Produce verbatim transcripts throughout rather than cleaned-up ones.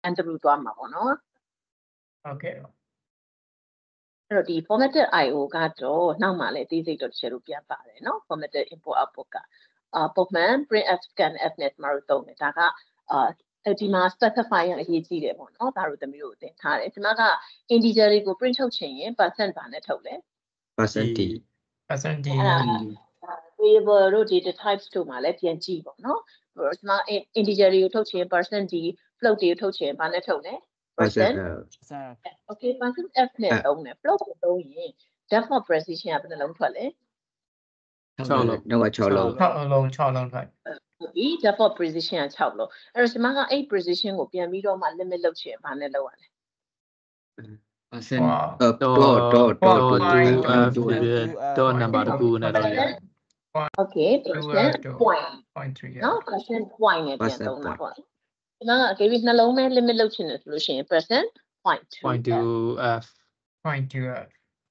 and through to amma no okay the formatted I O ကတော့နောက်မှလည်းသိစိတ်တော့တစ်ချက်လို့ပြန်ပါတယ်နော် formatted import output ကအာပုံမှန် printf scan fnet မှာတော့သုံးတယ်ဒါကအာဒီမှာ specify ရအရေးကြီးတယ်ပေါ့နော်ဒါတို့သမီးတို့သင်ထားတယ်ဒီမှာက integer တွေကို print ထုတ်ချင်ရင် percent ဘာနဲ့ထုတ်လဲ percent d percent d variable တို့ data types တို့မှာလည်းပြန်ကြည့်ပေါ့နော်ဒီမှာ integer တွေကိုထုတ်ချင် percent d float တွေကိုထုတ်ချင်ဘာနဲ့ထုတ်လဲ percent okay percent f နဲ့သုံးတယ် float ကိုသုံးရင် depth of precision ကဘယ်နှလုံးထွက်လဲ၆လုံးတော့6လုံး 6လုံး6လုံးထွက်ဒီ depth of precision က6လုံးအဲ့တော့ဒီမှာကအဲ့ precision ကိုပြန်ပြီးတော့မှ limit လုပ်ချင်ဘာနဲ့လုပ်ရလဲ percent dot dot dot dot number တခုနဲ့လုပ်ရ okay percent point point three နော် percent point နဲ့ပြန်သုံးတာပေါ့ဒီမှာကအကေပြီးနှလုံးပဲ limit လုပ်ချင်တယ်ဆိုလို့ရှိရင် percent point two point two f point two f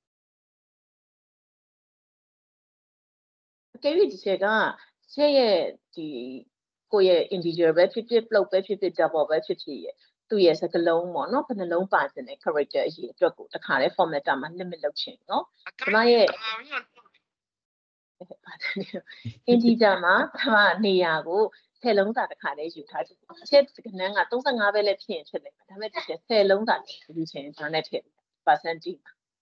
အကေပြီးဒီချက်ကချက်ရဲ့ဒီကိုယ့်ရဲ့ integer ပဲဖြစ်ဖြစ် float ပဲဖြစ်ဖြစ် double ပဲဖြစ်ဖြစ်ရဲ့သူ့ရဲ့စကားလုံးပေါ့နော်ဘယ်နှလုံးပါစင်တဲ့ character အရေးအတွက်ကိုတခါလဲ formatter မှာ limit လုပ်ချင်နော်ဒီမှာရဲ့ integer မှာဒါနေရာကိုဆယ်လုံးစာတစ်ခါလဲယူထားတယ်ချက်စကနန်းကthirty-fiveပဲလဲဖြစ်ရင်ဖြစ်တယ်ဒါပေမဲ့ဒီချက်ဆယ်လုံးစာယူချင်ဒါနဲ့ထည့် percent d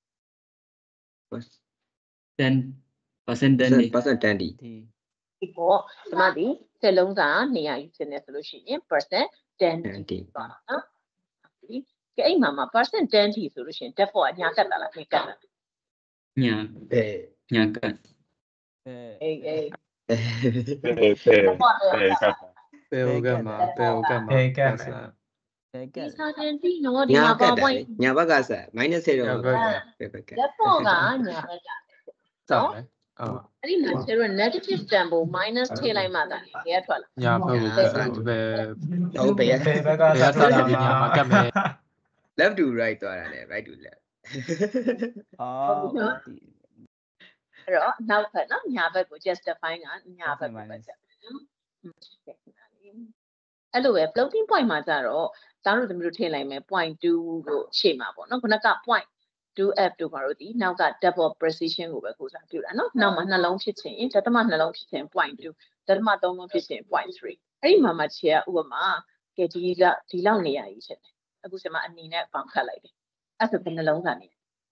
ten percent ten percent ten d ဒီပေါ့ဒီမှာဒီဆယ်လုံးစာနေရာယူချင်တယ်ဆိုလို့ရှိရင် percent ten d ပါနော်ဒီကဲအဲ့မှာမှာ percent ten d ဆိုလို့ရှိရင် default ကညာတက်တာလားခေကတ်တာညာအဲညာကတ်အေးအေးပေပေပေကတ်ပေဟုတ်ကမှာပေဟုတ်ကမှာပေကတ်ဒီစာတင်ပြီးနော်ဒီမှာ PowerPoint ညာဘက်ကဆက် minus 0တော့ပေပေကတ် default ကညာဘက်ကစောက်မယ်အော်အဲ့ဒီမှာကျတော့ negative tempo minus ထည့်လိုက်မှသာလေရထွက်လာညာဘက်ကိုပဲဟုတ်ပေရပေဘက်ကဘယ်ဆက်လာညာမှာကတ်မယ် left to right သွားတာလေ right to left အော်အဲ့တော့နောက်ဖက်နော်ညာဘက်ကို justify ကညာဘက်ကိုပဲဆက်နော်အဲ့လိုပဲ floating point မှာကျတော့သားတို့သမီးတို့ထည့်လိုက်မယ် point two ကိုရှေ့မှာပေါ့နော်ခုနက point two f တို့ဘာလို့ဒီနောက်က double precision ကိုပဲကိုစားပြုတာနော်နောက်မှာနှလုံးဖြစ်ချင်ဒသမနှလုံးဖြစ်ချင် point two ဒသမသုံးလုံးဖြစ်ချင် point three အဲ့ဒီမှာမှချေကဥပမာကဲဒီကဒီလောက်နေရာကြီးချက်တယ်အခုကျမအနီနဲ့ပေါင်ခတ်လိုက်တယ်အဲ့ဆိုဘယ်နှလုံးကနေ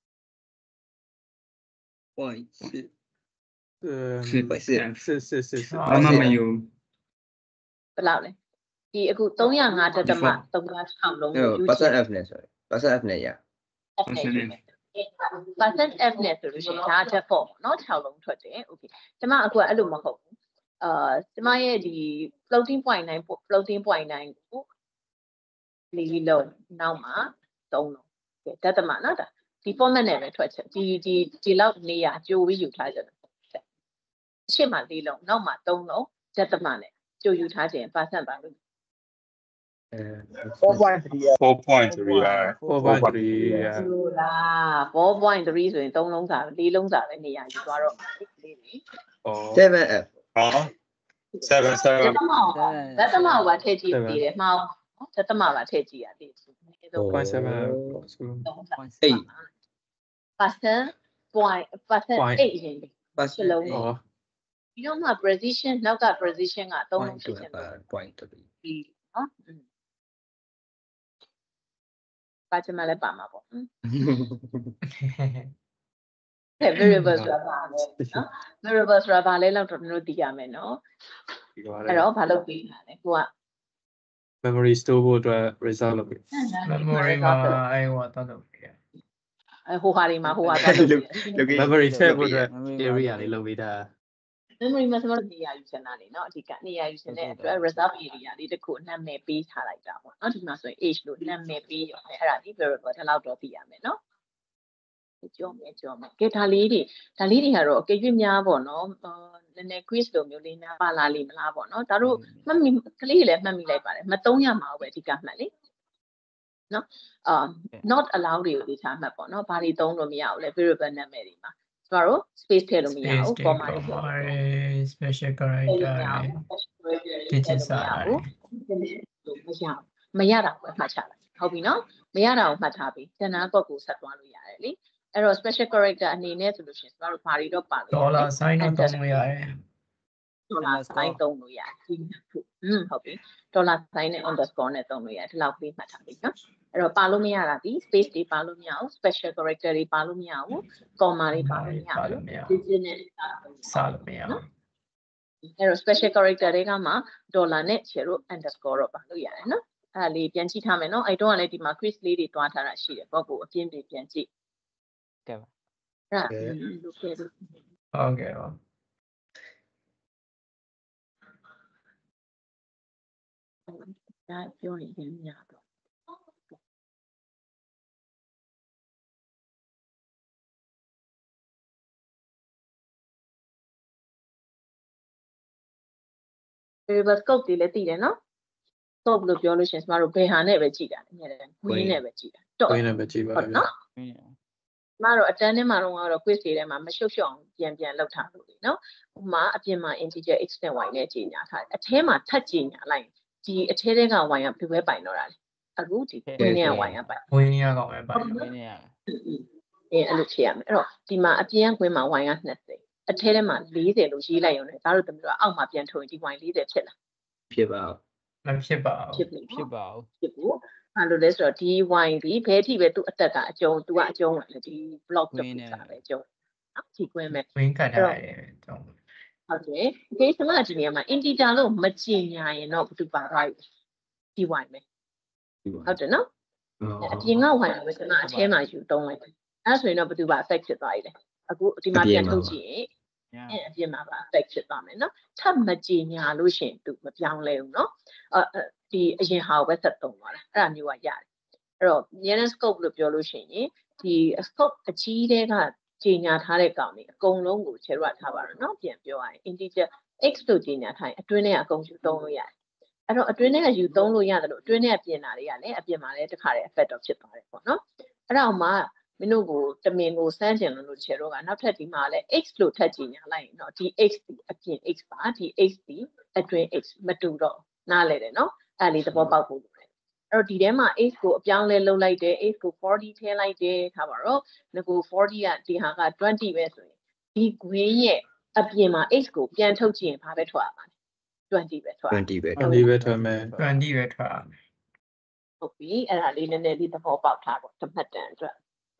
point six အဲ 6 six 6 6 6 ဘာမှမယူဘယ်လောက်လဲဒီအခုthree oh fiveဒသမthree oh sixလုံးကိုယူချင် percent f နဲ့ဆိုရယ် percent f နဲ့ရ percent f နဲ့ဆိုလို့ရှိရင်ဒါ default ပေါ့နော်sixလုံးထွက်တယ် okay ကျမအခုအဲ့လိုမဟုတ်ဘူးအာကျမရဲ့ဒီ floating point nine floating point nine ကိုလေးလုံးနောက်မှာthreeလုံးကဲဒသမနော်ဒါဒီ format နဲ့ပဲထွက်ချက်ဒီဒီဒီလောက်နေရာကြိုပြီးယူထားကြတယ်ရှေ့မှာလေးလုံးနောက်မှာthreeလုံးဒသမနဲ့ကြိုယူထားခြင်း percent ပါလို့ four point three four point three four point three ဟုတ်လား four point three ဆိုရင်threeလုံးစာလေးလုံးစာပဲနေရာယူသွားတော့လေးနေ seven f ဟောseven seven ဒသမကိုပါထည့်ကြည့်သေးတယ်မှောင်ဒသမပါထည့်ကြည့်ရသေးတယ် point seven eight percent point percent eight ရင် percent လုံးဒီတော့မှ precision နောက်က precision ကthreeလုံးဖြစ်ချင် point three နော်ပါချင်မလဲပါမှာပေါ့ variable ဆိုတာပါမယ်နော် variable ဆိုတာဘာလဲလောက်တော့တို့သိရမယ်နော်အဲ့တော့ဘာလုပ်ပေးတာလဲကိုက memory store ဖို့အတွက် result လုပ်ပေး memory မှာအဲ့ဟိုတော့လုပ်ပေးတယ်အဲဟိုဟာတွေမှာဟိုဟာတော့လုပ်ပေး memory ထည့်ဖို့အတွက် area လေးလုပ်ပေးတာ memory မှာကျွန်တော်နေရာယူချင်တာလေနော်အဓိကနေရာယူချင်တဲ့အတွက် reserve area လေးတစ်ခုနာမည်ပေးထားလိုက်တာပေါ့နော်ဒီမှာဆိုရင် age လို့နာမည်ပေးရမယ်အဲ့ဒါဒီ variable ဒီလောက်တော့သိရမယ်နော်ကြောမယ်ကြောမယ်ကဲဒါလေးတွေဒါလေးတွေကတော့အကယ်၍များပေါ့နော်နည်းနည်း quiz လိုမျိုးလေးများပါလာလိမ့်မလားပေါ့နော်ဒါတို့မှတ်မိကလေးတွေလည်းမှတ်မိလိုက်ပါတယ်မသုံးရမှာပဲအဓိကမှတ်လေနော်အာ not allow တွေကိုဒီထားမှတ်ပေါ့နော်ဘာတွေသုံးလို့မရဘူးလဲ variable နာမည်တွေမှာကျမတို့ space ထည့်လို့မရဘူး comma တွေ special character digit စာမရဘူးမရတာကိုမှတ်ချလိုက်ဟုတ်ပြီနော်မရတာကိုမှတ်ထားပြီးတဏှာကော့ကိုဆက်သွားလို့ရတယ်လေအဲ့တော့ special character အနေနဲ့ဆိုလို့ရှိရင်ကျမတို့ဘာတွေတော့ပါလို့ဒေါ်လာဆိုင်တော့သုံးလို့ရတယ်ဒေါ်လာဆိုင်သုံးလို့ရတယ်ဒီဟုတ်ဟုတ်ပြီဒေါ်လာဆိုင်နဲ့ underscore နဲ့သုံးလို့ရတယ်ဒီလောက်ပြီးမှတ်ထားပြီနော်အဲ့တော့ပါလို့မရတာဒီ space တွေပါလို့မရဘူး special character တွေပါလို့မရဘူး comma တွေပါလို့မရဘူး digit နဲ့စာလို့မရဘူးအဲ့တော့ special character တွေကမှဒေါ်လာနဲ့ zero underscore တော့ပါလို့ရတယ်နော်အဲ့ဒါလေးပြန်ကြည့်ထားမယ်နော်အဲ့တော့လည်းဒီမှာ quiz လေးတွေတွားထားတာရှိတယ်ပေါ့ကိုအပြင်းတွေပြန်ကြည့်ကဲပါအဲ့ဒါလုပ်ခဲ့လို့ဟုတ်ကဲ့ပါဒါပြောရင်ရင်းများတော့variable scope တွေလည်းသိတယ်နော် scope လို့ပြောလို့ရှိရင်ကျမတို့ဘယ်ဟာနဲ့ပဲကြည့်တာအများနဲ့ဝင်းနဲ့ပဲကြည့်တာတော့ဝင်းနဲ့ပဲကြည့်ပါဟုတ်နော်ကျမတို့အတန်းထဲမှာတော့ quiz တွေထဲမှာမရှုပ်ရှုပ်အောင်ပြန်ပြန်လောက်ထားလို့လေနော်ဥပမာအပြင်မှာ integer x နဲ့ y နဲ့ကြီးညာထားတယ်အထဲမှာထပ်ကြီးညာလိုက်ဒီအထဲထဲက y ကဘယ်ပဲပိုင်တော့တာလဲအခုဒီဝင်းနဲ့ y ကပိုင်ဝင်းရကောင်ပဲပိုင်ဝင်းနဲ့ရအဲအဲ့လိုဖြေရမယ်အဲ့တော့ဒီမှာအပြင်ကွင်းမှာ y ကနှစ်ဆယ်အထဲထဲမှာလေးဆယ်လို့ရေးလိုက်ရုံနဲ့ဒါတို့တမျိုးအောက်မှာပြန်ထုတ်ရင်ဒီ y လေးဆယ်ဖြစ်လာဖြစ်ပါမဖြစ်ပါဖြစ်ဖြစ်ပါဘူးဖြစ်ဘူးအဲ့လိုလဲဆိုတော့ဒီ y ဒီဘယ်ထိပဲသူ့အသက်ကအကျုံးသူကအကျုံးလာတယ်ဒီ block တစ်ခုစားပဲအကျုံးနော်ဒီကွင်းမဲ့ဝင်းကန်ရတယ်တော့ဟုတ်တယ်ဒီစမဒီနေရာမှာ integer လို့မကြင်ညာရင်တော့ဘယ်သူပါသွားပြီဒီ y ပဲဟုတ်တယ်နော်အပြင်က y ပဲစမအထဲမှာယူသုံးလိုက်အဲ့ဆိုရင်တော့ဘယ်သူပါ affect ဖြစ်သွားပြီလေအခုဒီမှာပြန်ထုတ်ကြည့်ရင်အဲ့အပြင်မှာပါ affect ဖြစ်သွားမယ်နော်ထပ်မကြင်ညာလို့ရှင်သူမပြောင်းလဲဘူးနော်အဲဒီအရင်ဟာကိုပဲဆက်သုံးသွားတာအဲ့ဒါမျိုးကရတယ်အဲ့တော့ near scope လို့ပြောလို့ရှိရင်ဒီ scope အကြီးတဲ့ကကြီးညာထားတဲ့ကောင်တွေအကုန်လုံးကိုခြေရထားပါတော့เนาะပြန်ပြောရရင် integer x လို့ကြီးညာထားရင်အတွင်းထဲကအကုန်ယူသုံးလို့ရတယ်အဲ့တော့အတွင်းထဲကယူသုံးလို့ရတယ်လို့အတွင်းထဲကပြင်တာတွေကလည်းအပြင်မှာလည်းတစ်ခါတည်း effect တော့ဖြစ်သွားတယ်ပေါ့နော်အဲ့ဒါမှမင်းတို့ကိုတမင်ကိုစမ်းကျင်လို့ခြေတော့ကနောက်ထပ်ဒီမှာလည်း x လို့ထပ်ကြီးညာလိုက်ရင်เนาะဒီ x ဒီအပြင် x ပါဒီ x ဒီအတွင်း x မတူတော့နားလဲတယ်เนาะအဲ့လေးသဘောပေါက်ဖို့အဲ့တော့ဒီထဲမှာ x ကိုအပြောင်းလဲလုပ်လိုက်တယ် x ကို forty ထည့်လိုက်တယ်ထားပါတော့ငါကို forty ကဒီဟာက twenty ပဲဆိုရင်ဒီခွင်းရဲ့အပြင်မှာ x ကိုပြန်ထုတ်ကြည့်ရင်ဘာပဲထွက်ရမှာလဲ twenty ပဲထွက် twenty ပဲ twenty ပဲထွက်မယ် twenty ပဲထွက်ရမယ်ဟုတ်ပြီအဲ့ဒါလေးနည်းနည်းလေးသဘောပေါက်ထားပေါ့တမှတ်တန်အတွက်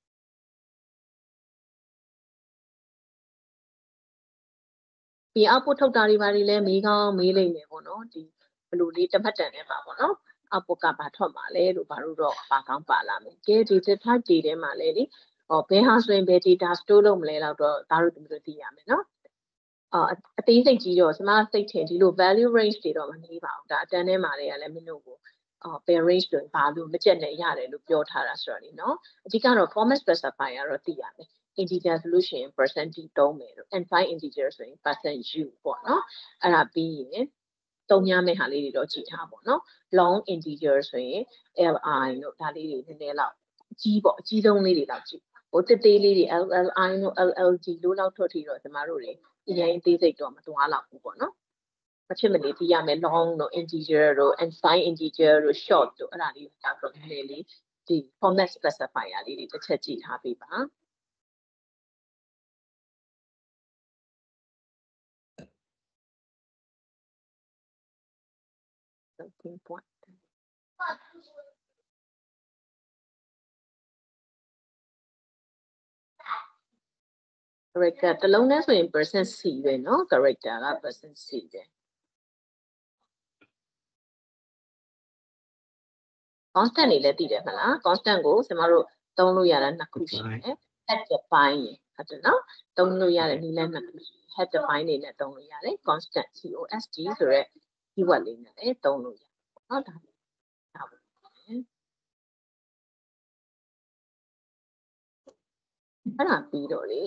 ဒီအောက်ပို့ထုတ်တာတွေဘာတွေလဲမေးကောင်းမေးလိမ့်မယ်ပေါ့နော်ဒီဘယ်လိုလေးတမှတ်တန်ထဲမှာပေါ့နော်အောက်ပို့ကဘာထွက်မှာလဲလို့ဘာလို့တော့ပါကောင်းပါလာမယ်ကဲ data type တွေထဲမှာလဲလေဟောဘယ်ဟာဆိုရင်ဘယ် data store လုပ်မလဲတော့ဒါတို့ဒီလိုသိရမယ်နော်အာအသေးစိတ်ကြီးတော့စမစိတ်ထင်ဒီလို value range တွေတော့မနေပါဘူးဒါအတန်းထဲမှာလည်းလည်းမင်းတို့ကိုအာ pair range တွေဘာလို့မကျက်နဲ့ရတယ်လို့ပြောထားတာဆိုတော့လေနော်အဓိကတော့ format specifier ကတော့သိရမယ်integer ဆိုလို့ရှိရင် percent d သုံးမယ်လို့ and five integer ဆိုရင် percent u ပေါ့နော်အဲ့ဒါပြီးရင်သုံးရမယ့်ဟာလေးတွေတော့ကြည့်ထားပေါ့နော် long integer ဆိုရင် li တို့ဒါလေးတွေနည်းနည်းလောက်အကြီးပေါ့အကြီးဆုံးလေးတွေလောက်ကြည့်ဟိုတစ်သေးလေးတွေ lli တို့ llg လို့လောက်ထွက်ထီတော့ကျမတို့တွေအရင်သေးစိတ်တော့မသွားလောက်ဘူးပေါ့နော်မဖြစ်မနေသိရမယ် long တို့ integer တို့ and five integer တို့ short တို့အဲ့ဒါလေးတောက်တော့နည်းနည်းလေးဒီ format specifier လေးတွေတစ်ချက်ကြည့်ထားပေးပါthirteen point character တလုံးနဲ့ဆိုရင် percent c ပဲเนาะ character က percent c ပဲ constant တွေလည်းသိတယ်မလား constant ကိုကျမတို့သုံးလို့ရတာနှစ်ခုရှိတယ် head define ဟုတ်တယ်နော်သုံးလို့ရတဲ့နည်းလမ်းနှစ်ခုရှိ head define နေနဲ့သုံးလို့ရတယ် constant cost ဆိုရဲ keyword လေးနဲ့လည်းသုံးလို့ရတယ်เนาะဒါဒါပေါ့အဲ့ဒါပြီးတော့လေ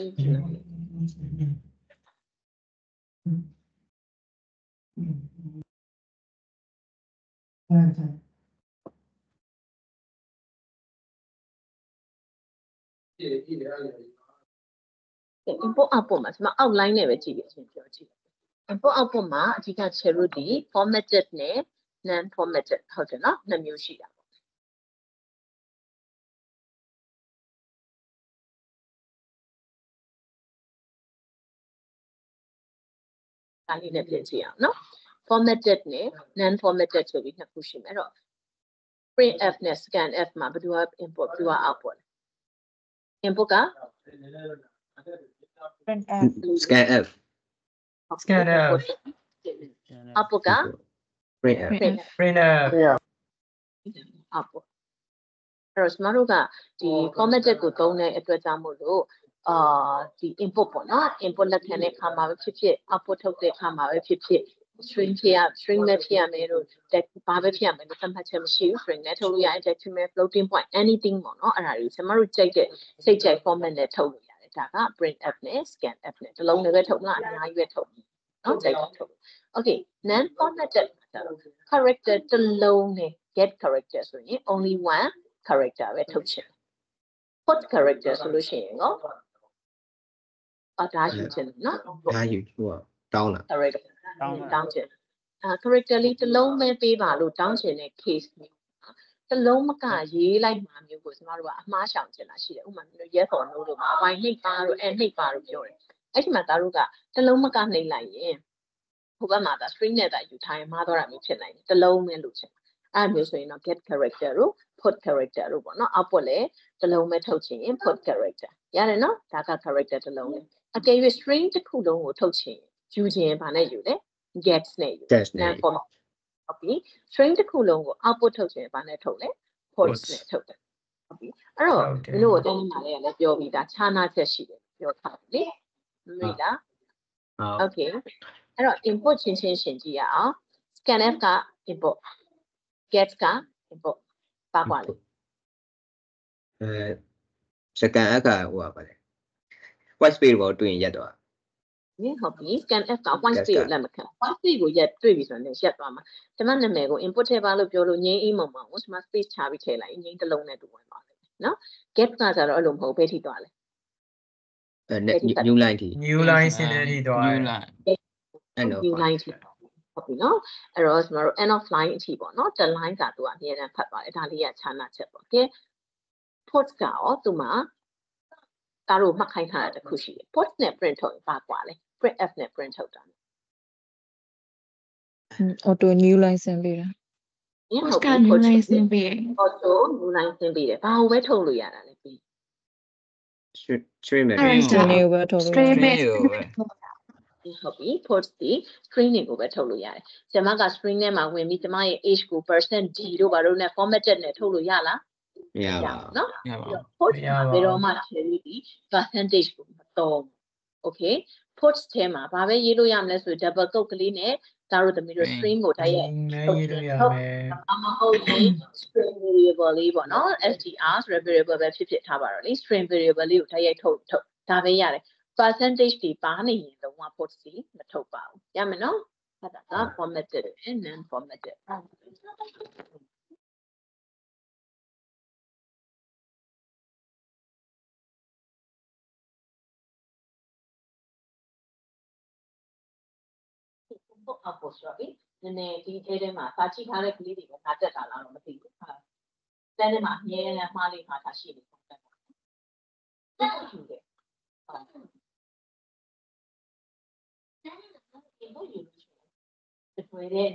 import output မှာကျွန်မ outline နဲ့ပဲကြည့်ပြီးအရင်ပြောကြည့် import output မှာအဓိက cherry ဒီ formatted နဲ့ non formatted ဟုတ်တယ်နော်နှစ်မျိုးရှိတာပေါ့ဒါလေးနဲ့ပြင်ကြည့်အောင်နော် formatted နဲ့ non formatted ဆိုပြီးနှစ်ခုရှိမယ်အဲ့တော့ printf နဲ့ scanf မှာဘယ်သူက input ဘယ်သူက output input က printf scanf scanf output က printf printf output အဲ့တော့ကျမတို့ကဒီ formatted ကိုသုံးတဲ့အတွက်ကြောင့်မို့လို့အာဒီ input ပေါ့နော် input လက်ခံတဲ့အခါမှာပဲဖြစ်ဖြစ် output ထုတ်တဲ့အခါမှာပဲဖြစ်ဖြစ် string ဖြစ်ရ string နဲ့ဖြစ်ရမယ်လို့ဘာပဲဖြစ်ရမယ်လို့သတ်မှတ်ချက်မရှိဘူး string နဲ့ထုတ်လို့ရတယ် decimal floating point anything ပေါ့နော်အဲ့ဒါတွေကျမတို့ကြိုက်တဲ့စိတ်ကြိုက် format နဲ့ထုတ်လို့ရတယ်ဒါက printf နဲ့ scanf နဲ့တစ်လုံးနဲ့ပဲထုတ်မလားအများကြီးပဲထုတ်နော်ကြိုက်တာထုတ် okay non formatted character တစ်လုံးနဲ့ get character ဆိုရင် only one character ပဲထုတ်ချင် put character ဆိုလို့ရှိရင်ရောအဒါယူချင်နော်ဒါယူဟိုတောင်းတာ character တောင်းချင်အဲ character လေးတစ်လုံးပဲပေးပါလို့တောင်းချင်တဲ့ case မျိုးတစ်လုံးမကရေးလိုက်မှာမျိုးကိုကျမတို့ကအမှားရှောင်ချင်တာရှိတယ်ဥပမာမျိုး yes or no လို့မှာ y နှိပ်ပါလို့ n နှိပ်ပါလို့ပြောတယ်အဲ့ဒီမှာသားတို့ကတစ်လုံးမကနှိပ်လိုက်ရင်ဟိုဘက်မှာဒါ string နဲ့တာယူထားရင်မှားတော့တာမျိုးဖြစ်နိုင်တယ်တစ်လုံးပဲလို့ချင်အဲ့မျိုးဆိုရင်တော့ get character လို့ put character လို့ပေါ့နော် output လေတစ်လုံးပဲထုတ်ချင်ရင် put character ရတယ်နော်ဒါက character တစ်လုံးလေအကယ်၍ string တစ်ခုလုံးကိုထုတ်ချင်ယူချင်ဘာနဲ့ယူလဲ get နဲ့ယူ non format ဟုတ်ပြီ string တစ်ခုလုံးကို output ထုတ်ချင်ဘာနဲ့ထုတ်လဲ put နဲ့ထုတ်တယ်ဟုတ်ပြီအဲ့တော့ဒီလိုကိုတိုင်းမှာလည်းလည်းပြောပြီးသားခြားနာချက်ရှိတယ်ပြောထားတယ်လေမေးလား okay အဲ့တော့ input ချင်းချင်းရှင်းကြည့်ရအောင် scanf က input get က input ပါကွာလေအဲ scanf ကဟိုပါလေ white space ကိုတွေ့ရင်ရက်တော့နင်းဟုတ်ပြီ scanf က white space ကိုလက်မခံ white space ကိုရက်တွေ့ပြီဆိုရင်ရက်သွားမှာကျမနာမည်ကို input ထဲပါလို့ပြောလို့ငိမ့်အေးမုံမအောင်ကျမ space ချပြီးထည့်လိုက်ငိမ့်တစ်လုံးနဲ့တူဝင်ပါလိမ့်မယ်နော် get ကကြတော့အဲ့လိုမဟုတ်ဘယ်ထိသွားလဲအဲ new line ထိ new line ဆင်းတဲ့ထိသွား new line အဲ့တော့ new line ထိဟုတ်ပြီနော်အဲ့တော့ကျမတို့ end of line အထိပေါ့နော်တစ် line ကသူကအမြဲတမ်းဖတ်ပါတယ်ဒါလေးကခြားနာချက်ပေါ့ကဲ put ကရောသူမှာဒါတို့မှတ်ခိုင်းထားတာတစ်ခုရှိတယ် put နဲ့ print ထုတ်ရင်ပါကွာလေ printf နဲ့ print ထုတ်တာ auto new line ဆင်းပေးတာ post က new line ဆင်းပေး auto new line ဆင်းပေးတယ်ဘာလို့ပဲထုတ်လို့ရတာလဲပြီး string နဲ့ string ကိုပဲထုတ်လို့ string ကိုပဲဟုတ်ပြီ post ဒီ string ကိုပဲထုတ်လို့ရတယ်ကျမက string ထဲမှာဝင်ပြီးကျမရဲ့ age ကို percent d တို့ဘာလို့နဲ့ formatted နဲ့ထုတ်လို့ရလားမရပါဘူးနော်ရပါဘူး post ဘယ်တော့မှထည့်ပြီး percentage ကိုမတော် okay post ထဲမှာဘာပဲရေးလို့ရမလဲဆို double quote ကလေးနဲ့ဒါတို့သမီးတို့ string ကိုတိုက်ရိုက်ရေးလို့ရမယ်အမဟုတ်ရင် string variable လေးပေါ့နော် str ဆိုတဲ့ variable ပဲဖြစ်ဖြစ်ထားပါတော့လေ string variable လေးကိုတိုက်ရိုက်ထုတ်ထုတ်ဒါပဲရတယ် percentage ဒီပါနေရင်လုံးဝ post စီမထုတ်ပါဘူးရမယ်နော်ဟုတ်တာက formatted and non formatted book output ဆိုတော့ဒီနည်းနည်းဒီထဲထဲမှာစာကြည့်ထားတဲ့ကလေးတွေပဲငါတက်တာလားတော့မသိဘူးဟာတန်းထဲမှာအမြဲတမ်းမှားလေးမှာထားရှိနေပုံတက်ပါဟုတ်တယ်ဒီလိုယူဒီတွေ့တဲ့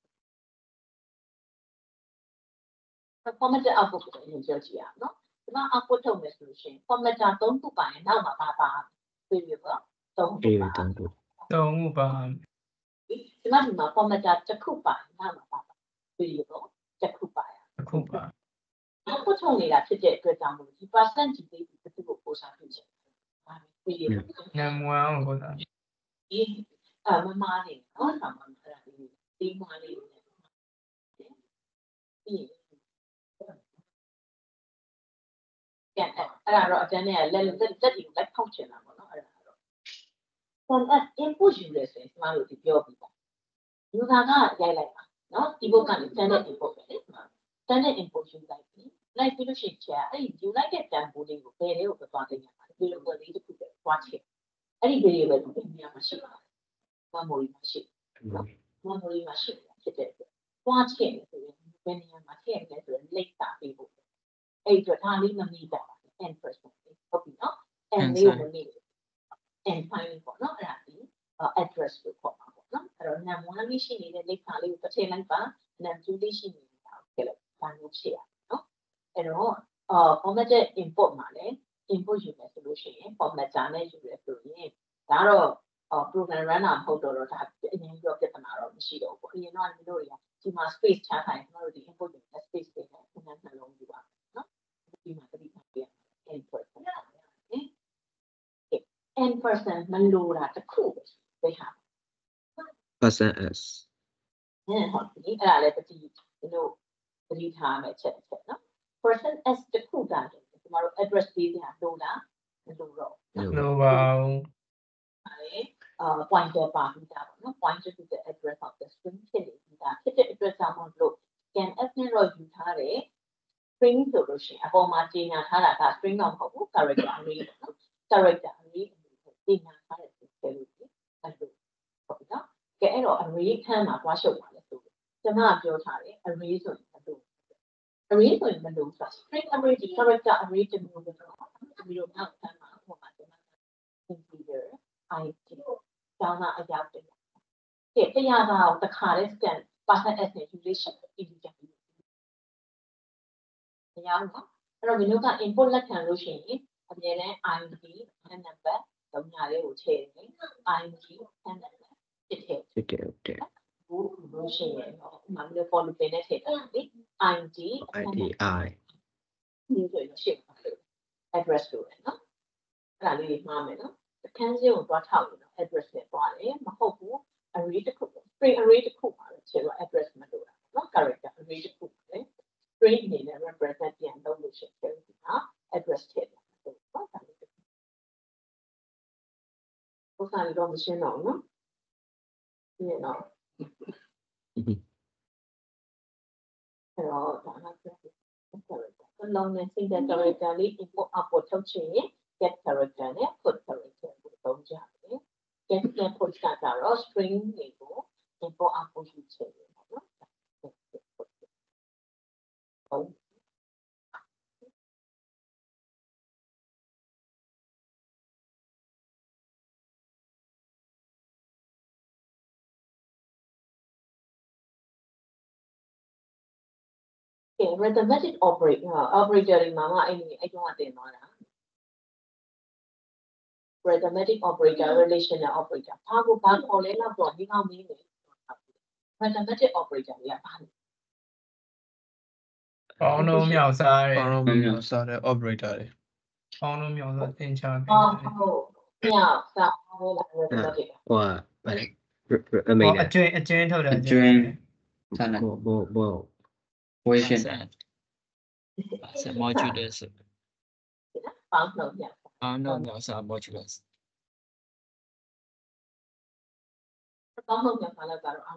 format output ကိုရင်ပြောကြည့်ရအောင်နော်ဒီမှာ output ထုတ်မယ်ဆိုလို့ရှိရင် format သုံးခုပါရင်နောက်မှာပါပါတွေ့ပြီပေါ့သုံးခုပါသုံးခုသုံးခုပါဒီမှာဒီမှာ format တစ်ခုပါနောက်မှာပါပါတွေ့ပြီပေါ့တစ်ခုပါရတစ်ခုပါ output ထုတ်နေတာဖြစ်တဲ့အတွက်ကြောင့်မို့ဒီ percent ဒီလေးဒီတစ်ခုကိုပို့စားဖြစ်ချင်ဒါတွေ့ပြီ number one ကိုသာဒီအမမနေနော်ဆာမအဲ့ဒါလေးဒီမလေးဒီကဲအဲ့ဒါတော့အတန်းနဲ့လက်လက်လက်ဒီလက်ဖောက်ချင်တာပေါ့နော်အဲ့ဒါတော့ format input ယူလဲဆိုရင်ကျမတို့ဒီပြောပြီးပါ user ကရိုက်လိုက်ပါနော်ဒီဘုတ်ကနေ standard input ပဲလေ standard input ယူလိုက်ပြီလိုက်ပြီးလို့ရှိရင်ချက်အဲ့ဒီယူလိုက်တဲ့တန်ဖိုးလေးကိုဘယ်လေးကိုသွားသိနေတာလဲဒီလိုပဲလေးတစ်ခုပဲသွားချက်အဲ့ဒီ variable ကိုဒီနေရာမှာရှိပါတယ် memory မှာရှိနော် memory မှာရှိဖြစ်တဲ့သွားချင်တယ်ဆိုရင်ဘယ်နေရာမှာထည့်လဲဆိုရင်လိပ်စာပေးဖို့အဲ့အတွက်ဒါလေးမမိတော့ပါဘူး and person ဟုတ်ပြီနော် and လေးကိုနေ and file ပေါ့နော်အဲ့ဒါဒီ address ကိုခေါ်ပါပေါ့နော်အဲ့တော့ num one လေးရှိနေတဲ့လိပ်စာလေးကိုတစ်ချိန်လိုက်ပါ num two လေးရှိနေတာကိုထည့်လိုက်ဒါမျိုးဖြစ်ရနော်အဲ့တော့အာ formatted input မှာလည်း input ယူမယ်ဆိုလို့ရှိရင် formatter နဲ့ယူရဆိုရင်ဒါတော့ program runner မဟုတ်တော့တော့ဒါအရင်ပြောပြဿနာတော့မရှိတော့ဘူးအရင်တော့ဒီလိုတွေကဒီမှာ space ချထားရင်ကျွန်တော်တို့ဒီ input တွေ space တွေနဲ့ခဏနှလုံးယူပါနော်ဒီမှာတတိယပြ and person နော် and person မလို့တာတစ်ခုပဲပဲဟာ person s ဟုတ်ပြီအဲ့ဒါလည်းတတိဒီလိုတတိထားမယ်ချက်ချက်နော် person s တစ်ခုတာကျွန်တော်တို့ address ပေးတာလို့လားမလို့တော့လိုပါဘူးအာ pointer ပါပြီးတာပေါ့နော် pointer to the address of the string ဖြစ်နေပြီးသားဖြစ်တဲ့ address ကြောင့်မို့လို့ scan f နဲ့တော့ယူထားတယ် string ဆိုလို့ရှိရင်အပေါ်မှာကြီးညာထားတာက string တော့မဟုတ်ဘူး character array နော် character array ကြီးညာထားတယ်ဆိုတယ်လို့အဲ့လိုဟုတ်ပြီနော်ကဲအဲ့တော့ array ခန်းမှာတွားရှုပ်ပါလဲဆိုကျွန်မပြောထားတယ် array ဆိုရင်ဘယ်လို array ဆိုရင်ဘယ်လိုဆို string array ဒီ character array တမျိုးပဲတော့ဒီလိုနောက်ခန်းမှာဟိုမှာကျွန်မ integer id ကျောင်းသားအရောက်တယ်။ဒီတရားသားကိုတစ်ခါလေး scan person s နဲ့ relation integer တရားနော်။အဲ့တော့ဒီလိုက input လက်ခံလို့ရှိရင်အမြဲတမ်း id and number သုံးညာလေးကိုထည့်တယ်။ id and number ဖြစ်ထည့်ဖြစ်တယ်ဟုတ်တယ်။ဘူးလို့ရှိရင်တော့ဥမာမျိုး for loop နဲ့ထည့်တယ်လေ။ id id i ဒီဆိုရင်ရှိပါလို့ address လို့နော်။အဲ့ဒါလေးမှားမယ်နော်။အခန်းစဉ်ကိုတွားထောက်လို့ address နဲ့တွားတယ်မဟုတ်ဘူး array တစ်ခု string array တစ်ခုပါလို့ဆိုတော့ address မလို့တာเนาะ character array တစ်ခုပါလေ string အနေနဲ့ represent ပြန်လုပ်လို့ရှိရင်ဒီမှာ address ထည့်တယ်เนาะဒါလေးတစ်ခုပုံစံတော့မရှင်းတော့ဘူးเนาะဒီနော်အဲ့တော့ဒါမှဆက်ပြီး character အလုံးနဲ့ single character လေး input output ထုတ်ချင်ရင် get character နဲ့ put character ကိုသုံးကြတယ် get get put ကတော့ string တွေကို import output ယူချင်တယ်ပေါ့နော်ဟုတ်ကဲ arithmetic operator operator တွေမှာအဲ့ဒီအဲ့တော့တင်သွားတာ arithmetic operator relational operator ဘာကိုဘာခေါ်လဲတော့ဒီကောင်မင်းနေ arithmetic operator တွေကဘာလဲပေါင်းလုံးမြောက်စားတယ်ပေါင်းလုံးမြောက်စားတဲ့ operator တွေပေါင်းလုံးမြောက်စားသင်ချာပေးဟုတ်တယ်ဟုတ်မြောက်စားဟိုလာ arithmetic ဟိုအမိန်အကျွင်းအကျွင်းထုတ်တယ်အကျွင်းဆက်လက်ဘောဘောဘော question ဆက် modulus ပေါင်းလို့မြောက်ပေါင်းလုံးမြောက်စား modulus ပေါင်းလို့မြောက်စားလောက်ကတော့အောင်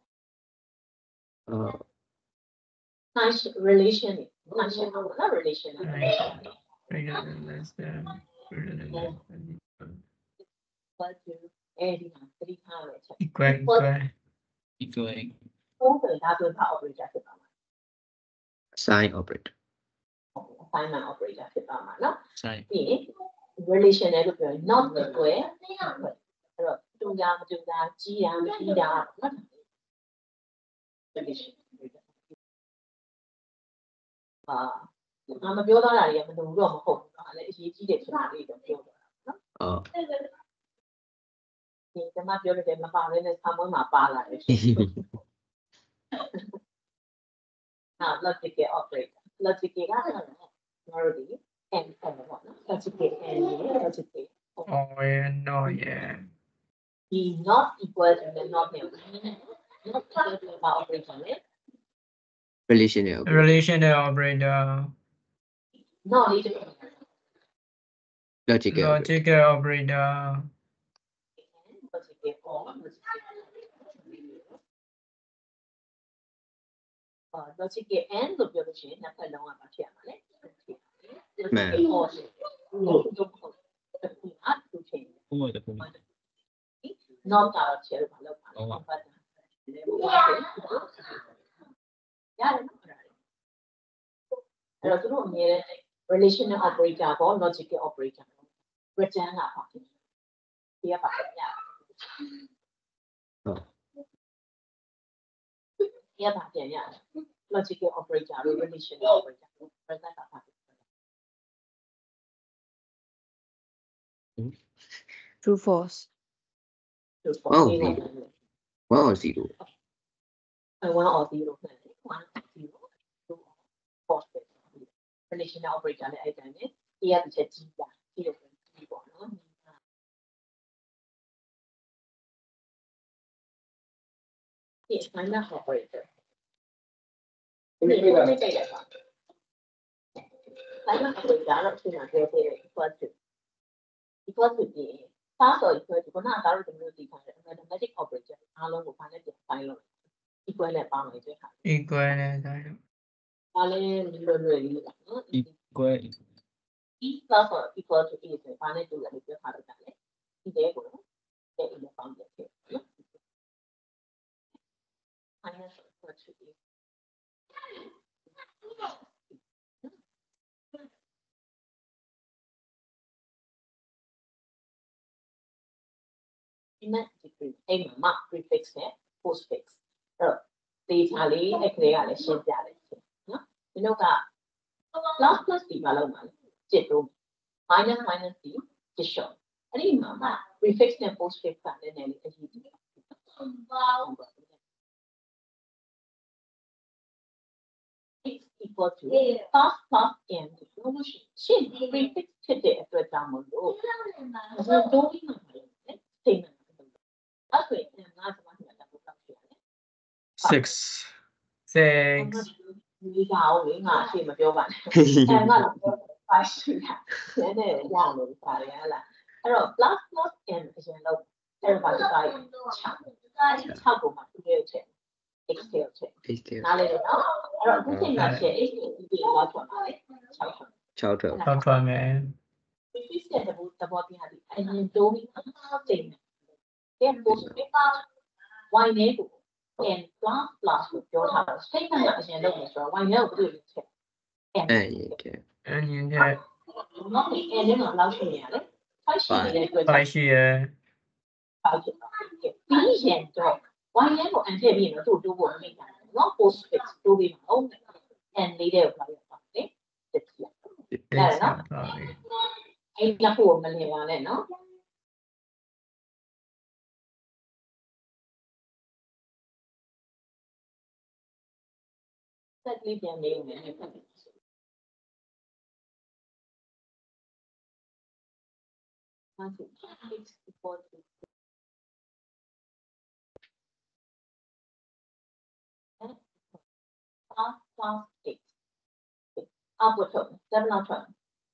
အော် nice relation nice relation greater than less than greater than less than but to အဲ့ဒီမှာသတိထားရချက် equal equal equaling ပုံစံဒါဆိုတော့ operator ဖြစ်ပါမှာ sign operator assignment operator ဖြစ်ပါမှာเนาะ sign ပြီးရင် relation လည်းလို့ပြောရင် not equal အဲ့တော့တူတာမတူတာကြီးတာမကြီးတာเนาะ relation အာမပြောတော့တာတွေကမတူတော့မဟုတ်ဘူးเนาะအဲ့အရေးကြီးတယ်ဆိုတာလေးတော့ပြောတော့တာเนาะအော်ဒီကမှပြောလို့တယ်မပါဘဲနဲ့ဆာမွေးမှာပါလာတယ်ဟာ logical operator logical ကကျွန်တော်တို့ဒီ and ပေါ့နော် logical and logical oh yeah no yeah the not equal to the not nil not equal to the operator လေ relational relational operator not လေးတစ်ခု logical logical operator logical or logical and လို့ပြောလို့ရှိရင်နှစ်ဖက်လုံးကမဖြစ်ရမှာလေမှန် or လို့တော့ဟုတ်တယ်ခုအတူချင်းဘုံဘုံတခု not တာချေလို့မလုပ်ပါဘူးရတယ်နော်အဲ့တော့သူတို့အမြဲတမ်း relational operator ပေါ့ logical operator return လာပါဒီကပါပြရဟုတ်ဒီကပါပြန်ရ logical operator လို့ relational operator လို့ present တာပါ true false one or zero one or zero one or zero one or zero true or false relational operator နဲ့အဲ့တိုင်းနဲ့ဒီကတစ်ချက်ကြီးတာဒီလိုဒီပေါ့နော်ဒီ final operator ဒီလိုမျိုးကြိုက်တယ်ပါ final operator တော့ရှင်းတာပြောပြတယ် equal to equal to ဒီ fast or equal to ခုနကဒါတို့ဒီမျိုးသိထားတယ် mathematic operator အားလုံးကိုဘာနဲ့ပြန်ပိုင်းလို့ equal နဲ့ပေါင်းလိုက်ကြတာ equal နဲ့ဒါတော့ဒါလည်းလွယ်လွယ်လေးနော် equal e plus or equal to e ဆိုဘာနဲ့တူလဲလို့ပြောထားတော့တာလေဒီတဲ့ကိုနော်တဲ့ e နဲ့ပေါင်းတယ်ဖြစ်နော် minus equal to e ဒီမဲ့ degree အဲ့မှာ prefix နဲ့ postfix အဲ့တော့ data လေးအဲ့ကလေးကလည်းရှင်းပြတယ်နော်ဒီတော့က plus plus ဒီမှာလောက်မှာကျစ်တော့ minus minus ဒီကျစ်ရှော့အဲ့ဒီမှာမှာ prefix နဲ့ postfix ကလည်းနည်းနည်းလေးအရေးကြီးတယ် x equal to plus plus n လို့ရှင်း prefix ဖြစ်တဲ့အတွက်ကြောင့်မလို့ဒါတော့ဒီမှာလည်းစိတ်နဲ့အဲ့ဆိုရင်ငါ့စမတ်တာတော့ဖြစ်ရတယ် six six ဒီကောင်လေးငါအရှိမပြောပါနဲ့အဲ့ငါတော့five ရှိတာနည်းနည်းရလို့ပါတယ်ဟလားအဲ့တော့ plus plus n အရင်လောက်အဲ့တော့ဘာဖြစ်သွားလဲ6 6ကိုမှသူ့ရဲ့ချက် x ရဲ့ချက် x တဲ့နားလေတော့အဲ့တော့အခုချိန်မှာချက် x ကိုဒီလောက်ထွက်ပါလေ6ထွက် 6ထွက်ထောက်ထွက်မယ် prefix တဲ့သဘောသဘောပြရတယ်အရင်တိုးပြီးတိတ်တယ် post y နဲ့ကို n plus plus ကိုပြောထားတော့ statement ကအရင်လုပ်နေဆိုတော့ y နဲ့ကိုဘယ်လိုချက် n အဲ့ရကဲအရင်ကနော် n နဲ့တော့လောက်ရှိနေရလေ5ရှိနေတဲ့အတွက် five ရှိရ 5ဖြစ်သွားတယ်ပြီးရင်တော့ y နဲ့ကို n ထည့်ပြီးရင်တော့သူ့တိုးဖို့မမိတာနော် post fix တိုးပြီးမှာဟုတ်တယ် n လေးတဲ့ကိုလောက်ရပါတယ်တစ်ချက်အဲ့ဒါပါပဲအဲ့ဒါကိုမလည်ပါနဲ့နော်ဆက်လေးပြန်နေဦးမယ်ဖတ်ပြီးဆိုဟာဆို x equal to plus plus x အောက်ထွက်တယ်လောက်ထွက်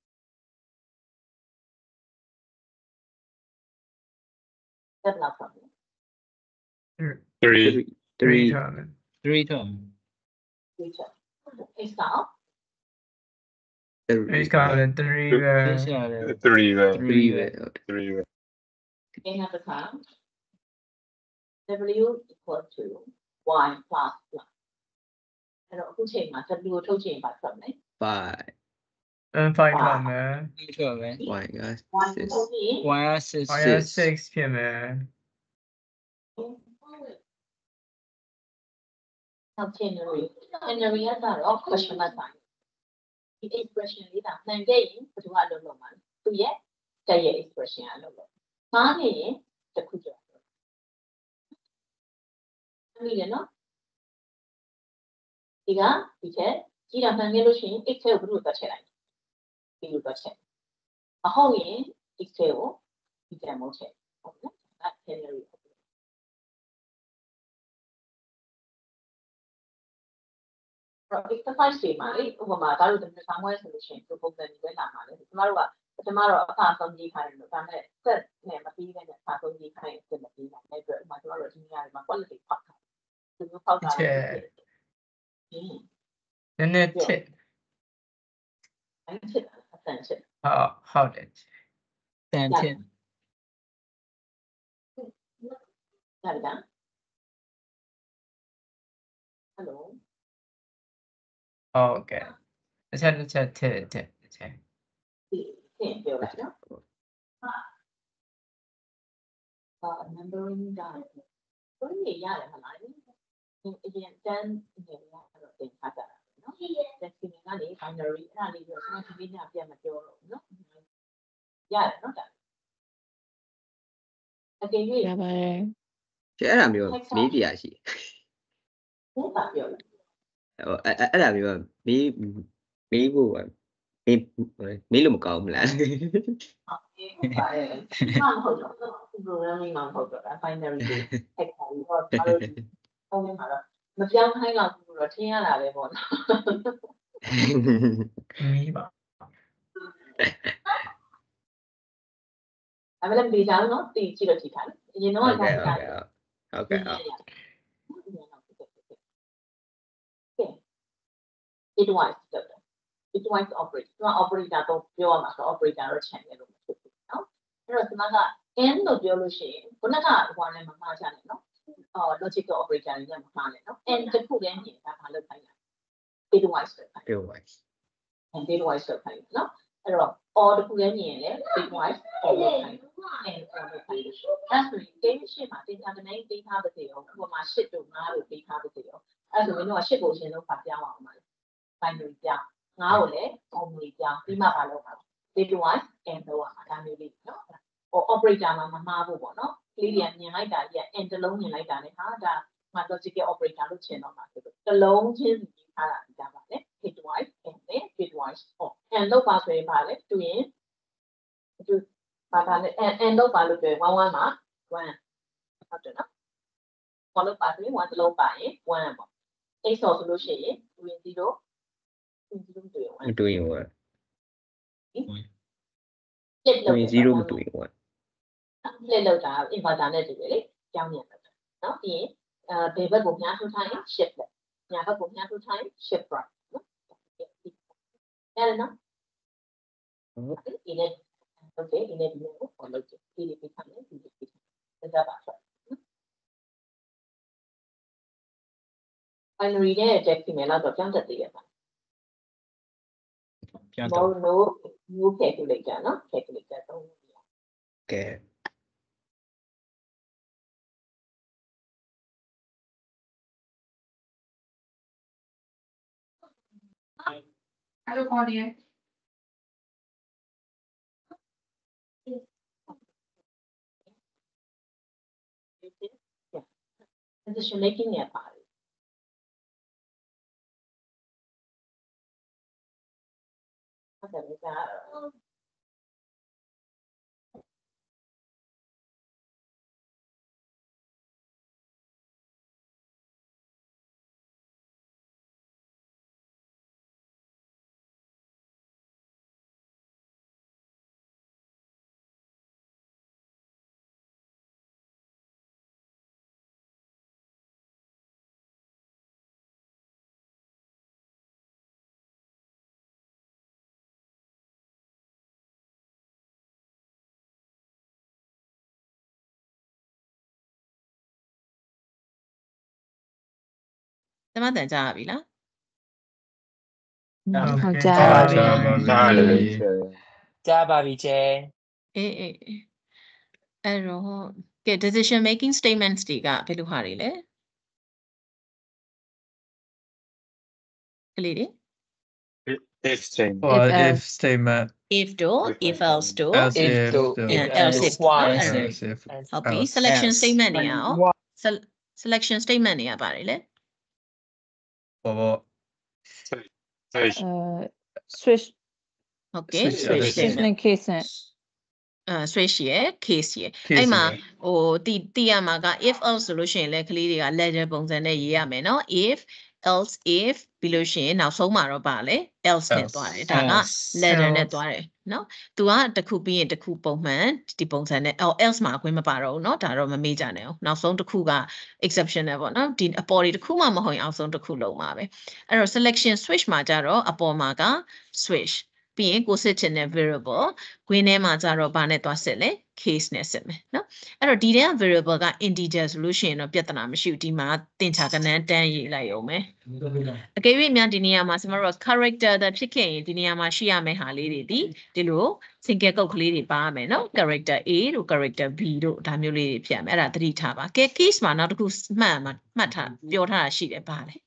တယ်လောက်ထွက် three three ထောက်မယ် three term three check x တော့ x ကလည်း three ပဲ this are three ပဲ three ပဲဟုတ်တယ် three ပဲ in the time w equal to y plus plus အဲ့တော့အခုချိန်မှာ w ကိုထုတ်ချိန်ပါထွက်မယ် five and five ထောက်မယ် three term ပဲ y က y six ထုတ်ပြီး y are six y Six. six ဖြစ်မယ်နောက် January January ကတော့ question mark ပါဒီ expression လေးကနိုင်ခဲ့ရင်ဘယ်သူကအလုပ်လုပ်မှာလဲသူရဲ့တက်ရဲ့ expression အလုပ်လုပ်မှားနေရင်တစ်ခုကြောက်အမိလည်းနော်ဒီကဒီချက်ကြီးတာမှန်ခဲ့လို့ရှိရင် x ကိုဘယ်လိုတက်ချက်လိုက်ဒီလိုတက်ချက်မဟုတ်ရင် x ကိုဒီတန်မို့ချက်ဟုတ်နော်ဒါ January exercise တွေမှာလေဥပမာဒါတို့ဒီစာမွဲဆိုလို့ရှိရင်ဒီပုံစံမျိုးပဲလာမှာလေကျမတို့ကကျမတို့အဖအဆုံးကြီးခိုင်းတယ်လို့ဒါနဲ့ဆက်နဲ့မပြီးတဲ့နဲ့အဖအဆုံးကြီးခိုင်းရင်ဆက်မပြီးနိုင်တဲ့အတွက်ဥပမာကျမတို့ဒီနေရာမှာ quality ဖောက်တာဒီလိုဖောက်တာလေဟင်းနည်းနည်းထစ်အဲ့ချက်အတန်ချက်ဟုတ်ဟုတ်တယ် ten ten ဒါကဟယ်လို Okay. တစ်ချက်တစ်ချက်ထည့်ထည့်ထည့်ဒီသင်ပြောလိုက်နော်အာ numbering ဒါဘယ်နေရတယ်မလားဒီအရင်တန်းနေရတော့သင်ထားကြတာနော် decimal ကနေ binary အဲ့ဒါလေးပြောကျွန်တော်ဒီနေ့ညပြန်မပြောတော့ဘူးနော်ရတယ်နော်ဒါအကယ်၍ရပါတယ်ကျအဲ့ဒါမျိုးမေးပြရရှိဘယ်ပါပြောလဲဟိုအဲ့အဲ့ဒါမျိုးမေးမေးဖို့မေးမေးလို့မကောင်းဘူးလားဟုတ်ပါတယ်။မှမဟုတ်တော့ programming မှာမဟုတ်တော့ binary တွေ hack ပါပြီးတော့ကျွန်တော်တို့ပုံမှန်မှာတော့မပြောင်းခိုင်းတော့ဘူးတော့ထင်ရတာပဲပေါ့နော်မီးပါ။အဲ့မဲ့ဒီကြောင်နော်တီကြည့်လို့ကြည့်ထားတယ်။အရင်တော့ဟုကတ်ဒါကဲ့ကဟုတ်ကဲ့ဟုတ်ကဲ့ဟုတ် it was it was operate သူက operator တော့ပြောရမှာဆို operator တော့ channel လို့မဖြစ်ဘူးနော်အဲ့တော့ဒီမှာက n လို့ပြောလို့ရှိရင်ခုနကဟိုနဲ့မမှားချနဲ့နော်အော် logical operator တွေနဲ့မမှားနဲ့နော် n တစ်ခုတည်းမြင်တာဘာလို့ခိုင်းလဲ it was ဆိုခိုင်း it was and it was ဆိုခိုင်းနော်အဲ့တော့ all တစ်ခုတည်းမြင်ရင်လည်း it was all လို့ခိုင်း and all လို့ခိုင်းလို့အဲ့ဆိုရင် data ရှင်းမှာ data ကနေပေးထားပါသေးရောဥပမာ၈တို့၅တို့ပေးထားပါသေးရောအဲ့ဆိုရင်တော့၈ကိုရှင်းလို့ဖတ်ပြအောင်ပါ binary ပြငါ့ကိုလည်း binary ပြပြီးမှပါလို့ပါ data wise and တော့อ่ะဒါမျိုးလေးเนาะဟို operator မှာမမှားဘူးပေါ့เนาะကလေးတွေကမြင်လိုက်တာကြီး and တစ်လုံးမြင်လိုက်တာနဲ့ဟာဒါငါ logical operator လို့ရှင်းတော့မှာဆိုတော့တစ်လုံးချင်းစီထားတာကြပါလေ data wise and နဲ့ data wise ဟော and လို့ပါဆိုရင်ပါလေတူရင်တူပါတာလေ and and လို့ပါလို့ပြောရင်one oneမှာoneဟုတ်တယ်เนาะဘာလို့ပါဆိုရင်oneတစ်လုံးပါရင်oneပေါ့အိတ်ဆော်ဆိုလို့ရှိရင်တူရင်zero zero တူရင် one မတွေ့ရင်ဟို split လုပ်တွေ့ရင်zero မတွေ့ရင်ဟို split လောက်တာ inverter နဲ့တူတယ်လေကြောင်းမြန်လောက်တာเนาะပြီးရင်အဲဘယ်ဘက်ကိုများထုတ်ထားရင် shift လက်ညာဘက်ကိုများထုတ်ထားရင် shift right เนาะအဲ့ဒါနော်ဟုတ်ဒီနေ့โอเคဒီနေ့ဒီနေ့ကို follow ကြည့်ဒီနေ့ပြထားမယ်ဒီနေ့ပြထားတယ်ဒါပါဆို binary နဲ့ decimal လောက်တော့ကြောင်းတက်သေးရပါပြန် no တော့ no new calculator เนาะ calculator သုံးလို့ရကဲအဲ့လိုခေါ်နေ decision making နဲ့ပါတယ်ဟုတ်တယ်ဒါကျမတန်ကြားရပြီလားဟုတ်ကြကြားပါပါပြီကြားပါကြားတယ်ကြားပါပြီကျဲအေးအေးအေးအဲ့တော့ကဲ decision making statements တွေကဘယ်လိုဟာတွေလဲကလေးတွေ if chain ဟို if if else statement if တို့ if else တို့ else if if to and if else if else why else else if ဟုတ်ပြီ else selection else statement တွေရော sel- selection statement တွေကပါတယ်လေဘောဘော switch အဲ switch ဟုတ်ကဲ့ switch switch switch switch statement နဲ့ case နဲ့အဲ switch ရယ် case ရယ် case အဲ့မှာရယ်ဟိုတီတီရမှာက if else ဆိုလို့ရှိရင်လည်းကလေးတွေက ledger ပုံစံနဲ့ရေးရမယ်เนาะ if else if ပြီးလို့ရှိရင်နောက်ဆုံးမှာတော့ပါလေ else နဲ့ else သွားတယ်ဒါက else ladder နဲ့ else သွားတယ်เนาะ तू ကတစ်ခုပြီးရင်တစ်ခုပုံမှန်ဒီပုံစံနဲ့ oh, else မှာအခွင့်မပါတော့ဘူးเนาะဒါတော့မမေ့ကြနဲ့အောင်နောက်ဆုံးတစ်ခုက exceptional ပေါ့เนาะဒီအပေါ်ဒီတစ်ခုမှမဟုတ်ရင်အောက်ဆုံးတစ်ခုလုံးပါပဲအဲ့တော့ selection switch မှာကြတော့အပေါ်မှာက switch ပြီးရင်ကိုစစ်ချင်တဲ့ variable ဂွင်းထဲမှာကြတော့ဘာနဲ့သွားစစ်လဲ case နဲ့စစ်မယ်နော်အဲ့တော့ဒီတဲ့ variable က integer ဆိုလို့ရှိရင်တော့ပြဿနာမရှိဘူးဒီမှာသင်္ချာကဏ္ဍတန်းရေးလိုက်အောင်မယ်အကယ်၍များဒီနေရာမှာကျွန်တော်တို့ character တဲ့ဖြစ်ခဲ့ရင်ဒီနေရာမှာရှိရမယ့်ဟာလေးတွေဒီဒီလို single ကုတ်ကလေးတွေပါရမယ်နော် character A တို့ character B တို့ဒါမျိုးလေးတွေဖြစ်ရမယ်အဲ့ဒါသတိထားပါကဲ case မှာနောက်တစ်ခုမှတ်မှာမှတ်ထားပြောထားတာရှိတယ်ပါလေ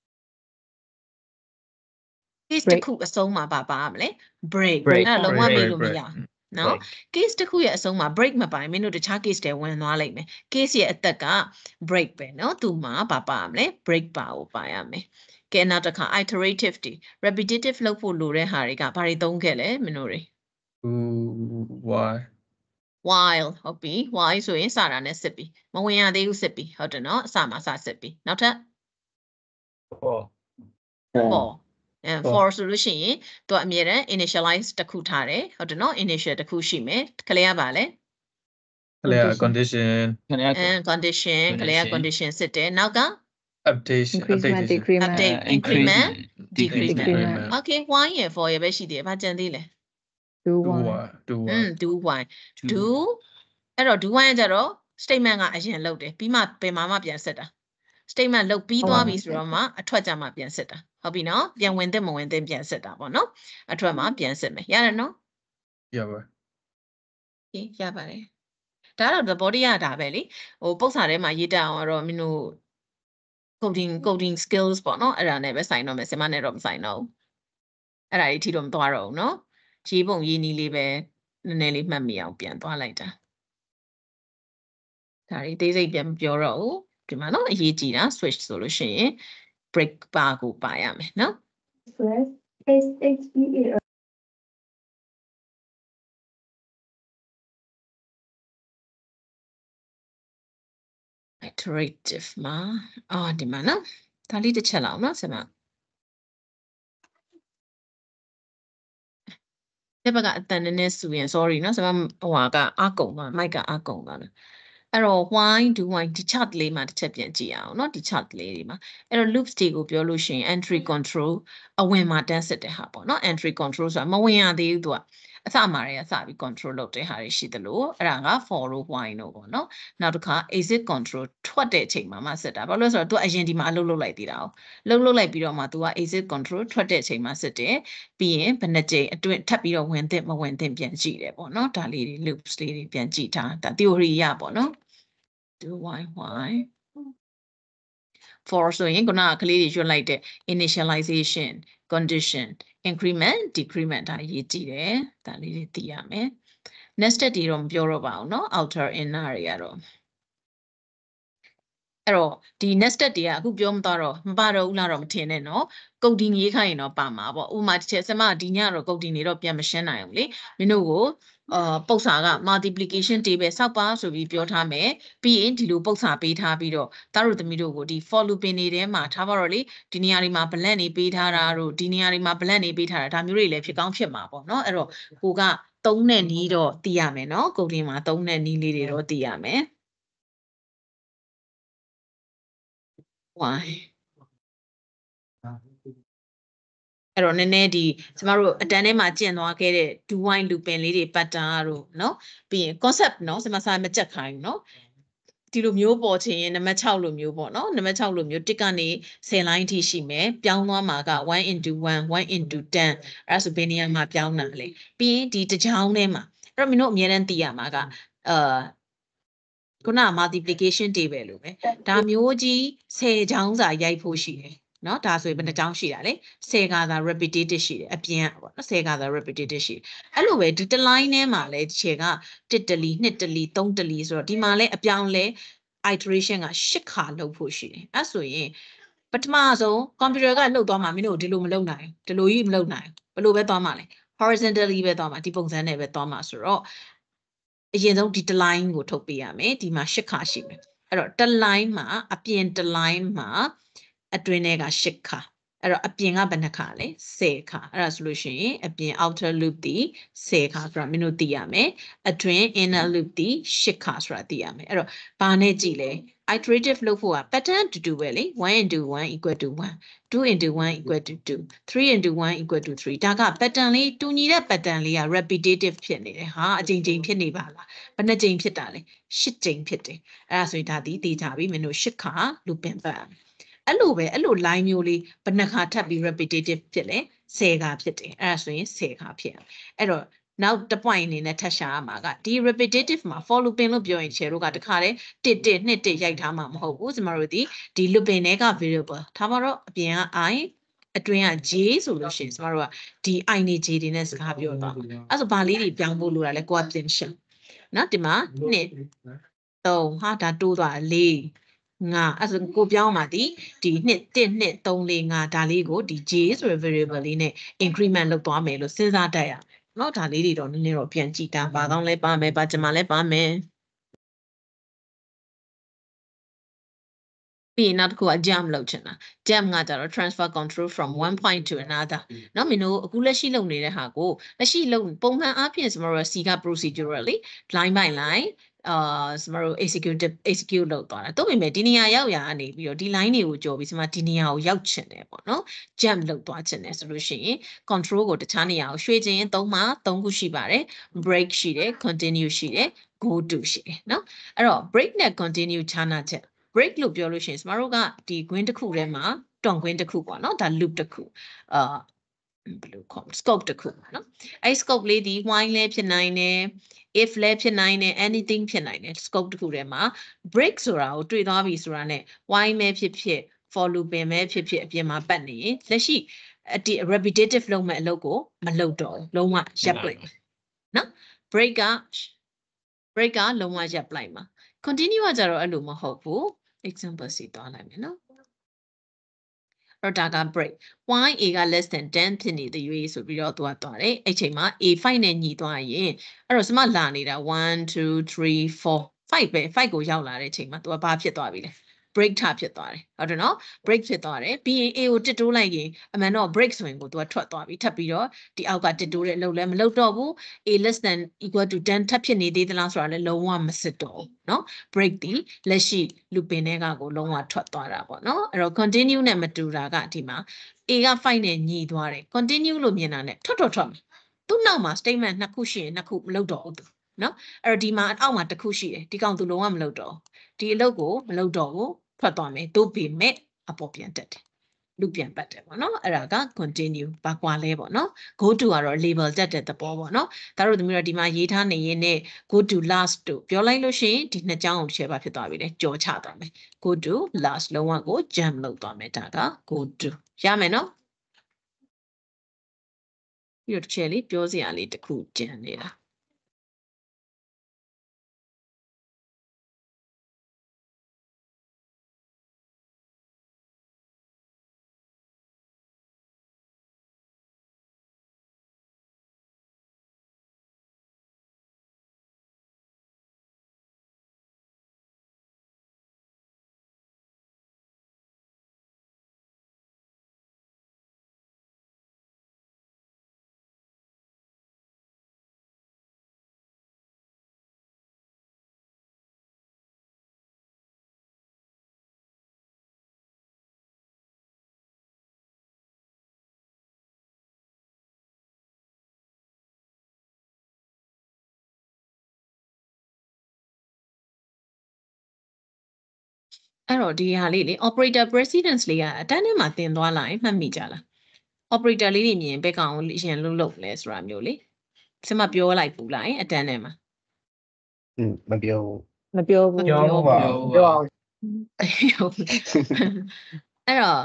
case တစ်ခုအဆုံးမှာပါပါမလဲ break အဲ့ဒါလုံးဝမေ့လို့မရနော် case တစ်ခုရဲ့အဆုံးမှာ break မပိုင်မင်းတို့တခြား case တွေဝင်သွားလိမ့်မယ် case ရဲ့အသက်က break ပဲနော်သူမှာပါပါမလဲ break ပါကိုပါရမယ်ကဲနောက်တစ်ခါ iterative တွေ repetitive လုပ်ဖို့လိုတဲ့ဟာတွေကဘာတွေသုံးခဲ့လဲမင်းတို့တွေ why while ဟုတ်ပြီ why ဆိုရင်စတာနဲ့စစ်ပြီမဝင်ရသေးဘူးစစ်ပြီဟုတ်တယ်နော်အစမှာစစစ်ပြီနောက်ထပ် for for and for ဆိုလို့ရှိရင်သူအမြဲတမ်း initialize တစ်ခုထားတယ်ဟုတ်တယ်နော် initial တစ်ခုရှိမယ်ခလေးရပါလေ clear condition and condition clear condition စစ်တယ်နောက်က updation increment decrement update increment decrement okay why ရ for ရပဲရှိသေးတယ်ဘာကြံသေးလဲ do do one why do อืม why do why do အဲ့တော့ do why ကကြတော့ statement ကအရင်လုပ်တယ်ပြီးမှပင်မှာမှပြန်ဆက်တာ statement လုပ်ပြီးသွားပြီဆိုတော့မှအထွက်ကြမှာပြန်ဆက်တာဟုတ်ပြီနော်ပြန်ဝင်တဲ့မဝင်တဲ့ပြန်ဆက်တာပေါ့နော်အထွက်မှာပြန်ဆက်မယ်ရတယ်နော် yeah boy ဟင်ရပါတယ်ဒါတော့ the body ရတာပဲလေဟိုပုတ်စာထဲမှာရေးတတ်အောင်တော့မင်းတို့ coding coding skills ပေါ့နော်အဲ့ဒါနဲ့ပဲဆိုင်တော့မယ်စမနဲ့တော့မဆိုင်တော့ဘူးအဲ့ဒါကြီးထီတော့မသွားတော့ဘူးနော်ရေးပုံရေးနည်းလေးပဲနည်းနည်းလေးမှတ်မိအောင်ပြန်သွားလိုက်တာဒါတွေသေးစိတ်ပြန်မပြောတော့ဘူးဒီမှာနော်အရေးကြီးတာ switch ဆိုလို့ရှိရင် break bar ကိုပါရမယ်နော် stress s h e a iterative မှာအော်ဒီမှာနော်ဒါလေးတစ်ချက်လောက်နော်ဆင်မဒီဘက်ကအတန်နည်းနည်းဆူရင် sorry နော်ဆင်မဟိုဟာကအကုံသွားမိုက်ကအကုံသွားတယ်အဲ့တော့ why do why ဒီ chart လေးမှာတစ်ချက်ပြန်ကြည့်အောင်เนาะဒီ chart လေးတွေမှာအဲ့တော့ loops တွေကိုပြောလို့ရှိရင် entry control အဝင်မှာတန်းစစ်တဲ့ဟာပေါ့เนาะ entry control ဆိုတာမဝင်ရသေးဘူးသူကအစမှာတွေကစပြီး control လုပ်တဲ့ဟာတွေရှိသလိုအဲ့ဒါက for လို့ why လို့ပေါ့เนาะနောက်တစ်ခါ exit control ထွက်တဲ့အချိန်မှာမှစစ်တာဘာလို့လဲဆိုတော့သူအရင်ဒီမှာအလုပ်လုပ်လိုက်သေးတာ哦လုပ်လုပ်လိုက်ပြီးတော့မှသူက exit control ထွက်တဲ့အချိန်မှာစစ်တယ်ပြီးရင်ဘယ်နှကြိမ်အတွင်းထပ်ပြီးတော့ဝင်သင့်မဝင်သင့်ပြန်ကြည့်တယ်ပေါ့เนาะဒါလေးတွေ loops လေးတွေပြန်ကြည့်ထားဒါ theory ရပေါ့เนาะdo why why for ဆိုရင်ခုနကကလေးတွေရွတ်လိုက်တဲ့ initialization condition increment decrement ဒါရေးကြည့်တယ်ဒါလေးတွေသိရမယ် nested တွေတော့မပြောတော့ပါဘူးเนาะ outer inner တွေကတော့အဲ့တော့ဒီ nested တွေကအခုပြောမသွားတော့မပါတော့ဘူးလားတော့မထင်နဲ့เนาะ coding ရေးခိုင်းရင်တော့ပါမှာပေါ့ဥပမာတစ်ချက်စမဒီညတော့ coding တွေတော့ပြန်မရှင်းနိုင်ဘူးလေမင်းတို့ကိုအာပု္ပ္ပာက multiplication table စောက်ပါဆိုပြီးပြောထားမယ်ပြီးရင်ဒီလိုပု္ပ္ပာပေးထားပြီးတော့သားတို့သမီးတို့ကိုဒီ for looping တွေထဲမှာထားပါတော့လေဒီနေရာတွေမှာ blank တွေပေးထားတာတို့ဒီနေရာတွေမှာ blank တွေပေးထားတာဒါမျိုးတွေလည်းဖြစ်ကောင်းဖြစ်မှာပေါ့เนาะအဲ့တော့ကိုကသုံးတဲ့နည်းတော့သိရမယ်เนาะ coding မှာသုံးတဲ့နည်းလေးတွေတော့သိရမယ် why အဲ့တော့နည်းနည်းဒီကျမတို့အတန်းထဲမှာကျင့်သွားခဲ့တဲ့ do while looping လေးတွေ pattern တို့เนาะပြီးရင် concept เนาะကျမစာမကြက်ခိုင်းเนาะဒီလိုမျိုးပေါ်ချင်ရင်နံပါတ်၆လိုမျိုးပေါ့เนาะနံပါတ်၆လိုမျိုးတစ်ကနေဆယ်လိုင်းထိရှိမယ်ပြောင်းသွားမှာကone into one one into ten အဲ့ဒါဆိုဘယ်နေရာမှာပြောင်းတာလဲပြီးရင်ဒီတစ်ချောင်းထဲမှာအဲ့တော့မင်းတို့အများတန်းသိရမှာကအာခုန multiplication table လို့ပဲဒါမျိုးကြီးဆယ်ချောင်းစာရိုက်ဖို့ရှိတယ်เนาะဒါဆိုရင်ဘယ်နှချောင်းရှိတာလဲဆယ်ကသာ repetitive ရှိတယ်အပြင်ပေါ့နော်ဆယ်ကသာ repetitive ရှိတယ်အဲ့လိုပဲဒီတစ် line ထဲမှာလဲဒီချေကတစ်တလီနှစ်တလီသုံးတလီဆိုတော့ဒီမှာလဲအပြောင်းလဲ iteration ကရှစ်ခါလုပ်ဖို့ရှိတယ်အဲ့ဆိုရင်ပထမဆုံး computer ကလှုပ်သွားမှာမင်းတို့ဒီလိုမလုပ်နိုင်ဒီလိုကြီးမလုပ်နိုင်ဘယ်လိုပဲသွားမှာလဲ horizontally ပဲသွားမှာဒီပုံစံနဲ့ပဲသွားမှာဆိုတော့အရင်ဆုံးဒီတစ် line ကိုထုတ်ပေးရမယ်ဒီမှာရှစ်ခါရှိမယ်အဲ့တော့တစ် line မှာအပြင်တစ် line မှာအတွင်းထဲကရှစ်ခါအဲ့တော့အပြင်ကဘယ်နှခါလဲဆယ်ခါအဲ့ဒါဆိုလို့ရှိရင်အပြင် outer loop ဒီဆယ်ခါဆိုတော့မင်းတို့သိရမယ်အတွင်း inner loop ဒီရှစ်ခါဆိုတာသိရမယ်အဲ့တော့ဘာနဲ့ကြည့်လဲ iterative လို့ဖို့က pattern တူတူပဲလေ one into one equal to one two into one equal to two three into one equal to three ဒါက pattern လေးတူညီတဲ့ pattern လေးက repetitive ဖြစ်နေတယ်ဟာအကြိမ်ကြိမ်ဖြစ်နေပါလားဘယ်နှကြိမ်ဖြစ်တာလဲရှစ်ကြိမ်ဖြစ်တယ်အဲ့ဒါဆိုရင်ဒါဒီသိကြပြီမင်းတို့ရှစ်ခါ looping ပတ်အဲ့လိုပဲအဲ့လို line မျိုးလေးဘယ်နှခါထပ်ပြီး repetitive ဖြစ်လဲဆယ်ခါဖြစ်တယ်အဲ့ဒါဆိုရင်ဆယ်ခါဖြစ်အဲ့တော့နောက်တစ် point အနေနဲ့ထပ်ရှာရမှာကဒီ repetitive မှာ for looping လို့ပြောရင်ခြေတို့ကတခါတည်းတစ်တစ်နှစ်တစ်ရိုက်ထားမှာမဟုတ်ဘူးကျမတို့ဒီဒီ looping တွေက variable ထားပါတော့အပြင်က i အတွင်းက j ဆိုလို့ရှိရင်ကျမတို့ကဒီ i နဲ့ j တွေနဲ့စကားပြောတော့အဲ့ဆိုဘာလေးတွေပြောင်းဖို့လိုတာလဲ coefficient နော်ဒီမှာနှစ်သုံးဟာဒါတိုးသွားလေးငါအဲ့ဆိုကိုပြောင်းမှာဒီဒီနှစ်တစ်နှစ်သုံးလေးငါဒါလေးကိုဒီ j ဆိုရယ် variable လေးနဲ့ increment လုပ်သွားမယ်လို့စဉ်းစားတတ်ရနော်ဒါလေးတွေတော့နည်းနည်းတော့ပြန်ကြည့်တာဘာကောင်းလဲပါမယ်ဘာကျမလဲပါမယ်ပြီးရင်နောက်တစ်ခုက jump လုပ်ချင်တာ jump ကကြတော့ transfer control from one point to another နော်မင်းတို့အခုလက်ရှိလုပ်နေတဲ့ဟာကိုလက်ရှိလုပ်ပုံမှန်အားဖြင့်ကျမတို့ C က procedurally line by line အာကျမတို့ executive execute လုပ်သွားတာတော့ပေမဲ့ဒီနေရာရောက်ရာကနေပြီးတော့ဒီ line တွေကိုကြော်ပြီးကျမဒီနေရာကိုရောက်ချင်တယ်ပေါ့နော် jump လုပ်သွားချင်တယ်ဆိုလို့ရှိရင် control ကိုတခြားနေရာကိုရွှေ့ချင်ရင်သုံးမှာသုံးခုရှိပါတယ် break ရှိတယ် continue ရှိတယ် go to ရှိတယ်နော်အဲ့တော့ break နဲ့ continue ခြားနာချက် break လို့ပြောလို့ရှိရင်ကျမတို့ကဒီ gwin တစ်ခုထဲမှာတွန် gwin တစ်ခုပေါ့နော်ဒါ loop တစ်ခုအာဘယ်လိုခေါ် scope တစ်ခုနော်အဲ့ scope လေးဒီ while လဲဖြစ်နိုင်တယ် if လဲဖြစ်နိုင်တယ် anything ဖြစ်နိုင်တယ် scope တစ်ခုထဲမှာ break ဆိုတာကိုတွေ့သွားပြီဆိုတာနဲ့ while မဲဖြစ်ဖြစ် for looping မဲဖြစ်ဖြစ်အပြင်မှာပတ်နေရင်လက်ရှိဒီ repetitive လုပ်မဲ့အလုပ်ကိုမလုပ်တော့လုံးဝရပ်ပလိုက်နော် break က break ကလုံးဝရပ်ပလိုက်မှာ continue ကကြတော့အဲ့လိုမဟုတ်ဘူး example စီသွားလိုက်မယ်နော်တော့ဒါက break y a က less than ten ဖြစ်နေတဲ့ရွေးဆိုပြီးတော့သူကသွားတယ်အဲ့ချိန်မှာ a five နဲ့ညီသွားရင်အဲ့တော့စမလာနေတာ one two three four five ပဲfiveကိုရောက်လာတဲ့အချိန်မှာသူကဘာဖြစ်သွားပြီလဲ break ထဖြစ်သွားတယ်ဟုတ်တယ်နော် break ဖြစ်သွားတယ်ပြီးရင် a ကိုတစ်တိုးလိုက်ရင်အမှန်တော့ break ဆိုရင်ကိုသူကထွက်သွားပြီထပ်ပြီးတော့ဒီအောက်ကတစ်တိုးတဲ့အလုပ်လည်းမလုပ်တော့ဘူး a less than equal to ten ထပ်ဖြစ်နေသေးသလားဆိုတာလည်းလုံးဝမစစ်တော့ဘူးเนาะ break ဒီလက်ရှိ looping တွေကကိုလုံးဝထွက်သွားတာပေါ့เนาะအဲ့တော့ continue နဲ့မတူတာကဒီမှာ a က five နဲ့ညီသွားတယ် continue လို့မြင်တာနဲ့ထွက်ထွက်ထွက်သူ့နောက်မှာ statement နှစ်ခုရှိရင်နှစ်ခုမလုပ်တော့ဘူးသူเนาะအဲ့တော့ဒီမှာအောက်မှာတစ်ခုရှိတယ်ဒီကောင်သူလုံးဝမလုပ်တော့ဒီအလုပ်ကိုမလုပ်တော့ဘူးထွက်သွားမယ်တို့ပေမဲ့အပေါ်ပြန်တက်တယ်လူပြန်ပတ်တယ်ပေါ့နော်အဲ့ဒါက continue ဘာကွာလဲပေါ့နော် go to ကတော့ label တက်တဲ့သဘောပေါ့နော်ဒါတို့သမီးတို့ဒီမှာရေးထားနေရင်နဲ့ go to last တို့ပြောလိုက်လို့ရှိရင်ဒီနှစ်ကြောင်းကို share ပါဖြစ်သွားပြီလေကြော်ချသွားမယ် go to last လုံးဝကို jump လုပ်သွားမယ်ဒါက go to ရမယ်နော်ပြီးတော့တစ်ချက်လေးပြောစရာလေးတစ်ခုကျန်နေတာအဲ့တော့ဒီဟာလေးလေ operator precedence လေးကအတန်းထဲမှာသင်သွားလာရင်မှတ်မိကြလား operator လေးတွေမြင်ဘက်ကောင်ရင်လုံးလုံးလဲဆိုတာမျိုးလေစမပြောလိုက်ဘူးလားအတန်းထဲမှာอืมမပြောမပြောဘူးပြောပါပြောအောင်အဲ့တော့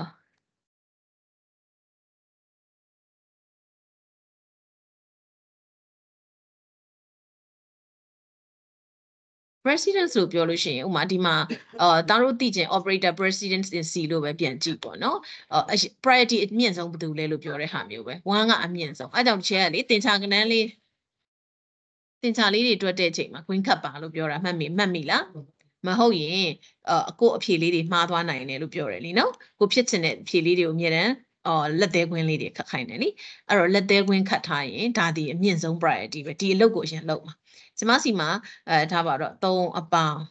precedence လို့ပြောလို့ရှိရင်ဥမာဒီမှာအာတားတို့သိချင် operator precedence in C လို့ပဲပြန်ကြည့်ပေါ့နော်အာ priority အမြင့်ဆုံးဘယ်သူလဲလို့ပြောတဲ့ဟာမျိုးပဲ one ကအမြင့်ဆုံးအဲကြောင့်ချဲကလေတင်ချာကနန်းလေးတင်ချာလေးတွေတွက်တဲ့အချိန်မှာ green cut ပါလို့ပြောတာမှတ်မိမှတ်မိလားမဟုတ်ရင်အကိုအဖြေလေးတွေမှားသွားနိုင်တယ်လို့ပြောတယ်လीနော်ကိုဖြစ်ချင်တဲ့အဖြေလေးတွေကိုအမြဲတမ်းအော်လက်သေးခွင်းလေးတွေခတ်ခိုင်းတယ်လीအဲ့တော့လက်သေးခွင်းခတ်ထားရင်ဒါဒီအမြင့်ဆုံး priority ပဲဒီအလုပ်ကိုအရင်လုပ်မှာကျမစီမှာအဲထားပါတော့သုံးအပေါင်း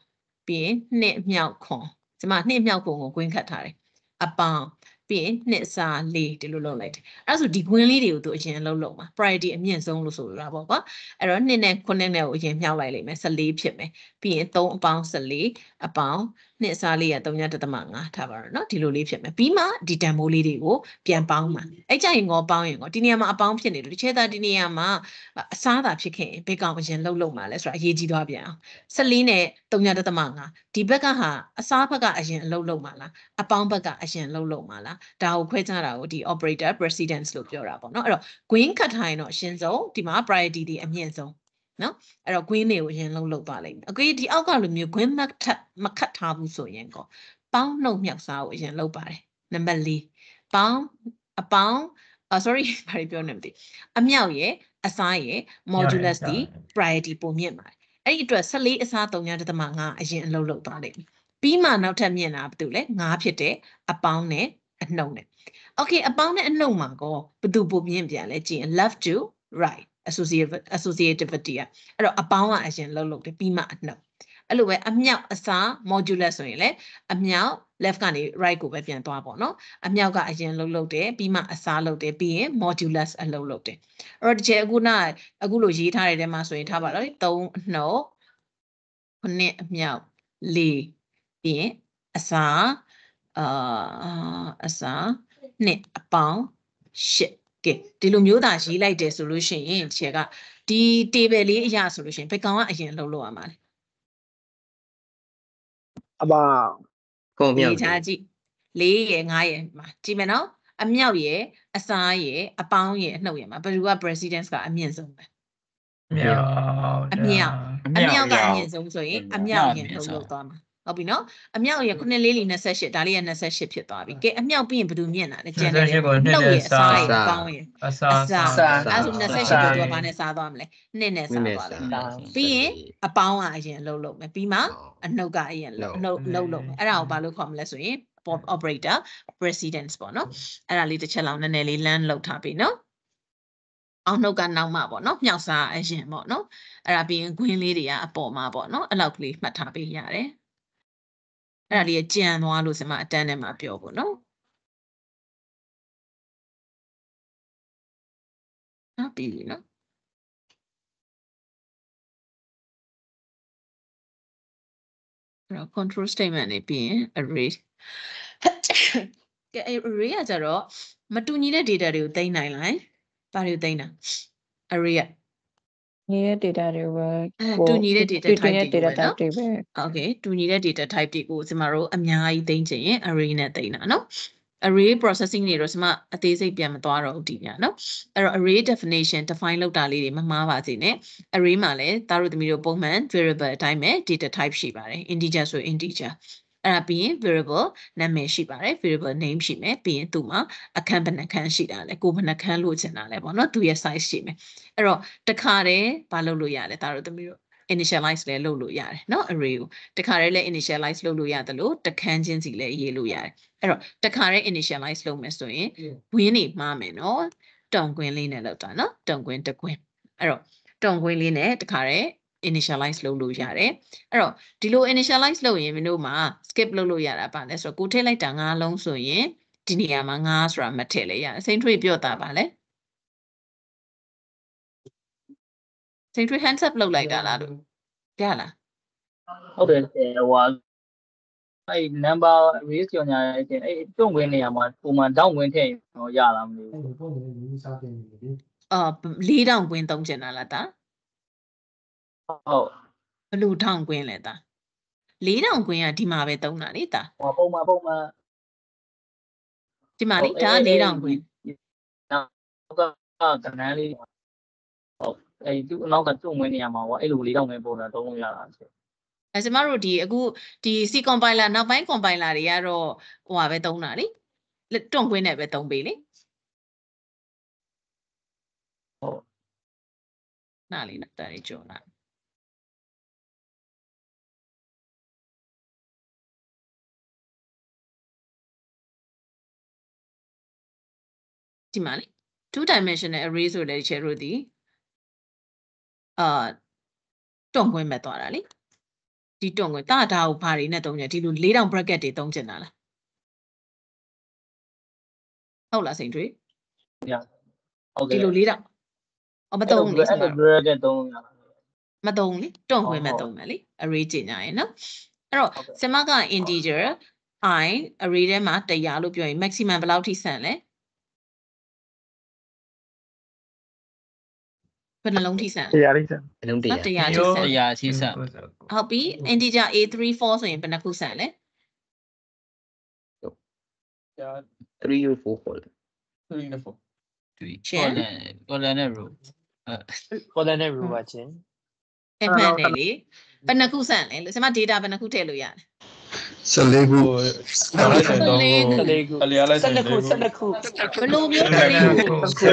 ပြီးရင်နှစ်မြောက်ခွန်ဒီမှာနှစ်မြောက်ခွန်ကိုကွင်းခတ်ထားတယ်အပေါင်းပြီးရင်နှစ်စားလေးဒီလိုလုပ်လိုက်တယ်အဲ့ဒါဆိုဒီကွင်းလေးတွေကိုသူအရင်လုံးလုံးမှာ priority အမြင့်ဆုံးလို့ဆိုလိုတာပေါ့ကွာအဲ့တော့နှစ်နဲ့ခုနှစ်နဲ့ကိုအရင်မြောက်လိုက်လိမ့်မယ်၁၄ဖြစ်မယ်ပြီးရင်သုံးအပေါင်း၁၄အပေါင်းနှစ်စားလေးက၃ညတသမ၅ထားပါတော့เนาะဒီလိုလေးဖြစ်မယ်ပြီးမှဒီတန်ဖိုးလေးတွေကိုပြန်ပေါင်းမှာအဲ့ကြရင်ငေါပေါင်းရင်ကောဒီနေရာမှာအပေါင်းဖြစ်နေလို့ဒီချဲသားဒီနေရာမှာအစားသာဖြစ်ခဲ့ရင်ဘေးကောင်အရင်လှုပ်လှုပ်မှာလဲဆိုတာအရေးကြီးသွားပြန်အောင်၁၄နဲ့၃ညတသမ၅ဒီဘက်ကဟာအစားဘက်ကအရင်အလုပ်လုပ်မှာလားအပေါင်းဘက်ကအရင်လှုပ်လှုပ်မှာလားဒါကိုခွဲခြားတာကိုဒီ operator precedence လို့ပြောတာပေါ့เนาะအဲ့တော့ green ခတ်ထားရင်တော့အရှင်းဆုံးဒီမှာ priority ဒီအမြင့်ဆုံးနော်အဲ့တော့ green တွေကိုအရင်လှုပ်လှုပ်သွားလိမ့်မယ်အကွေးဒီအောက်ကလိုမျိုး green မခတ်မခတ်ထားဘူးဆိုရင်ကောပေါင်းနှုတ်မြောက်စားကိုအရင်လှုပ်ပါတယ်နံပါတ်၄ပေါင်းအပေါင်းအာ sorry ဘာပြောနေမသိအမြောက်ရဲ့အစားရဲ့ modulus ဒီ priority ပုံမြင့်ပါတယ်အဲ့ဒီအတွက်၁၄အစား၃ညတသမ၅အရင်အလှုပ်လှုပ်သွားလိမ့်မယ်ပြီးမှနောက်ထပ်မြင့်တာဘာတူလဲ၅ဖြစ်တဲ့အပေါင်းနဲ့အနှုတ်နဲ့ okay အပေါင်းနဲ့အနှုတ်မှာကောဘယ်သူပုံမြင့်ပြန်လဲကြည့်ရင် left to right associative associativity อ่ะအဲ့တော့အပေါင်းကအရင်လှုပ်လှုပ်တယ်ပြီးမှအနှုတ်အဲ့လိုပဲအမြောက်အစား modulus ဆိုရင်လေအမြောက် left ကနေ right ကိုပဲပြန်သွားပေါ့နော်အမြောက်ကအရင်လှုပ်လှုပ်တယ်ပြီးမှအစားလှုပ်တယ်ပြီးရင် modulus အလှုပ်လှုပ်တယ်အဲ့တော့ဒီချက်အခုနအခုလိုရေးထားတဲ့ထဲမှာဆိုရင်ထားပါတော့၃အနှုတ်ခုနှစ်အမြောက်၄ပြီးရင်အစားအာအစားနှစ်အပေါင်း၈ကဲဒီလိုမျိုးသာရေးလိုက်တယ်ဆိုလို့ရှိရင်ခြေကဒီ table လေးအရာဆိုလို့ရှိရင်ဘယ်ကောင်ကအရင်လှုပ်လို့ရမှာလဲအပေါင်းခုံမြောက်ရေးထားကြည့်၄ရယ်၅ရယ်မှာကြည့်မယ်နော်အမြောက်ရယ်အစားရယ်အပေါင်းရယ်အနှုတ်ရယ်မှာဘယ်သူက precedence ကအမြင့်ဆုံးပဲအမြောက်အမြောက်အမြောက်ကအမြင့်ဆုံးဆိုရင်အမြောက်ရင်လှုပ်လို့သွားမှာဟုတ်ပြီနော်အမြောက်ရခုနှစ်လေးလီ၂၈ဒါလေးရ၂၈ဖြစ်သွားပြီကဲအမြောက်ပြီးရင်ဘယ်သူမြင့်တာလဲကျန်တယ်နှုတ်ရအစားရအပေါင်းရအစားအစားအဲဆို၂၈ကိုသူကဘာနဲ့စားသွားမလဲနှစ်နဲ့စားသွားတယ်ပြီးရင်အပေါင်းကအရင်လှုပ်လို့မယ်ပြီးမှအနှုတ်ကအရင်လှုပ်အနှုတ်လှုပ်လို့မယ်အဲ့ဒါကိုဘာလို့ခေါ်မလဲဆိုရင် operator precedence ပေါ့နော်အဲ့ဒါလေးတစ်ချက်လောက်နည်းနည်းလေးလမ်းလောက်ထားပြီနော်အောင်နှုတ်ကနောက်မှပေါ့နော်မြောက်စားအရင်ပေါ့နော်အဲ့ဒါပြီးရင် green လေးတွေကအပေါ်မှာပေါ့နော်အဲ့လောက်ကလေးမှတ်ထားပေးရတယ်အဲ့ဒါလေးကြံသွားလို့စမအတန်းထဲမှာပြောဖို့နော်ဟုတ်ပြီနော်အဲ့တော့ control statement နေပြီးရင် array ကဲ array ကကြတော့မတူညီတဲ့ data တွေကိုသိမ်းနိုင်လိုက်ဘာတွေကိုသိမ်းတာ array ကညီတဲ့ data တွေပဲတူညီတဲ့ data type တွေပဲ data type တွေပဲ okay တူညီတဲ့ data type တွေကိုကျမတို့အများကြီးသိမ်းချင်ရင် array နဲ့သိမ်းတာနော် array processing တွေတော့ကျမအသေးစိတ်ပြန်မသွားတော့ဘူးဒီညနော်အဲ့တော့ array definition define လုပ်တာလေးတွေမမှားပါစေနဲ့ array မှာလည်းသားတို့သမီးတို့ပုံမှန် variable အတိုင်းပဲ data type ရှိပါတယ် integer ဆို integer အဲ့ဒါပြီးရင် variable နာမည်ရှိပါတယ် variable name ရှိမယ်ပြီးရင်သူ့မှာအခန်းဘယ်နှခန်းရှိတာလဲကိုဘယ်နှခန်းလို့ချင်တာလဲပေါ့နော်သူရဲ့ size ရှိမယ်အဲ့တော့တခါတည်းဘာလုပ်လို့ရလဲသားတို့သမီးတို့ initialize လည်းလုပ်လို့ရတယ်เนาะ array ကိုတခါတည်းလည်း initialize လုပ်လို့ရတယ်လို့တခန်းချင်းစီလည်းရေးလို့ရတယ်အဲ့တော့တခါတည်း initialize လုပ်မယ်ဆိုရင် win နေမှာမယ်เนาะတုံကွင်းလေးနဲ့လောက်တာเนาะတုံကွင်းတစ်ကွင်းအဲ့တော့တုံကွင်းလေးနဲ့တခါတည်း initialize လုပ်လို့ရတယ်အဲ့တော့ဒီလို initialize လုပ်ရင်မင်းတို့မှာ skip လုပ်လို့ရတာပါလဲဆိုတော့ကိုထည့်လိုက်တာ၅လုံးဆိုရင်ဒီနေရာမှာ၅ဆိုတာမထည့်လဲရအစိမ်းထွေးပြော့တာပါလဲစိမ်းထွေး hands up လုပ်လိုက်တာလားလို့ရလားဟုတ်တယ်ဟိုဟာအဲ့ number raise ကြောင့်ညာရဲ့အဲ့တုံ့ဝင်နေရမှာပုံမှန်တောင်းဝင်ထည့်တော့ရလားမသိဘူးအော်လေးတောင်ကွင်းသုံးချင်တာလားတာဟုတ်ဘလူထောင်ကွင်းလဲတာလေးတောင်ကွင်းကဒီမှာပဲသုံးတာလေတာဟောပုံမှန်ပုံမှန်ဒီမှာလေဒါလေးတောင်ကွင်းနောက်ကကနန်းလေးဟုတ်အဲ့ဒီနောက်ကတုံ့ဝင်နေရမှာဟောအဲ့လိုလေးတောင်ဝင်ပုံတာသုံးလို့ရတာဆိုအဲကျမတို့ဒီအခုဒီ C compiler နောက်ပိုင်း compiler တွေကတော့ဟိုဟာပဲသုံးတာလေတွန့်ခွင်းနဲ့ပဲသုံးပေးလေဟုတ်နားလေးနော်တားလေးကြော်လာဒီမှာလေ two dimensional array ဆိုတဲ့ချေတို့ဒီအာတွန့်ခွင်းမဲ့သွားတာလေဒီတွန့်ကိုတာဒါကိုဘာတွေနဲ့သုံးကြဒီလိုလေးတောင် bracket တွေသုံးချင်တာလားဟုတ်လားစိန်ထွေးဟုတ်ဒီကဲ့လိုလေးတောင်အမသုံးလေအဲ့လို bracket သုံးရတာမသုံးလေတွန့်ခွင့်မဲ့သုံးမယ်လေ array ကျင်ညာရယ်နော်အဲ့တော့ဆမက integer I array ထဲမှာone hundredလို့ပြောရင် maximum ဘယ်လောက်ထိဆန်လဲဘယ်နှလုံးထိဆန်လဲတရားလေးစံအလုံးတနော်ရာ one hundredထိဆန်တရားရှိစဟုတ်ပြီ integer a three four ဆိုရင်ဘယ်နှခုဆန်လဲ three or four ပေါ့ three and four ရှင်း column နဲ့ row ကိုလည်းနဲ့ row ပါချင်းအဲ့မှန်တယ်လေဘယ်နှခုဆန်လဲလို့ဆမ data ဘယ်နှခုထည့်လို့ရလဲ十六个， တလေးခုအလျားလိုက်ဆက်နှစ်ခုဆက်နှစ်ခုဘယ်လိုမျိုးတလေးခု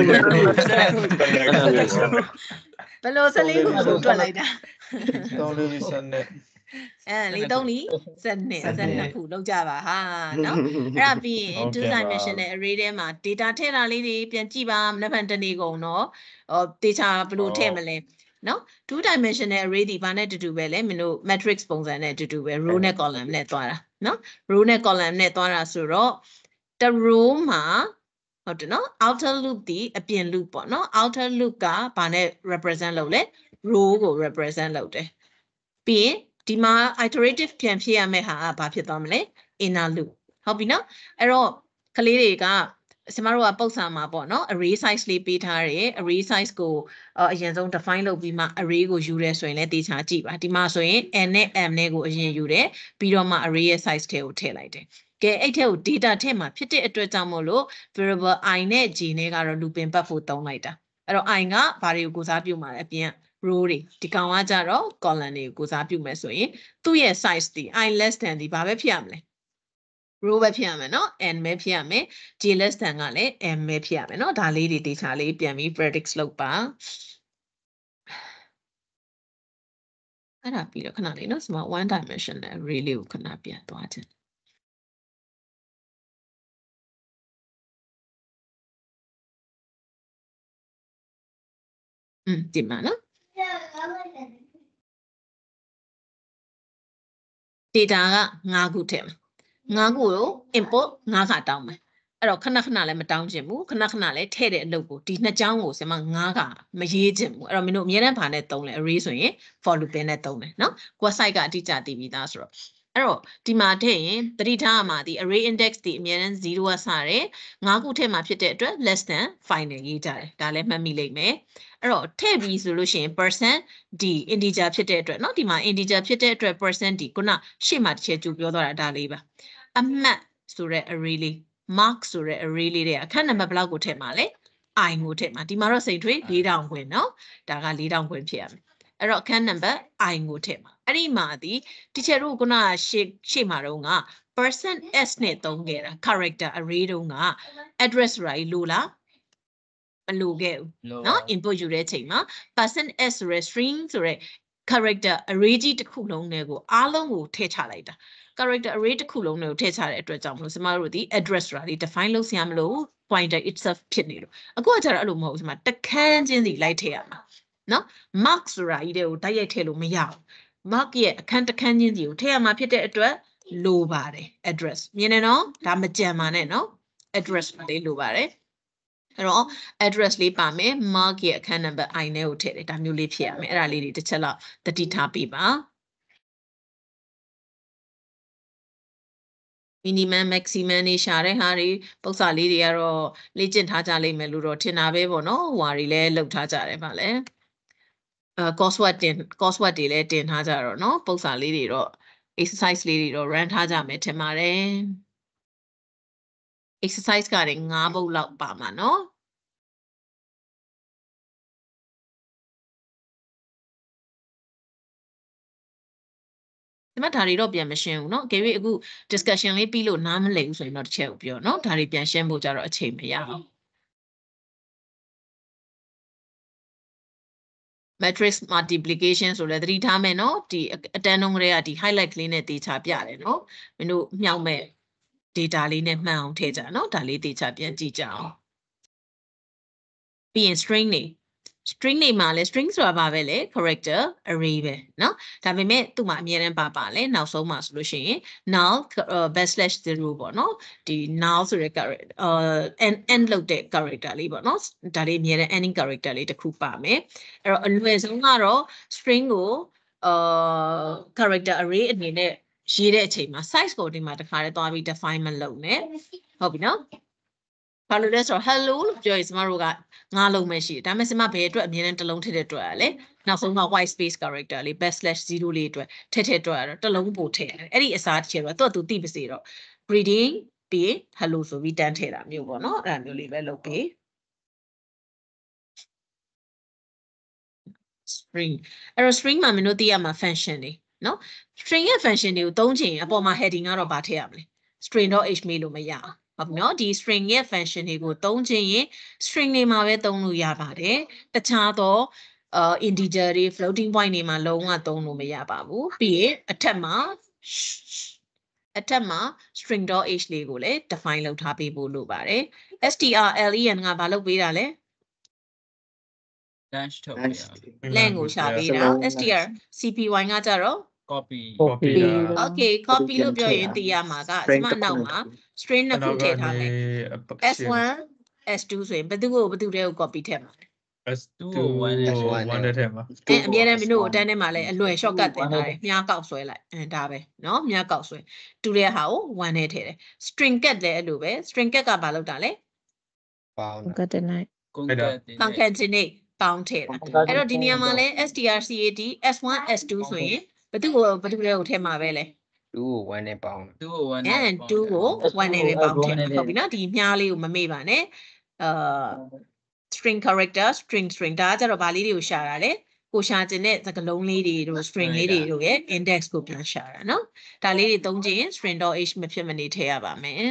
ဘယ်လိုစလေးခုဆိုတွက်လိုက်တာသုံးလေးစနဲ့အဲလေးသုံးလီစနစ်စနစ်ခုလောက်ကြပါဟာနော်အဲ့ဒါပြီးရင် two dimensional array ထဲမှာ data ထည့်တာလေးတွေပြန်ကြည့်ပါမနက်ဖြန်တနေ့ကုန်တော့ဟော data ဘယ်လိုထည့်မလဲနော် two dimensional array ဒီဘာနဲ့တူတူပဲလဲမင်းတို့ matrix ပုံစံနဲ့တူတူပဲ row နဲ့ column နဲ့သွားတာနော် row နဲ့ column နဲ့သွားတာဆိုတော့တ row မှာဟုတ်တယ်နော် outer loop ဒီအပြင် loop ပေါ့နော် outer loop ကဘာနဲ့ represent လုပ်လဲ row ကို represent လုပ်တယ်ပြီးရင်ဒီမှာ iterative ပြန်ဖြည့်ရမယ့်ဟာကဘာဖြစ်သွားမလဲ inner loop ဟုတ်ပြီနော်အဲ့တော့ကလေးတွေကကျမတို့ကပုတ်စာမှာပေါ့နော် array size လေးပေးထားတယ် array size ကိုအရင်ဆုံး define လုပ်ပြီးမှ array ကိုယူရဲဆိုရင်လည်းတေချာကြည့်ပါဒီမှာဆိုရင် n နဲ့ m နဲ့ကိုအရင်ယူတယ်ပြီးတော့မှ array ရဲ့ size ထဲကိုထည့်လိုက်တယ်ကဲအဲ့ထဲကို data ထဲမှာဖြစ်တဲ့အတွက်ကြောင့်မို့လို့ variable i နဲ့ j နဲ့ကတော့ looping ပတ်ဖို့သုံးလိုက်တာအဲ့တော့ i ကဘာတွေကိုကိုစားပြုမှာလဲအပြင် row တွေဒီကောင်ကကြတော့ column တွေကိုကိုစားပြုမယ်ဆိုရင်သူ့ရဲ့ size ဒီ i less than ဒီဘာပဲဖြစ်ရမလဲ row ပဲဖြစ်ရမယ်နော် n ပဲဖြစ်ရမယ် j less than ကလည်း m ပဲဖြစ်ရမယ်နော်ဒါလေးတွေ data လေးပြန်ပြီး predict လုပ်ပါအဲ့ဒါပြီးတော့ခဏလေးနော်ဒီမှာ one dimensional array လေးကိုခဏပြန်သွားခြင်းอืมဒီမှာနော် data ကfiveခုထည့်မှာfiveခုကို input fiveခါတောင်းမယ်အဲ့တော့ခဏခဏလည်းမတောင်းချင်ဘူးခဏခဏလည်းထည့်တဲ့အလုပ်ကိုဒီနှစ်ကြောင်းကိုဆင်မfiveခါမရေးချင်ဘူးအဲ့တော့မင်းတို့အများနဲ့ဘာနဲ့သုံးလဲ array ဆိုရင် for looping နဲ့သုံးတယ်နော်ကိုယ် site ကအတိအကျသိပြီးသားဆိုတော့အဲ့တော့ဒီမှာထည့်ရင်သတိထားရမှာဒီ array index ဒီအများနဲ့zeroကစတယ်fiveခုထည့်မှာဖြစ်တဲ့အတွက် less than fiveနဲ့ရေးကြတယ်ဒါလည်းမှတ်မိလိမ့်မယ်အဲ့တော့ထည့်ပြီးဆိုလို့ရှိရင် percent d integer ဖြစ်တဲ့အတွက်เนาะဒီမှာ integer ဖြစ်တဲ့အတွက် percent d ခုနရှေ့မှာတစ်ချက်ကြိုပြောသွားတာဒါလေးပါအမှတ်ဆိုတဲ့ array လေး mark ဆိုတဲ့ array လေးတွေအခန်းနံပါတ်ဘယ်လောက်ကိုထည့်မှာလဲ i ကိုထည့်မှာဒီမှာတော့စိန်ထွေးfour thousandခွင်เนาะဒါကfour thousandခွင်ဖြစ်ရမယ်အဲ့တော့အခန်းနံပါတ် i ကိုထည့်မှာအဲ့ဒီမှာဒီ teacher တို့ခုနရှေ့ရှေ့မှာတော့က percent s နဲ့သုံးခဲ့တာ character array တုန်းက address ဆိုတာလို့လားမလိုခဲ့ဘူးเนาะ input ယူတဲ့အချိန်မှာ percent s ဆိုရယ် string ဆိုရယ် character array ကြီးတစ်ခုလုံးနဲ့ကိုအားလုံးကိုထည့်ချလိုက်တာ character array တစ်ခုလုံးနဲ့ကိုထည့်ချတဲ့အတွက်ကြောင့်မလို့ကျမတို့ဒီ address ဆိုတာဒီ define လုပ်စရာမလို pointer itself ဖြစ်နေလို့အခုကကျတော့အဲ့လိုမဟုတ်ဘူးကျမတခန်းချင်းစီလိုက်ထည့်ရမှာเนาะ mark ဆိုတာကြီးတွေကိုတိုက်ရိုက်ထည့်လို့မရဘူး mark ရဲ့အခန်းတစ်ခန်းချင်းစီကိုထည့်ရမှာဖြစ်တဲ့အတွက်လိုပါတယ် address မြင်နေနော်ဒါမကြံပါနဲ့နော် address လေးလိုပါတယ်အဲ့တော့ address လေးပါမယ် mark ရဲ့အခန်းနံပါတ် i နဲ့ကိုထည့်တယ်ဒါမျိုးလေးဖြစ်ရမယ်အဲ့ဒါလေးတွေတစ်ချက်လောက်သတိထားပေးပါ minimum maximum နေရှာတဲ့ဟာတွေပု္ပ္ပစာလေးတွေကတော့လေ့ကျင့်ထားကြလိမ့်မယ်လို့တော့ထင်တာပဲပေါ့နော်ဟွာတွေလည်းလုပ်ထားကြတယ်ဗာလဲအဲ coursework တင် coursework တွေလည်းတင်ထားကြတော့နော်ပု္ပ္ပစာလေးတွေတော့ exercise လေးတွေတော့ run ထားကြမယ်ထင်ပါတယ် exercise ကလည်းfiveပုဒ်လောက်ပါမှာနော်ဒီမှာဒါတွေတော့ပြန်မရှင်းဘူးเนาะအကယ်၍အခု discussion လေးပြီးလို့နားမလည်ဘူးဆိုရင်တော့တစ်ချက်ကိုပြောเนาะဒါတွေပြန်ရှင်းဖို့ကြတော့အချိန်မရအောင် matrix multiplication ဆိုလဲသတိထားမယ်เนาะဒီအတန်းနှုန်းကလေးကဒီ highlight ကလေးနဲ့တေချာပြတယ်เนาะမင်းတို့မြောက်မဲ့ data လေးနဲ့မှန်အောင်ထည့်ကြเนาะဒါလေးတေချာပြန်ကြည့်ကြအောင်ပြီးရင် string တွေ string နေမှာလဲ string ဆိုတာဘာပဲလဲ character array ပဲเนาะဒါပေမဲ့သူ့မှာအမြဲတမ်းပါပါလဲနောက်ဆုံးမှာဆိုလို့ရှိရင် null backslash zero ပေါ့เนาะဒီ null ဆိုတဲ့ character အာ end end လုပ်တဲ့ character လေးပေါ့เนาะဒါလေးအမြဲတမ်း ending character လေးတစ်ခုပါမယ်အဲ့တော့အလွယ်ဆုံးကတော့ string ကိုအာ character array အနေနဲ့ရေးတဲ့အချိန်မှာ size ကိုဒီမှာတစ်ခါတည်းသွားပြီး define မလုပ်နဲ့ဟုတ်ပြီเนาะဘာလို့လဲဆိုတော့ hello လို့ပြောရင်ကျမတို့ကငါလုံးပဲရှိတယ်ဒါပေမဲ့ကျမဘယ်အတွက်အမြဲတမ်းတစ်လုံးထည့်တဲ့အတွက်လဲနောက်ဆုံးက white space character လေး backslash zero လေးအတွက်ထည့်ထည့်အတွက်တော့တစ်လုံးပို့ထည့်ရတယ်အဲ့ဒီအစားတစ်ချက်တော့သူ့သူသိပါစေတော့ greeting ပြီး hello ဆိုပြီးတန်းထည့်တာမျိုးပေါ့နော်အဲ့ဒါမျိုးလေးပဲလုပ်ပေး string အဲ့တော့ string မှာမင်းတို့သိရမှာ function တွေနော် string ရဲ့ function တွေကိုသုံးချင်အပေါ်မှာ heading ကတော့ဗာထည့်ရမလဲ string.html လို့မရအောင်ဟုတ်ပြီနော်ဒီ string ရဲ့ function တွေကိုသုံးချင်ရင် string တွေမှာပဲသုံးလို့ရပါတယ်တခြားသော uh, integer တွေ floating point တွေမှာလုံးဝသုံးလို့မရပါဘူးပြီးရင်အထက်မှာအထက်မှာ string.h လေးကိုလည်း define လုပ်ထားပေးဖို့လိုပါတယ် strlen ကဘာလုပ်ပေးတာလဲ dash ထုတ် len ကိုရှာပေးတာ str cpy ကကြတော့ copy copy okay copy လို့ပြောရင်သိရမှာကဒီမှာနောက်မှာ string နှစ်ခုထည့်ထားမယ် s one s two ဆိုရင်ဘယ်သူကိုဘယ်သူတွေကို copy ထည့်မှာလဲ s two one one တဲ့ထဲမှာအဲအမြဲတမ်းမင်းတို့အတန်းထဲမှာလည်းအလွယ် shortcut တင်ထားတယ်မြားကောက်ဆွဲလိုက်အဲဒါပဲเนาะမြားကောက်ဆွဲတူတဲ့ဟာကို one နဲ့ထည့်တယ် string get လည်းအဲ့လိုပဲ string get ကဘာလုပ်တာလဲပေါင်းကတဲ့နိုင် concatenate ပေါင်းထည့်တာအဲ့တော့ဒီနေရာမှာလဲ strcat s one s two ဆိုရင်ဘယ်သူကိုဘယ်သူတွေကိုထည့်မှာပဲလဲ twoကိုoneနဲ့ပေါင်း two ကိုone အဲtwoကိုoneနဲ့ပဲပေါင်းထည့်ဟုတ်ပြီနော်ဒီမြားလေးကိုမမေ့ပါနဲ့အာ string character string string ဒါကကြတော့ဗာလေးတွေကိုရှာတာလေကိုရှာခြင်းတဲ့စကားလုံးလေးတွေတို့ string လေးတွေတို့ရဲ့ index ကိုပြန်ရှာတာနော်ဒါလေးတွေသုံးခြင်း string.h မဖြစ်မနေထည့်ရပါမယ်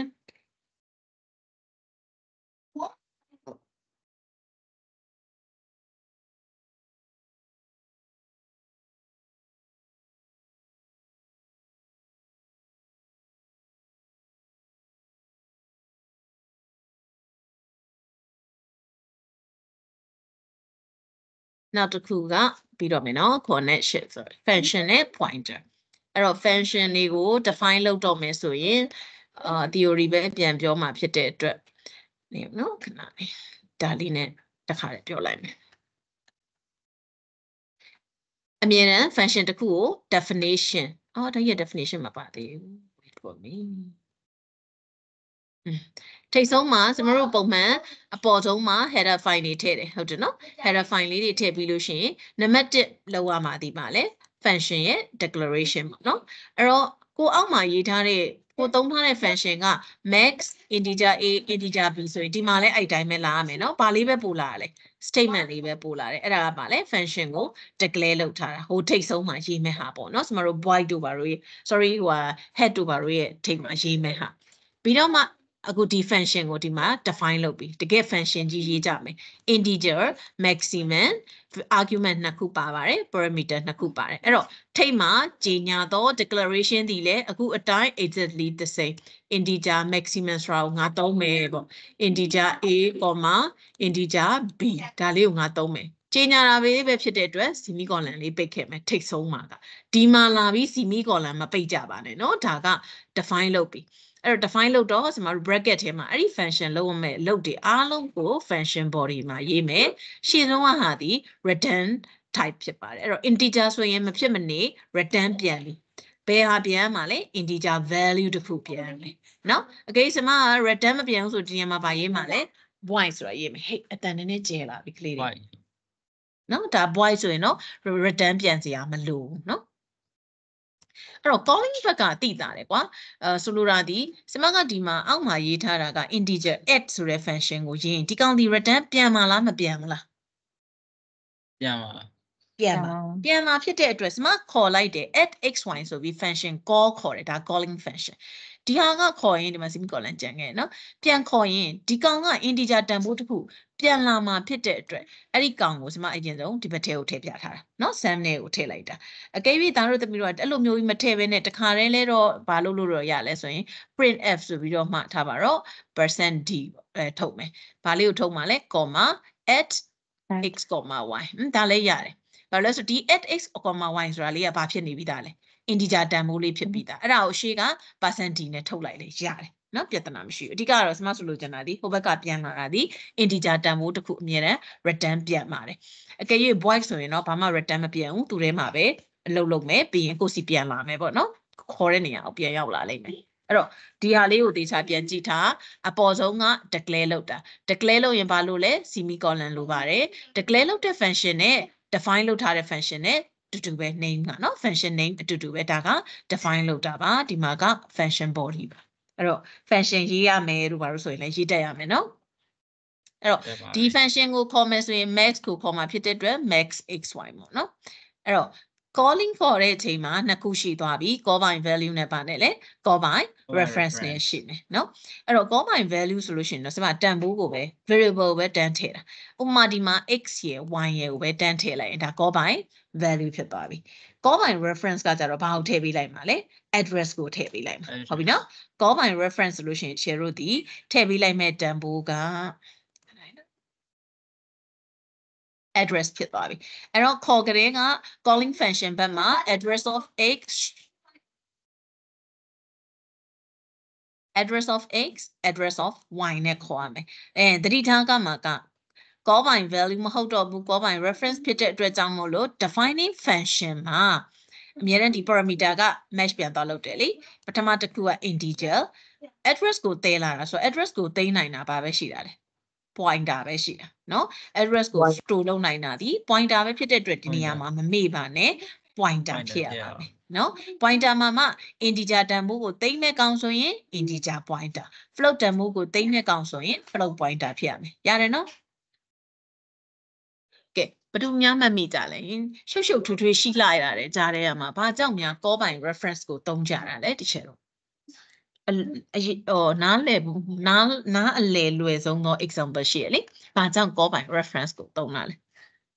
နောက်တစ်ခုကပြီးတော့မယ်နော် connection ဆို function နဲ့ pointer အဲ့တော့ function တွေကို define လုပ်တော့မယ်ဆိုရင်အာ theory ပဲပြန်ပြောမှာဖြစ်တဲ့အတွက်နေနော်ခဏလေးဒါလေးနဲ့တစ်ခါလေးပြောလိုက်မယ်အမြဲတမ်း function တစ်ခုကို definition အော်ဒါရဲ့ definition မပါသေးဘူး wait for me ထိတ်ဆုံးမှာကျွန်တော်တို့ပုံမှန်အပေါ်ဆုံးမှာ header file တွေထည့်တယ်ဟုတ်တယ်နော် header file လေးတွေထည့်ပြီးလို့ရှိရင်နံပါတ်oneလောက်ရမှာဒီပါလေ function ရဲ့ declaration ပေါ့နော်အဲ့တော့ကိုအောက်မှာရေးထားတဲ့ကိုသုံးထားတဲ့ function က max integer a integer b ဆိုရင်ဒီမှာလည်းအဲ့တိုင်းပဲလာရမယ်နော်ဘာလေးပဲပို့လာရလဲ statement လေးပဲပို့လာတယ်အဲ့ဒါကပါလေ function ကို declare လုပ်ထားတာဟိုထိတ်ဆုံးမှာရေးမဲ့ဟာပေါ့နော်ကျွန်တော်တို့ void တို့ပါတို့ sorry ဟို head တို့ပါတို့ရဲ့ထိတ်မှာရေးမဲ့ဟာပြီးတော့မှအခုဒီ function ကိုဒီမှာ define လုပ်ပြီးတကယ် function ကြီးရေးကြမယ် integer maximum argument နှစ်ခုပါပါတယ် parameter နှစ်ခုပါတယ်အဲ့တော့ထိတ်မှာကြီးညာတော့ declaration ဒီလဲအခုအတိုင်း exactly the same integer maximum ဆိုတာကိုငါသုံးမယ်ပေါ့ integer a, integer b ဒါလေးကိုငါသုံးမယ်ကြီးညာတာပဲပဲဖြစ်တဲ့အတွက် semi colon လေးပိတ်ခဲ့မယ်ထိတ်ဆုံးမှာကဒီမှာလာပြီး semi colon မပိတ်ကြပါနဲ့เนาะဒါက define လုပ်ပြီးအဲ့တော့ define လုပ်တော့ကျွန်တော်တို့ bracket ထဲမှာအဲ့ဒီ function လုံးဝမဲ့လုပ်တွေအားလုံးကို function body မှာရေးမယ်ရှင်းဆုံးကဟာဒီ return type ဖြစ်ပါတယ်အဲ့တော့ integer ဆိုရင်မဖြစ်မနေ return ပြန်ပြီဘယ်ဟာပြန်မှာလဲ integer value တစ်ခုပြန်မယ်เนาะအကိစ္စမှာ return မပြန်ဘူးဆိုဒီနေရာမှာဗာရေးမှာလဲ void ဆိုတာရေးမယ်ဟေ့အတန်နည်းနည်းကျဲလာပြီကလေးတွေเนาะဒါ void ဆိုရင်เนาะ return ပြန်စရာမလိုဘူးเนาะအဲ့တော့ calling ဘက်ကသိတာတယ်ကွာအဲဆိုလိုတာဒီစမကဒီမှာအောက်မှာရေးထားတာက integer add ဆိုတဲ့ function ကိုရေးရင်ဒီကောင်ဒီ return ပြန်မှာလားမပြန်ဘူးလားပြန်ပါပြန်ပါပြန်မှာဖြစ်တဲ့အတွက်စမခေါ်လိုက်တယ် add xy ဆိုပြီး function call ခေါ်တယ်ဒါ calling function ဒီဟာကခေါ်ရင်ဒီမှာ semicolon ကျန်ခဲ့နော်ပြန်ခေါ်ရင်ဒီကောင်က integer တန်ဖိုးတစ်ခုပြန်လာမှာဖြစ်တဲ့အတွက်အဲ့ဒီကောင်ကိုစမအရင်ဆုံးဒီဘက်ထဲကိုထည့်ပြထားတာနော် sum နဲ့ကိုထည့်လိုက်တာအကယ်၍သားတို့သမီးတို့ကအဲ့လိုမျိုးကြီးမထည့်ဘဲနဲ့တခါတည်းလဲတော့ဘာလို့လို့တော့ရလဲဆိုရင် printf ဆိုပြီးတော့မှထားပါတော့ %d အဲထုတ်မယ်ဘာလေးကိုထုတ်မှာလဲ comma add x comma y ဒါလည်းရတယ်ဘာလို့လဲဆိုဒီ at x comma y ဆိုတာလေးကဘာဖြစ်နေပြီသားလဲ integer တန်ဖိုးလေးဖြစ်ပြီးသားအဲ့ဒါကိုရှေ့က percent d နဲ့ထုတ်လိုက်လေရတယ်နော်ပြဿနာမရှိဘူးအဓိကတော့ကျွန်မဆိုလိုချင်တာဒီဟိုဘက်ကပြန်လာတာဒီ integer တန်ဖိုးတစ်ခုအမြဲတမ်း return ပြန်ပါတယ်အကယ်၍ void ဆိုရင်တော့ဘာမှ return မပြန်ဘူးသူထဲမှာပဲအလုပ်လုပ်မယ်ပြီးရင်ကိုစီပြန်လာမယ်ပေါ့နော်ခေါ်တဲ့နေရာကိုပြန်ရောက်လာလိမ့်မယ်အဲ့တော့ဒီဟာလေးကိုသေချာပြန်ကြည့်ထားအပေါ်ဆုံးက declare လုပ်တာ declare လုပ်ရင်ဘာလို့လဲ semicolon လိုပါတယ် declare လုပ်တဲ့ function နဲ့ define လုပ်ထားတဲ့ function နဲ့တူတူပဲ name ကနော် function name အတူတူပဲဒါက define လုပ်တာပါဒီမှာက function body ပါအဲ့တော့ function ရေးရမယ်လို့ဘာလို့ဆိုရင်လည်းရေးတတ်ရမယ်နော်အဲ့တော့ဒီ function ကိုခေါ်မယ်ဆိုရင် max ကိုခေါ်မှာဖြစ်တဲ့အတွက် max xy ပေါ့နော်အဲ့တော့calling for တဲ့အချိန်မှာနှစ်ခုရှိသွားပြီ call by value နဲ့ပါနဲ့လေ call by reference နဲ့ရှိမယ်เนาะအဲ့တော့ call by value ဆိုလို့ရှိရင်တော့စမတန်ဖိုးကိုပဲ variable ပဲတန်းထည့်တာဥပမာဒီမှာ x ရယ် y ရယ်ကိုပဲတန်းထည့်လိုက်ရင်ဒါ call by value ဖြစ်သွားပြီ call by reference ကကြတော့ဘာကိုထည့်ပေးလိုက်မှာလဲ address ကိုထည့်ပေးလိုက်မှာဟုတ်ပြီเนาะ call by reference ဆိုလို့ရှိရင် share တို့ဒီထည့်ပေးလိုက်မဲ့တန်ဖိုးကaddress ဖြစ်သွားပြီအဲ့တော့ခေါ်ကြတဲ့က calling function ဘက်မှာ address of x address of x address of y နဲ့ခေါ်ရမယ်အဲတတိထားကမှာက call by value မဟုတ်တော့ဘူး call by reference ဖြစ်တဲ့အတွက်ကြောင့်မို့လို့ defining function မှာအမြဲတမ်းဒီ parameter က match ပြန်သွားလုပ်တယ်လေပထမတစ်ခုက integer address ကိုသဲလာတာဆိုတော့ address ကိုသိမ်းနိုင်တာဘာပဲရှိတာလဲpointer ပဲရှိတာเนาะ address ကို store လုပ်နိုင်တာဒီ pointer ပဲဖြစ်တဲ့အတွက်ဒီနေရာမှာမမေ့ပါနဲ့ pointer ဖြစ်ရပါမယ်เนาะ pointer မှာမှ integer တန်ဖိုးကိုသိမ်းမဲ့ကောင်ဆိုရင် integer pointer float တန်ဖိုးကိုသိမ်းမဲ့ကောင်ဆိုရင် float pointer ဖြစ်ရမယ်ရတယ်เนาะကဲဘယ်သူများမှတ်မိကြလဲရှုပ်ရှုပ်ထွေးထွေးရှိလာရတယ်ကြားထဲမှာဘာကြောင့်များ call by reference ကိုသုံးကြတာလဲတချို့အဟိုနားလေနားနားအလေလွယ်ဆုံးသော example ရှိရလေ။ဘာကြောင့် call by reference ကိုသုံးတာလဲ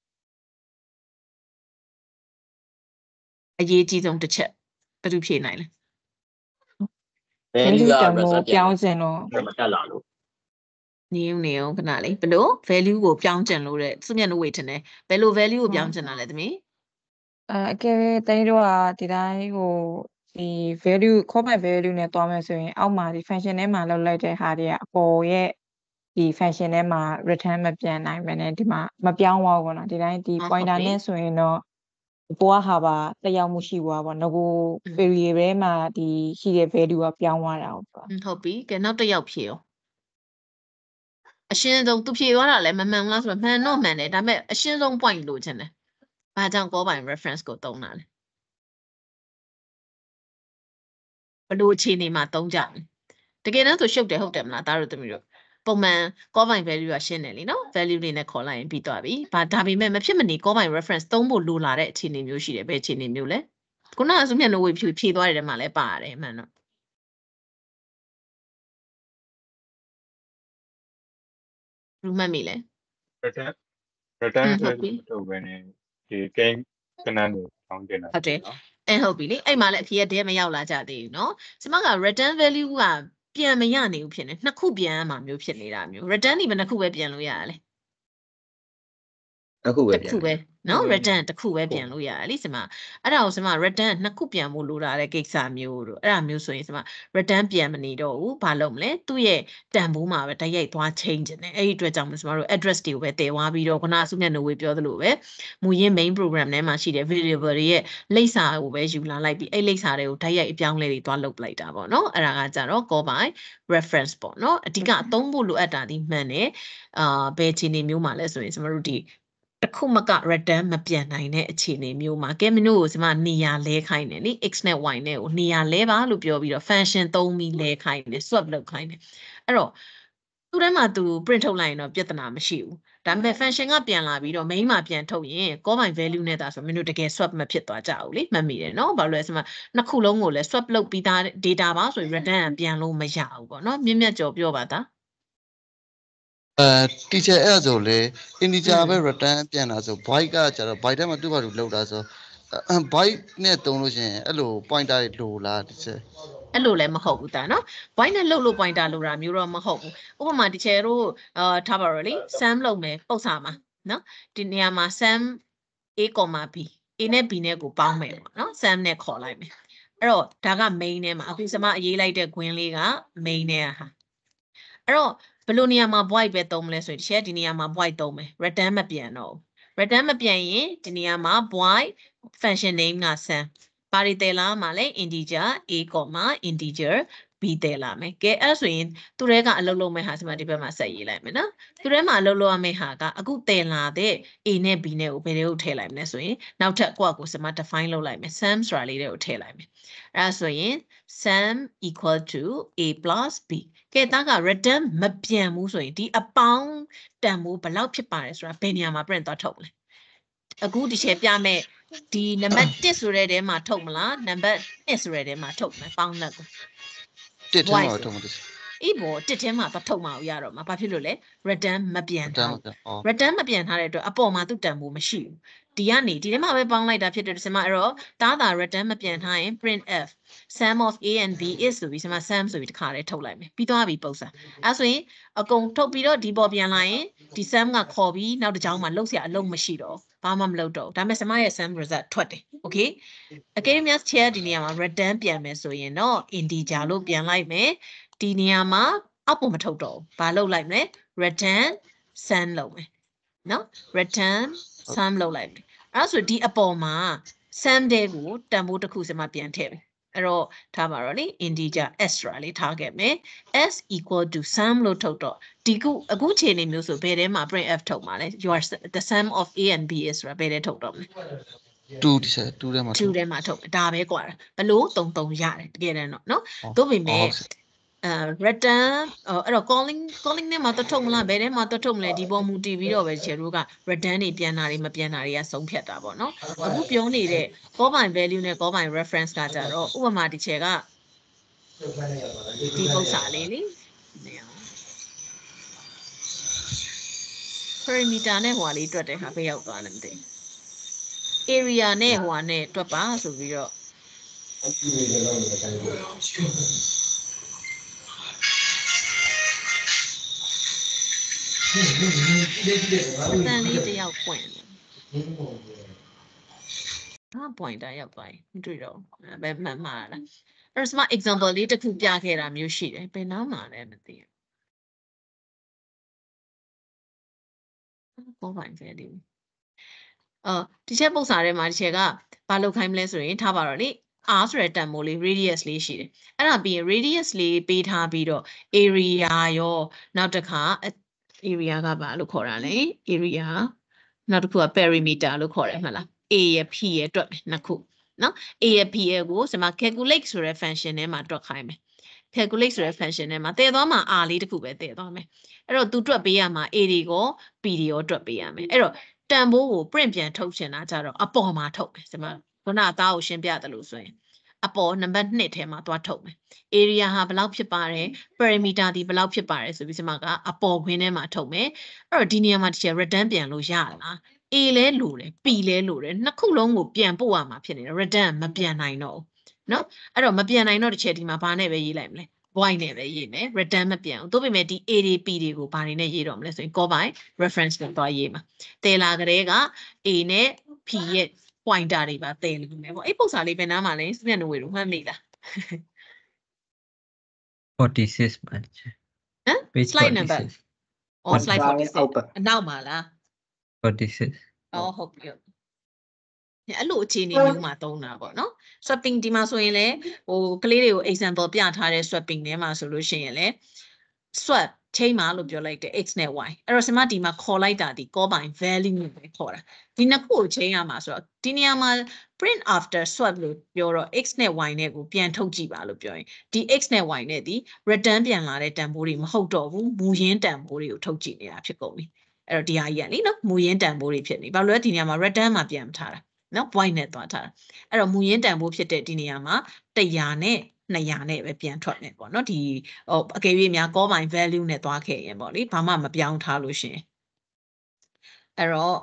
။အရေးကြီးဆုံးတစ်ချက်ဘယ်သူဖြေနိုင်လဲ။ value တန်ဖိုးပြောင်းစင်တော့မတက်လာလို့နေုံနေုံခဏလေးဘယ်လို value ကိုပြောင်းကျင်လို့တဲ့သူမျက်နှာဝေထင်တယ်ဘယ်လို value ကိုပြောင်းကျင်တာလဲသမီးအဲအကယ်၍တိုင်းတော့ဒီတိုင်းဟိုဒီ value call by value နဲ့တွားမယ်ဆိုရင်အောက်မှာဒီ function ထဲမှာလောက်လိုက်တဲ့ဟာတွေကအပေါ်ရဲ့ဒီ function ထဲမှာ return မပြန်နိုင်ဘဲနဲ့ဒီမှာမပြောင်းသွားဘူးပေါ့နော်ဒီတိုင်းဒီ pointer နဲ့ဆိုရင်တော့ပေါ်ဟာပါတက်ရောက်မှုရှိသွားပါတော့ငကို variable မှာဒီရှိတဲ့ value ကပြောင်းသွားတာဟုတ်ဟုတ်ပြီကဲနောက်တစ်ယောက်ဖြေရောအရှင်းဆုံးသူဖြေသွားတာလည်းမမှန်ဘူးလားဆိုတော့မှန်တော့မှန်တယ်ဒါပေမဲ့အရှင်းဆုံး point လို့ချင်တယ်ဘာကြောင့် call by reference ကိုသုံးတာလဲဘလို့အခြေအနေမှာသုံးကြလဲတကယ်တမ်းဆိုရှုပ်တယ်ဟုတ်တယ်မလားဒါတို့သမီးတို့ပုံမှန် call by value ကရှင်းတယ်လीနော် value တွေနဲ့ခေါ်လိုက်ရင်ပြီးသွားပြီဘာဒါပေမဲ့မဖြစ်မနေ call by reference သုံးဖို့လိုလာတဲ့အခြေအနေမျိုးရှိတယ်ဘယ်အခြေအနေမျိုးလဲခုနကဆိုမျက်နှာဝေဖြူဖြေသွားတယ်မှာလည်းပါရတယ်မှန်တော့ဘူးမှတ်မိလဲ return return ဆိုတော့ဘယ်နဲ့ဒီ game ကနန်းကိုတောင်းတင်တာဟုတ်တယ်အဲဟုတ်ပြီလေအဲ့မှာလည်းအဖြေတည်းမရောက်လာကြသေးဘူးเนาะစမက return value ကပြန်မရနေဘူးဖြစ်နေနှစ်ခုပြန်ရမှာမျိုးဖြစ်နေတာမျိုး return ဒီဘယ်နှစ်ခုပဲပြန်လို့ရတယ်လဲတစ်ခုပဲတစ်ခုပဲเนาะ return တစ်ခုပဲပြန်လို့ရတယ်လေစမအဲ့ဒါကိုစမ return နှစ်ခုပြန်ဖို့လိုတာတဲ့ကိစ္စမျိုးတို့အဲ့ဒါမျိုးဆိုရင်စမ return ပြန်မနေတော့ဘူးဘာလုပ်မလဲသူ့ရဲ့တန်ဖိုးမှာပဲတိုက်ရိုက်သွား change နေအဲ့ဒီအတွက်ကြောင့်စမတို့ address တွေကိုပဲတည်သွားပြီးတော့ခုနအစုမြတ်နိုဝေပြောသလိုပဲမူရင်း main program ထဲမှာရှိတဲ့ variable တွေရဲ့လိပ်စာကိုပဲယူလာလိုက်ပြီးအဲ့လိပ်စာတွေကိုတိုက်ရိုက်အပြောင်းလဲတွေသွားလုပ်လိုက်တာပေါ့เนาะအဲ့ဒါကကြတော့ call by reference ပေါ့เนาะအဓိကအသုံးဖို့လိုအပ်တာဒီမှန်တယ်အာဘယ်အခြေအနေမျိုးမှာလဲဆိုရင်စမတို့ဒီတစ်ခုမက return မပြန်နိုင်တဲ့အခြေအနေမျိုးမှာကဲမနို့ကိုစမနေရာလဲခိုင်းတယ်နိ x နဲ့ y နဲ့ကိုနေရာလဲပါလို့ပြောပြီးတော့ function သုံးပြီးလဲခိုင်းတယ် swap လုပ်ခိုင်းတယ်အဲ့တော့သူ့ထဲမှာသူ print ထုတ်လိုက်ရင်တော့ပြဿနာမရှိဘူးဒါပေမဲ့ function ကပြန်လာပြီးတော့ main မှာပြန်ထုတ်ရင် call by value နဲ့ဒါဆိုမင်းတို့တကယ် swap မဖြစ်သွားကြဘူးလေမှတ်မိတယ်နော်ဘာလို့လဲဆိုမှနှစ်ခုလုံးကိုလဲ swap လုပ်ပြီးသား data ပါဆိုရင် return ပြန်လို့မရဘူးပေါ့နော်မြင့်မြတ်ကျော်ပြောပါသားအဲ teacher အဲ့ဆိုလေ integer ပဲ return ပြန်လာဆို byte ကကျတော့ byte ထဲမှာသူ့ဘာသူလောက်တာဆို byte နဲ့တုံးလို့ရှိရင်အဲ့လို pointer တွေလိုလား teacher အဲ့လိုလည်းမဟုတ်ဘူးတာနော် byte နဲ့လှုပ်လို့ pointer လိုတာမျိုးတော့မဟုတ်ဘူးဥပမာ teacher တို့အာထားပါတော့လေ sum လုပ်မယ်ပုတ်စာမှာနော်ဒီနေရာမှာ sum a, b a နဲ့ b နဲ့ကိုပေါင်းမယ်ပေါ့နော် sum နဲ့ခေါ်လိုက်မယ်အဲ့တော့ဒါက main ထဲမှာအခုစမအရေးလိုက်တဲ့ gwin လေးက main ထဲဟာအဲ့တော့ဘယ်လိုနေရာမှာ void ပဲသုံးမလဲဆိုရင်ဒီချက်ဒီနေရာမှာ void သုံးမယ် return မပြန်တော့ return မပြန်ရင်ဒီနေရာမှာ void function name က sum ပါရီတယ်လာမှာလဲ integer a, integer b တယ်လာမယ်ကဲအဲ့ဆိုရင်သူတွေကအလုပ်လုပ်မဲ့ဟာစမဒီဘက်မှာဆက်ရေးလိုက်မယ်နော်သူတွေမှာအလုပ်လုပ်ရမယ့်ဟာကအခုတယ်လာတဲ့ a နဲ့ b နဲ့ကိုဘယ်တွေကိုထည့်လိုက်မလဲဆိုရင်နောက်ထပ်ကိုယ့်အကိုစမ define လုပ်လိုက်မယ် sum ဆိုတာလေးတွေကိုထည့်လိုက်မယ်အဲ့ဆိုရင် sum equal to a plus b ကဲတာက return မပြန်ဘူးဆိုရင်ဒီအပေါင်းတန်ဖိုးဘယ်လောက်ဖြစ်ပါတယ်ဆိုတာဘယ်နေရာမှာ print သွားထုတ်မလဲအခုဒီချက်ပြမဲ့ဒီနံပါတ်oneဆိုတဲ့ထဲမှာထုတ်မလားနံပါတ်twoဆိုတဲ့ထဲမှာထုတ်မယ်ပေါင်းလက်ကိုတစ်ထဲမှာထုတ်မှာတစ်အေးဘောတစ်ထဲမှာတော့ထုတ်မှာရတော့မှာဘာဖြစ်လို့လဲ return မပြန်ထား return မပြန်ထားတဲ့အတွက်အပေါ်မှာသူ့တန်ဖိုးမရှိဘူးဒီကနေဒီထဲမှာပဲပေါင်းလိုက်တာဖြစ်တဲ့စမအဲ့တော့တားတာ return မပြန်ထားရင် print f sum of a and b is ဆိုပြီးစမ sum ဆိုပြီးတခါလေးထုတ်လိုက်မယ်ပြီးသွားပြီပုံစံအဲဆိုရင်အကုန်ထုတ်ပြီးတော့ဒီပေါ်ပြန်လာရင်ဒီ sum ကခေါ်ပြီးနောက်တစ်ကြောင်းမှာလုံးစရာအလုံးမရှိတော့ဘာမှမလုပ်တော့ဒါပေမဲ့စမရဲ့ sum result ထွက်တယ် okay အကယ်၍ share ဒီနေရာမှာ return ပြန်မယ်ဆိုရင်တော့ integer လို့ပြန်လိုက်မယ်ဒီနေရာမှာအောက်ပုံမထုတ်တော့ဘာလုပ်လိုက်မလဲ return sum လုပ်မယ်နော် return sum လုပ်လိုက်မယ်အဲ့ဆိုဒီအပေါ်မှာ sum တဲ့ကိုတန်ဖိုးတစ်ခုစမပြန်ထည့်မယ်အဲ့တော့ထားပါတော့လေ integer s ဆိုတာလေးထားခဲ့မယ် s equal to sum လို့ထုတ်တော့ဒီခုအခုချိန်နေမျိုးဆိုဘယ်ထဲမှာ print f ထုတ်မှာလဲ your the sum of a and b is ဆိုတာဘယ်ထဲထုတ်တော့မလဲ two ဒီဆက်twoထဲမှာ twoထဲမှာထုတ်ဒါပဲกว่าဘလို့သုံးသုံးရတယ်တကယ်တမ်းတော့နော်သို့ပေမဲ့အဲ return အဲ့တော့ calling calling နဲ့မှာတော့ထုတ်မလားဘယ်ထဲမှာတော့ထုတ်မလဲဒီပေါ်မူတည်ပြီးတော့ပဲခြေတို့က return တွေပြန်တာတွေမပြန်တာတွေကဆုံးဖြတ်တာပေါ့နော်အခုပြောနေတဲ့ call by value နဲ့ call by reference ကကြတော့ဥပမာဒီခြေကဒီပုံစံလေးလေ perimeter နဲ့ဟိုဟာလေးတွက်တဲ့ဟာပဲရောက်သွားတယ်မသိ area နဲ့ဟိုဟာနဲ့တွက်ပါဆိုပြီးတော့တန်လေးတယောက်ပွင့်တယ်ဟာပွင့်တာရောက်သွားမတွေ့တော့ဘယ်မှမှားလားအဲ့ဒါစမ example လေးတစ်ခုပြခဲ့တာမျိုးရှိတယ်ဘယ်နောက်မှာလဲမသိဘူးပေါ်ပိုင်းပဲဒီအော်ဒီချက်ပုံစံထဲမှာဒီချက်ကဘာလုပ်ခိုင်းမလဲဆိုရင်ထားပါတော့လေr ဆိုတဲ့တန်မိုးလေး radius လေးရှိတယ်အဲ့ဒါပြီးရင် radius လေးပေးထားပြီးတော့ area ရောနောက်တစ်ခါarea ကဘာလို့ခေါ်တာလဲ area နောက်တစ်ခုက perimeter လို့ခေါ်တယ်မှတ်လား a ရ p ရတွက်မယ်နှစ်ခုနော် a ရ p ရကိုဒီမှာ calculate ဆိုတဲ့ function ထဲမှာတွက်ခိုင်းမယ် calculate ဆိုတဲ့ function ထဲမှာတည်သွားမှာ r လေးတစ်ခုပဲတည်သွားမယ်အဲ့တော့သူတွက်ပေးရမှာ a တွေကို p တွေရောတွက်ပေးရမယ်အဲ့တော့တန်ဖိုးကို print ပြန်ထုတ်ချင်တာကြတော့အပေါ်မှာထုတ်မယ်ဒီမှာခုနအသားကိုရှင်းပြတယ်လို့ဆိုရင်အပေါ်နံပါတ်twoထဲမှာသွားထုတ်မယ် area ဟာဘယ်လောက်ဖြစ်ပါတယ် perimeter ဒီဘယ်လောက်ဖြစ်ပါတယ်ဆိုပြီးဒီမှာကအပေါ်ခွင်းထဲမှာထုတ်မယ်အဲ့တော့ဒီနေရာမှာတစ်ချက် return ပြန်လို့ရလား a လဲလိုတယ် p လဲလိုတယ်နှစ်ခုလုံးကိုပြန်ပို့ရမှာဖြစ်နေတယ် return မပြန်နိုင်တော့ဘူးเนาะအဲ့တော့မပြန်နိုင်တော့တစ်ချက်ဒီမှာဘာနဲ့ပဲရေးလိုက်မလဲ void နဲ့ပဲရေးမယ် return မပြန်ဘူးသို့ပေမဲ့ဒီ a တွေ p တွေကိုဘာတွေနဲ့ရေးတော့မလဲဆိုရင် call by reference နဲ့သွားရေးမှာတယ်လာကလေးက a နဲ့ p ရဲ့ pointer တွေပါတယ်လို့မယ်ပေါ့အဲ့ပုံစံလေးပဲနားမှာလဲစမျက်နှာဝေလို့မှတ်မိလား forty-six ပါဟမ် slide number အော် slide forty-six အနောက်မှာလား forty-six အော်ဟုတ်ပြီအဲ့လိုအခြေအနေမျိုးမှာသုံးတာပေါ့နော် swapping ဒီမှာဆိုရင်လည်းဟိုကလေးတွေကို example ပြထားတဲ့ swapping ထဲမှာဆိုလို့ရှိရင်လည်း swap ချိန်မှာလို့ပြောလိုက်တယ် x နဲ့ y အဲ့တော့စမဒီမှာခေါ်လိုက်တာဒီ call by value နဲ့ပဲခေါ်တာဒီနှစ်ခုကိုချိန်ရမှာဆိုတော့ဒီနေရာမှာ print after swap လို့ပြောတော့ x နဲ့ y နဲ့ကိုပြန်ထုတ်ကြည့်ပါလို့ပြောရင်ဒီ x နဲ့ y နဲ့ဒီ return ပြန်လာတဲ့တန်ဖိုးတွေမဟုတ်တော့ဘူးမူရင်းတန်ဖိုးတွေကိုထုတ်ကြည့်နေတာဖြစ်ကုန်ပြီအဲ့တော့ဒီဟာကြီးကလေနော်မူရင်းတန်ဖိုးတွေဖြစ်နေဘာလို့လဲဒီနေရာမှာ return မှာပြန်မထားတာနော် void နဲ့သွားထားတာအဲ့တော့မူရင်းတန်ဖိုးဖြစ်တဲ့ဒီနေရာမှာone hundredနဲ့two hundredနဲ့ပဲပြန်ထွက်မယ်ပေါ့နော်ဒီဟိုအကယ်၍များ call by value နဲ့သွားခဲ့ရင်ပေါ့လေဘာမှမပြောင်းထားလို့ရှင်အဲ့တော့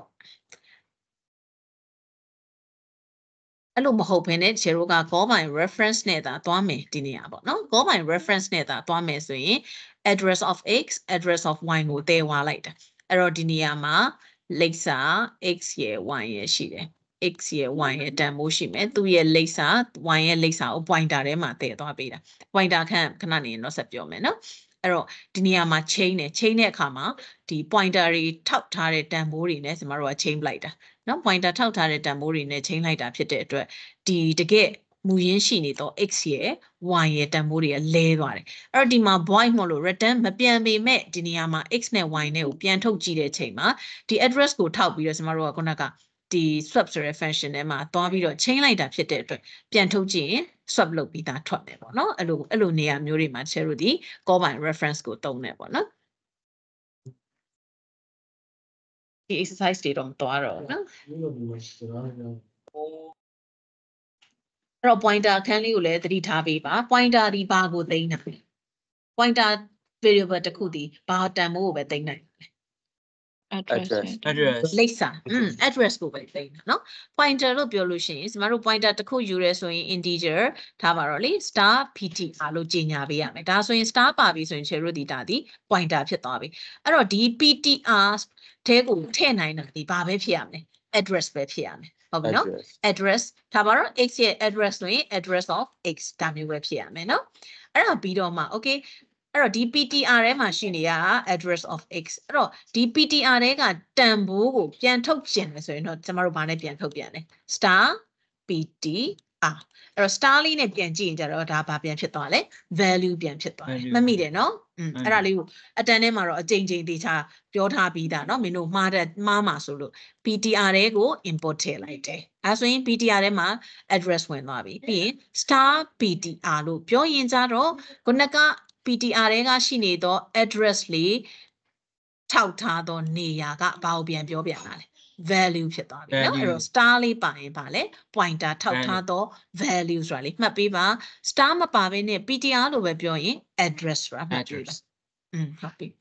အဲ့လိုမဟုတ်ဘဲနဲ့ခြေတို့က call by reference နဲ့သာသွားမယ်ဒီနေရာပေါ့နော် call by reference နဲ့သာသွားမယ်ဆိုရင် address of x address of y ကိုတည်ဝါလိုက်တာအဲ့တော့ဒီနေရာမှာလိပ်စာ x ရဲ့ y ရဲ့ရှိတယ် x ရဲ့ y ရဲ့တန်ဖိုးရှိမယ်သူရဲ့လိပ်စာ y ရဲ့လိပ်စာကို pointer ထဲမှာတည်သွားပေးတာ pointer ခန့်ခဏနေတော့ဆက်ပြောမယ်နော်အဲ့တော့ဒီနေရာမှာ chain နဲ့ chain တဲ့အခါမှာဒီ pointer တွေထောက်ထားတဲ့တန်ဖိုးတွေနဲ့ကျွန်တော်တို့က chain လိုက်တာနော် pointer ထောက်ထားတဲ့တန်ဖိုးတွေနဲ့ chain လိုက်တာဖြစ်တဲ့အတွက်ဒီတကယ်မူရင်းရှိနေတော့ x ရဲ့ y ရဲ့တန်ဖိုးတွေကလဲသွားတယ်အဲ့တော့ဒီမှာ void မို့လို့ return မပြန်ပေမဲ့ဒီနေရာမှာ x နဲ့ y နဲ့ကိုပြန်ထုတ်ကြည့်တဲ့အချိန်မှာဒီ address ကိုထောက်ပြီးတော့ကျွန်တော်တို့ကခုနကဒီ swap ဆိုတဲ့ function ထဲမှာသွားပြီးတော့ chain လိုက်တာဖြစ်တဲ့အတွက်ပြန်ထုတ်ကြည့်ရင် swap လုပ်ပြီးသားထွက်တယ်ပေါ့နော်အဲ့လိုအဲ့လိုနေရာမျိုးတွေမှာကျတို့ဒီ call by reference ကိုသုံးတယ်ပေါ့နော်ဒီ exercise တွေတော့မသွားတော့ဘူးနော်အဲ့တော့ pointer အခန်းလေးကိုလည်းသတိထားပေးပါ pointer ဒီဘာကိုသိမ်းတာလဲ pointer variable တစ်ခုဒီဘာတန်ဖိုးကိုပဲသိမ်းနိုင်တယ် address address လိပ်စာอืม address ကိုပဲသိမ်းတာเนาะ pointer လို့ပြောလို့ရှိရင်ကျမတို့ pointer တစ်ခုယူရဲဆိုရင် integer ထားပါတော့လေ star ptr လို့ကြီးညာပေးရမယ်ဒါဆိုရင် star ပါပြီဆိုရင် share ဒီဒါဒီ pointer ဖြစ်သွားပြီအဲ့တော့ဒီ ptr ထဲကိုထည့်နိုင်တာဒီဘာပဲဖြစ်ရမလဲ address ပဲဖြစ်ရမယ်ဟုတ်ပြီနော် address ထားပါတော့ x ရဲ့ address ဆိုရင် address of x ဒါမျိုးပဲဖြစ်ရမယ်เนาะအဲ့ဒါပြီးတော့မှ okay အဲ့တော့ဒီ ptr ထဲမှာရှိနေရ address of x အဲ့တော့ဒီ ptr ထဲကတန်ဖိုးကိုပြန်ထုတ်ပြန်မယ်ဆိုရင်တော့ကျမတို့ဘာနဲ့ပြန်ထုတ်ပြန်လဲ star ptr အဲ့တော့ star လေးနဲ့ပြန်ကြည့်ရင်ကြတော့ဒါဘာပြန်ဖြစ်သွားလဲ value ပြန်ဖြစ်သွားတယ်မှတ်မိတယ်နော်อืมအဲ့ဒါလေးကိုအတန်းထဲမှာတော့အကြိမ်ကြိမ်တေချာပြောထားပြီးသားเนาะမင်းတို့မှားတဲ့မှားမှာဆိုလို့ ptr ထဲကို import ထည့်လိုက်တယ်အဲဆိုရင် ptr ထဲမှာ address ဝင်သွားပြီပြီးရင် star ptr လို့ပြောရင်ကြတော့ခုနကptr ထဲကရှိနေသော address လေးထောက်ထားသောနေရာကဘာကိုပြန်ပြောပြလာလဲ value ဖြစ်သွားပြီเนาะအဲ့တော့ star လေးပါရင်ပါလဲ pointer ထောက်ထားသော value ဆိုတာလေးမှတ်ပေးပါ star မပါဘဲနဲ့ ptr လို့ပဲပြောရင် address ဆိုတာမှတ်ပေးပါอืมဟုတ်ပြီ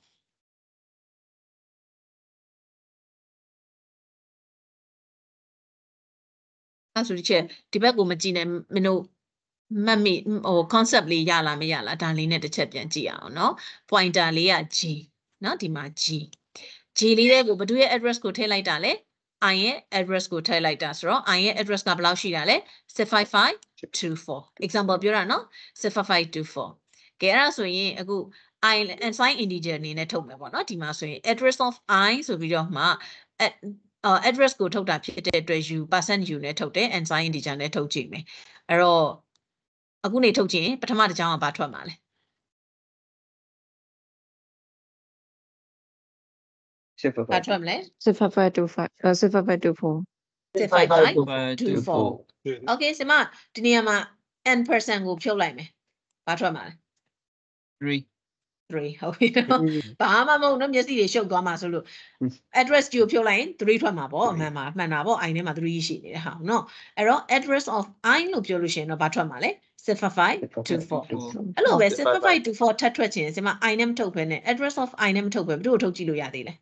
အဲ့ဆိုဒီချက်ဒီဘက်ကိုမကြည့်နဲ့မင်းတို့မှတ်မိဟို concept လေးရလားမရလားဒါလေးနဲ့တစ်ချက်ပြန်ကြည့်အောင်เนาะ pointer လေးက g เนาะဒီမှာ g g လေးတဲ့ကိုဘယ်သူရဲ့ address ကိုထည့်လိုက်တာလဲ i ရဲ့ address ကိုထည့်လိုက်တာဆိုတော့ i ရဲ့ address ကဘယ်လောက်ရှိတာလဲ six five five two four example ပြောတာเนาะ six five five two four ကဲအဲ့ဒါဆိုရင်အခု i unsigned integer အနေနဲ့ထုတ်မယ်ပေါ့เนาะဒီမှာဆိုရင် address of i ဆိုပြီးတော့မှ address ကိုထုတ်တာဖြစ်တဲ့အတွက် u percent u နဲ့ထုတ်တယ် unsigned integer နဲ့ထုတ်ကြည့်မယ်အဲ့တော့အခုနေထုတ်ကြည့်ရင်ပထမတစ်ကြောင်းကဘာထွက်မှာလဲဘာထွက်မလဲ six five five two five six five five two four six five five two four okay စမဒီနေရာမှာ n percent ကိုဖြုတ်လိုက်မယ်ဘာထွက်မှာလဲ three three ဟုတ်ပြီနော်ဘာမှမဟုတ်နော်မျက်စိတွေရှုပ်သွားမှာဆိုလို့ address ကိုဖြုတ်လိုက်ရင် three ထွက်မှာပေါ့အမှန်မှာမှန်တာပေါ့ i ထဲမှာ three ရှိနေတဲ့ဟာနော်အဲ့တော့ address of i လို့ပြောလို့ရှိရင်တော့ဘာထွက်မှာလဲ six five five two four အဲ့လိုပဲ six five five two four ထပ်ထွက်ချင်စမ i နဲ့မထုတ်ဘဲနဲ့ address of i နဲ့မထုတ်ဘဲဘယ်လိုထုတ်ကြည့်လို့ရသေးလဲ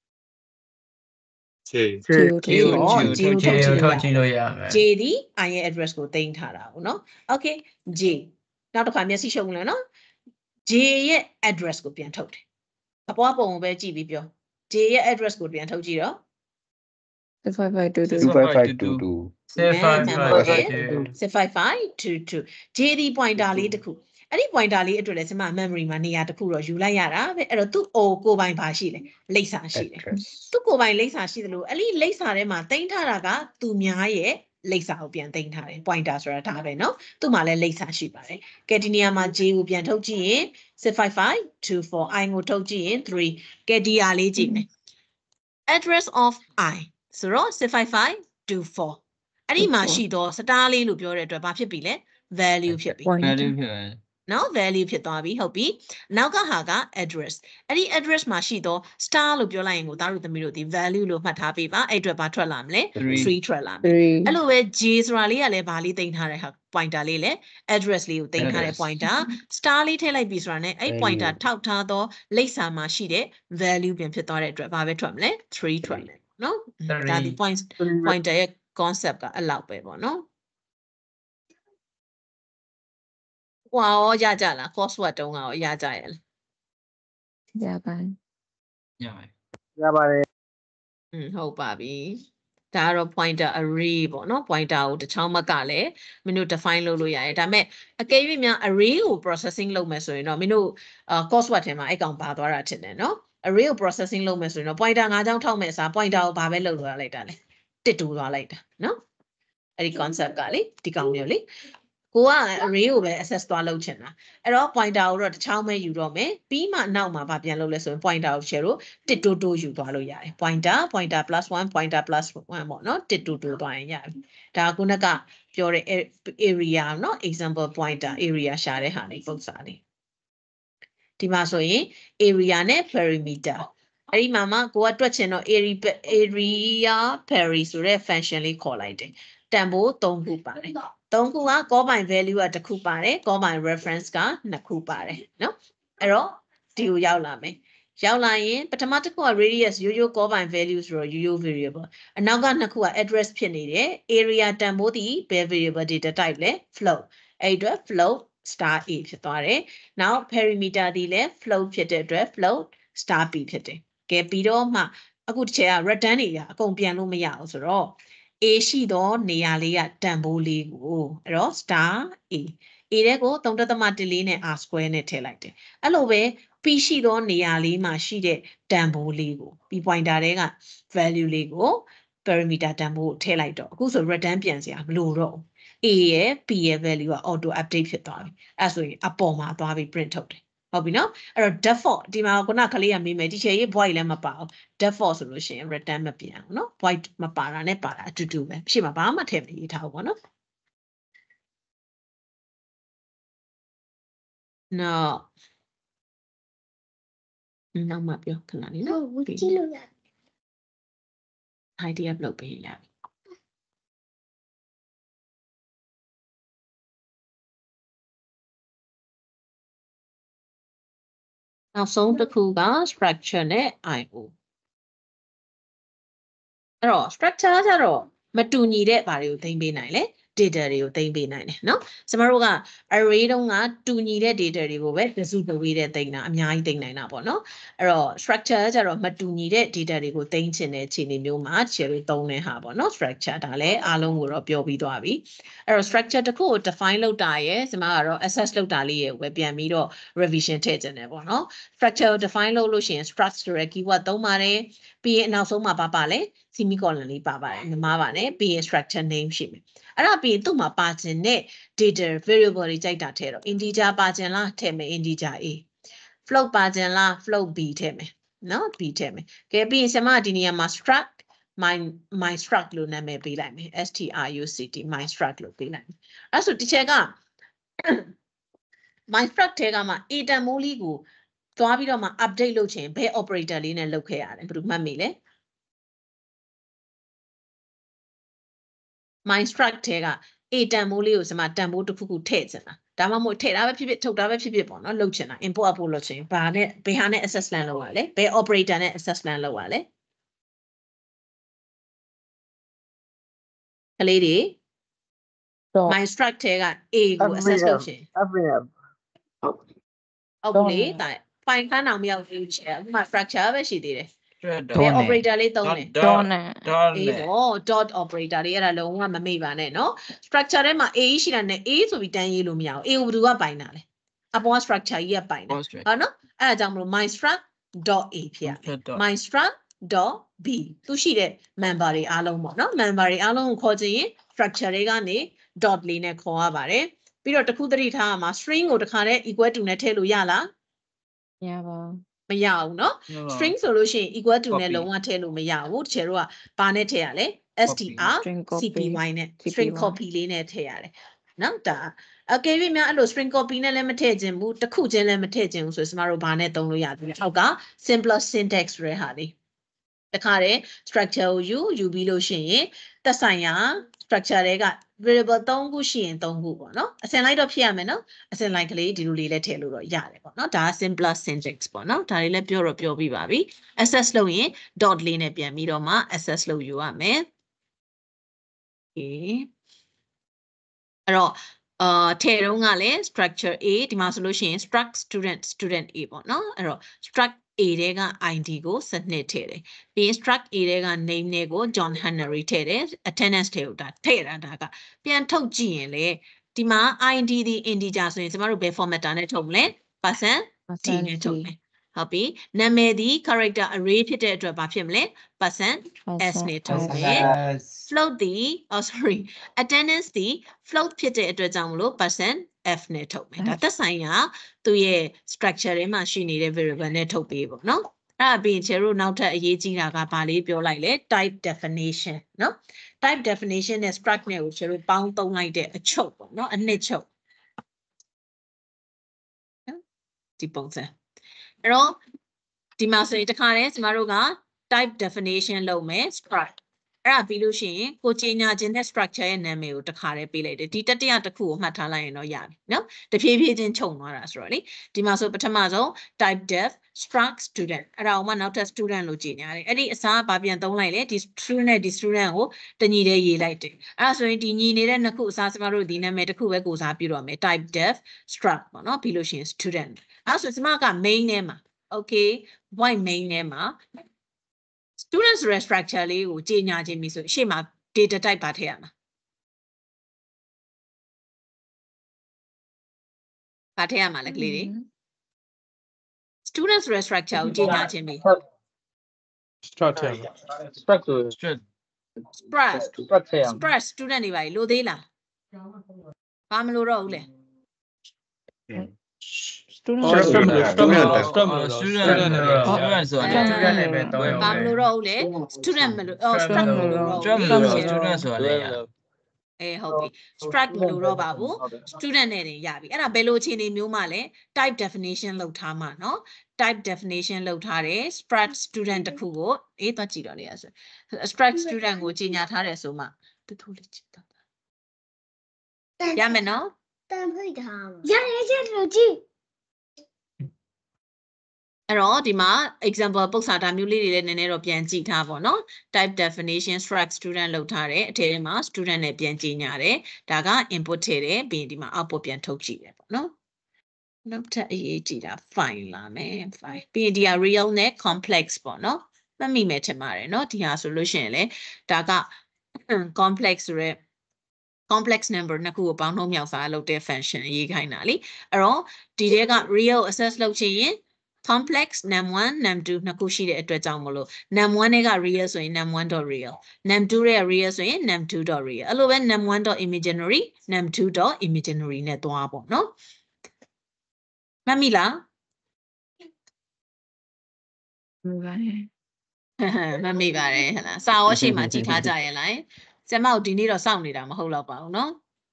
J J ကို J ကို J ကိုထုတ်ကြည့်ထုတ်ကြည့်လို့ရမယ် J ဒီ i ရဲ့ address ကိုတင်ထားတာဟုတ်နော် okay J နောက်တစ်ခါမျက်စိရှုပ်မလဲနော် J ရဲ့ address ကိုပြန်ထုတ်တယ်အပွားပုံကိုပဲကြည့်ပြီးပြော J ရဲ့ address ကိုပြန်ထုတ်ကြည့်တော့ six five five two two two five five two two six five five two six five five two two J ဒီ pointer လေးတစ်ခုအဲ့ဒီ pointer လေးအတွက်လည်းကျွန်မ memory မှာနေရာတစ်ခုတော့ယူလိုက်ရတာပဲအဲ့တော့သူ့ O ကိုပိုင်ပါရှိတယ်လိပ်စာရှိတယ်သူ့ကိုပိုင်လိပ်စာရှိတယ်လို့အဲ့ဒီလိပ်စာထဲမှာတင်ထားတာကသူများရဲ့လိပ်စာကိုပြန်တင်ထားတယ် pointer ဆိုတာဒါပဲเนาะသူ့မှာလည်းလိပ်စာရှိပါတယ်ကဲဒီနေရာမှာ J ကိုပြန်ထုတ်ကြည့်ရင် six five five two four i ကိုထုတ်ကြည့်ရင် three ကဲဒီဟာလေးကြည့်မယ် address of i ဆိုတော့ six five five two four အဲ့ဒီမှာရှိတော့ star လေးလို့ပြောတဲ့အတွက်ဘာဖြစ်ပြီလဲ value ဖြစ်ပြီ value ဖြစ်တယ်နော် value ဖြစ်သွားပြီဟုတ်ပြီနောက်ကဟာက address အဲ့ဒီ address မှာရှိတော့ star လို့ပြောလိုက်ရင်ကိုသားတို့သမီးတို့ဒီ value လို့မှတ်ထားပေးပါအဲ့အတွက်ဘာထွက်လာမလဲ three ထွက်လာမယ်အဲ့လိုပဲ J ဆိုတာလေးကလည်းဘာလေးတင်ထားတဲ့ဟာ pointer လေးလေ address လေးကိုတင်ထားတဲ့ pointer star လေးထည့်လိုက်ပြီဆိုတာနဲ့အဲ့ pointer ထောက်ထားသောလိပ်စာမှာရှိတဲ့ value ပြန်ဖြစ်သွားတဲ့အတွက်ဘာပဲထွက်မလဲ three ထွက်မယ်နော်ဒါဒီ point pointer ရဲ့ concept ကအဲ့လောက်ပဲပေါ့နော်ဟွာရောရကြလား coursework တုန်းကရောရကြရဲ့လားရပါတယ်ရပါတယ်ရပါတယ်อืมဟုတ်ပါပြီဒါကတော့ pointer array ပေါ့နော် pointer ကိုတစ်ချောင်းမကလည်းမင်းတို့ define လုပ်လို့ရတယ်ဒါပေမဲ့အကယ်၍များ array ကို processing လုပ်မယ်ဆိုရင်တော့မင်းတို့ coursework ထဲမှာအဲ့ကောင်ပါသွားတာထင်တယ်နော် array ကို processing လုပ်မယ်ဆိုရင်တော့ pointer ငါးချောင်းထောက်မယ်အစား pointer ကိုဘာပဲလုပ်သွားလိုက်တာလဲတစ်တူသွားလိုက်တာနော်အဲ့ဒီ concept ကလေဒီကောင်မျိုးလေကိုက array ကိုပဲ access သွားလုပ်ချင်တာအဲ့တော့ pointer ကိုတော့တစ်ချောင်းပဲယူတော့မယ်ပြီးမှနောက်မှာဗာပြန်လုပ်လဲဆိုရင် pointer ကို share လို့တစ်တိုးတိုးယူသွားလို့ရတယ် pointer pointer plus 1 pointer plus 1ပေါ့နော်တစ်တိုးတိုးသွားရင်ရတယ်ဒါခုနကပြောတဲ့ area နော် example pointer area ရှာတဲ့ဟာလေးပုံစံလေးဒီမှာဆိုရင် area နဲ့ perimeter အဲ့ဒီမှာမှကိုကတွက်ချင်တော့ area area peri ဆိုတဲ့ function လေးခေါ်လိုက်တယ်တန်ဖိုးသုံးခုပါတယ်သုံးခုက combine value ကတစ်ခုပါတယ် combine reference ကနှစ်ခုပါတယ်နော်အဲ့တော့ဒီကိုရောက်လာမယ်ရောက်လာရင်ပထမတစ်ခုက radius ရိုးရိုး combine value ဆိုတော့ရိုးရိုး variable အနောက်ကနှစ်ခုက address ဖြစ်နေတယ် area တန်ဖိုးဒီဘယ် variable data type လဲ float အဲ့အတွက် float star a ဖြစ်သွားတယ်နောက် perimeter ဒီလဲ float ဖြစ်တဲ့အတွက် float star b ဖြစ်တယ်ကဲပြီးတော့မှအခုတစ်ချက်က return တွေကအကုန်ပြန်လို့မရအောင်ဆိုတော့A ရှိသောနေရာလေးကတန်ဖိုးလေးကိုအဲ့တော့ star A A တဲ့ကို three point one four နဲ့ r square နဲ့ထည့်လိုက်တယ်အဲ့လိုပဲ P ရှိသောနေရာလေးမှာရှိတဲ့တန်ဖိုးလေးကို P pointer တွေက value လေးကို perimeter တန်ဖိုးကိုထည့်လိုက်တော့အခုဆို return ပြန်စရာမလိုတော့ဘူး A ရဲ့ P ရဲ့ value က auto update ဖြစ်သွားပြီအဲ့ဆိုရင်အပေါ်မှာသွားပြီး print ထုတ်တယ်ဟုတ်ပြီနော်အဲ့တော့ default ဒီမှာခုနကလေးကမေးမယ် teacher ရေး void လည်းမပါဘူး default ဆိုလို့ရှိရင် return မပြန်ဘူးနော် void မပါတာနဲ့ပါတာအတူတူပဲရှေ့မှာဘာမှထည့်မရေးထားဘူးပေါ့နော် no နောက်မှပြောခဏလေးနော်ဟုတ်ကြည့်လို့ရတယ် idea လုပ်ပေးရပြီနောက်ဆုံးတစ်ခုက structure နဲ့ I O အဲ့တော့ structure ကျတော့မတူညီတဲ့ဘာတွေကိုသိမ်းပေးနိုင်လဲ data တွေကိုသိမ်းပေးနိုင်တယ်နော်ကျမတို့က array တုန်းကတူညီတဲ့ data တွေကိုပဲတစုတဝေးတဲ့သိမ်းတာအများကြီးသိမ်းနိုင်တာပေါ့နော်အဲ့တော့ structure ကျတော့မတူညီတဲ့ data တွေကိုသိမ်းချင်တဲ့အခြေအနေမျိုးမှာခြေလို့သုံးတဲ့ဟာပေါ့နော် structure ဒါလည်းအားလုံးကိုတော့ပြောပြီးသွားပြီအဲ့တော့ structure တစ်ခုကို define လုပ်တာရယ်ကျမကတော့ access လုပ်တာလေးရယ်ပဲပြန်ပြီးတော့ revision ထည့်ခြင်းတယ်ပေါ့နော် structure ကို define လုပ်လို့ရှိရင် struct ဆိုတဲ့ keyword သုံးပါတယ်ပြီးရင်အနောက်ဆုံးမှာပါပါလဲ semicolon လေးပါပါတယ်မမားပါနဲ့ပြီးရင် structure name ရှိမယ်အဲ့ဒါပြီးရင်သူ့မှာပါခြင်းနဲ့ data variable တွေကြိုက်တာထည့်တော့ integer ပါခြင်းလားထည့်မယ် integer a float ပါခြင်းလား float b ထည့်မယ်နော် b ထည့်မယ်ကဲပြီးရင်ဆရာမဒီနေရာမှာ struct my my struct လို့နာမည်ပေးလိုက်မယ် struct my struct လို့ပေးလိုက်မယ်အဲ့ဆိုဒီချက်က my struct ထဲကမှ a တန်မိုးလေးကိုသွားပြီးတော့မှ update လုပ်ချင်ဘယ် operator လေးနဲ့လုပ်ခဲ့ရတယ်ဘယ်လိုမှတ်မိလဲ my struct ထဲက a တန်မိုးလေးကိုစမတန်မိုးတစ်ခုခုထည့်ချင်တာဒါမှမဟုတ်ထည့်တာပဲဖြစ်ဖြစ်ထုတ်တာပဲဖြစ်ဖြစ်ပေါ့နော်လုပ်ချင်တာ import upload လုပ်ချင်ဘာနဲ့ဘယ်ဟာနဲ့ access plan လုပ်ရလဲဘယ် operator နဲ့ access plan လုပ်ရလဲကလေးတွေ my struct ထဲက a ကို access လုပ်ချင် ဟုတ်ပြီတာ file ခန်းအောင်မရောက်သေးဘူးချင်အခုမှ structure ပဲရှိသေးတယ်ဘယ် operator လေးသုံးလဲ dot dot အေးပေါ့ dot operator လေးအဲ့ဒါလုံးဝမမေ့ပါနဲ့เนาะ structure ထဲမှာ a ရှိတာနဲ့ a ဆိုပြီးတန်းရေးလို့မရအောင် a ကိုဘယ်သူကပိုင်တာလဲအပေါ်က structure ကြီးကပိုင်တာဟုတ်နော်အဲ့ဒါကြောင့်မလို့ my struct dot a ဖြစ်ရမယ် my struct dot b သူရှိတဲ့ member တွေအားလုံးပေါ့နော် member တွေအားလုံးကိုခေါ်ချင်ရင် structure တွေကနေ dot လေးနဲ့ခေါ်ရပါတယ်ပြီးတော့တစ်ခုသတိထားရမှာ string ကိုတစ်ခါတည်း equal to နဲ့ထည့်လို့ရလားမရပါဘူးမရဘူးเนาะ string ဆိုလို့ရှိရင် equal to နဲ့လုံးဝထည့်လို့မရဘူးတချို့တို့ကဘာနဲ့ထည့်ရလဲ str cpy နဲ့ string copy လေးနဲ့ထည့်ရတယ်เนาะဒါအကယ်၍များအဲ့လို string copy နဲ့လည်းမထည့်ခြင်းဘူးတစ်ခုချင်းလည်းမထည့်ခြင်းဘူးဆိုရင်ကျမတို့ဘာနဲ့သုံးလို့ရပြီလဲအောက်က simpler syntax ဆိုတဲ့ဟာလေးတခါတည်း structure ကိုယူယူပြီးလို့ရှိရင်သက်ဆိုင်ရာ structure တွေက variable သုံးခုရှိရင်သုံးခုပေါ့နော်အစင်လိုက်တော့ဖြစ်ရမယ်နော်အစင်လိုက်ကလေးဒီလိုလေးလည်းထည့်လို့တော့ရတယ်ပေါ့နော်ဒါက simpler syntax ပေါ့နော်ဒါလေးလည်းပြောတော့ပြောပြပါပြီ access လုပ်ရင် dot လေးနဲ့ပြန်ပြီးတော့မှ access လုပ်ယူရမယ် okay အဲ့တော့အာထည့်တော့ကလည်း structure a ဒီမှာဆိုလို့ရှိရင် struct student student a ပေါ့နော်အဲ့တော့ struct A တွေက I D ကိုစနစ်ထည့်တယ်ပြီး struct A တွေက name တွေကို John Henry ထည့်တယ် attendance တွေကိုဒါထည့်တာဒါကပြန်ထုတ်ကြည့်ရင်လေဒီမှာ I D ဒီ integer ဆိုရင်ကျမတို့ဘယ် formatter နဲ့ထုတ်မလဲ percent t နဲ့ထုတ်မယ်ဟုတ်ပြီနာမည်ဒီ character array ဖြစ်တဲ့အတွက်ဘာဖြစ်မလဲ percent s နဲ့ထုတ်မယ် float ဒီ oh sorry attendance ဒီ float ဖြစ်တဲ့အတွက်ကြောင့်မလို့ percent f နဲ့ထုတ်မယ်ဒါသက်ဆိုင်ရာသူ့ရဲ့ structure ထဲမှာရှိနေတဲ့ variable နဲ့ထုတ်ပေးပေါ့နော်အဲ့ဒါပြီးရင်ချေတို့နောက်ထပ်အရေးကြီးတာကဘာလေးပြောလိုက်လဲ type definition နော် type definition နဲ့ struct နဲ့ကိုချေတို့ပေါင်းသုံးလိုက်တဲ့အချုပ်ပေါ့နော်အနှစ်ချုပ်နော်ဒီပုံစံအဲ့တော့ဒီမှာဆိုရင်တခါတည်းကျမတို့က type definition လုပ်မယ် struct အဲ့ဒါပြီးလို့ရှိရင်ကိုကြီးညာခြင်းတဲ့ structure ရဲ့နာမည်ကိုတခါတည်းပေးလိုက်တယ်ဒီတတိယတစ်ခုကိုမှတ်ထားလိုက်ရင်တော့ရပြီနော်တဖြည်းဖြည်းချင်းခြုံသွားတာဆိုတော့လေဒီမှာဆိုပထမဆုံး type def struct student အဲ့ဒါကိုမှနောက်ထပ် student လို့ကြီးညာတယ်အဲ့ဒီအစားဘာပြန်သုံးလိုက်လဲဒီ student နဲ့ဒီ student ကိုတညီတည်းရေးလိုက်တယ်အဲ့ဒါဆိုရင်ဒီညီနေတဲ့နှစ်ခုအစားကျမတို့ဒီနာမည်တစ်ခုပဲကိုစားပြတော့မယ် type def struct ပေါ့နော်ပြီးလို့ရှိရင် student အဲ့ဒါဆိုကျမက main ထဲမှာ okay void main ထဲမှာ students structure လေးကိုကြီးညာခြင်းပြီဆိုရှေ့မှာ data type ပါထည့်ရမှာပါထည့်ရမှာလဲကလေးတွေ students structure ကိုကြီးညာခြင်းပြီ structure structure spread structure spread student တွေပါလို့သေးလားဘာမလို့တော့ဘူးလဲ student student student student student ဆိုတာ student နဲ့ပဲတော့ဘာမလို့တော့ဘူးလဲ student မလို့ oh struct မလို့တော့ student မလို့ student ဆိုတာလေအေးဟုတ်ပြီ struct မလို့တော့ပါဘူး student နဲ့တင်ရပြီအဲ့ဒါဘယ်လိုအခြေအနေမျိုးမှလဲ type definition လောက်ထားမှာเนาะ type definition လောက်ထားတယ် struct student တခုကိုအေးသွားကြည့်တော့လေအဲ့ဆို struct student ကိုကြီးညာထားတယ်ဆိုမှတူတူလေးကြည့်တော့ရမယ်နော်တန်ဖိတ်ထားရရရလို့ကြည့်အဲ့တော့ဒီမှာ example ပု္ပ္ပစာဒါမျိုးလေးတွေလည်းနည်းနည်းတော့ပြန်ကြည့်ထားပါတော့ type definition struct student လောက်ထားတယ်အထက်ထဲမှာ student နဲ့ပြန်ကြည့်ညာတယ်ဒါက input ထည့်တယ်ပြီးရင်ဒီမှာ output ပြန်ထုတ်ကြည့်တယ်ပေါ့နော်နောက်ထပ်အရေးကြီးတာ file လာမယ် file ပြီးရင်ဒီက real နဲ့ complex ပေါ့နော်မှတ်မိမယ်ထင်ပါတယ်နော်ဒီဟာဆိုလို့ရှိရင်လေဒါက complex ဆိုရဲcomplex number နှစ်ခုကိုပေါင်းနှုန်းမြောက်စားလုပ်တဲ့ function ရေးခိုင်းတာလीအဲ့တော့ဒီထဲက real access လုပ်ချင်ရင် complex num one num two နှစ်ခုရှိတဲ့အတွက်ကြောင့်မလို့ num one တွေက real ဆိုရင် num one dot real num two တွေက real ဆိုရင် num two dot real အဲ့လိုပဲ num one dot imaginary num two dot imaginary နဲ့သွားပေါ့နော်မှတ်မိလားမှန်ပါတယ်မှတ်မိပါတယ်ဟဲ့လားစာရောရှိမှကြည်ထားကြရဲ့လားကျမတို့ဒီနေ့တော့စောင့်နေတာမဟုတ်တော့ပါဘူးเนาะ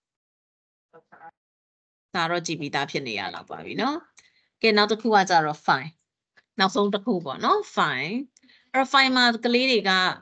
စာတော့ကြည်ပြီးသားဖြစ်နေရတော့ပါပြီเนาะကဲနောက်တစ်ခုကကြတော့ file နောက်ဆုံးတစ်ခုပေါ့เนาะ file အဲ့ file မှာကလေးတွေက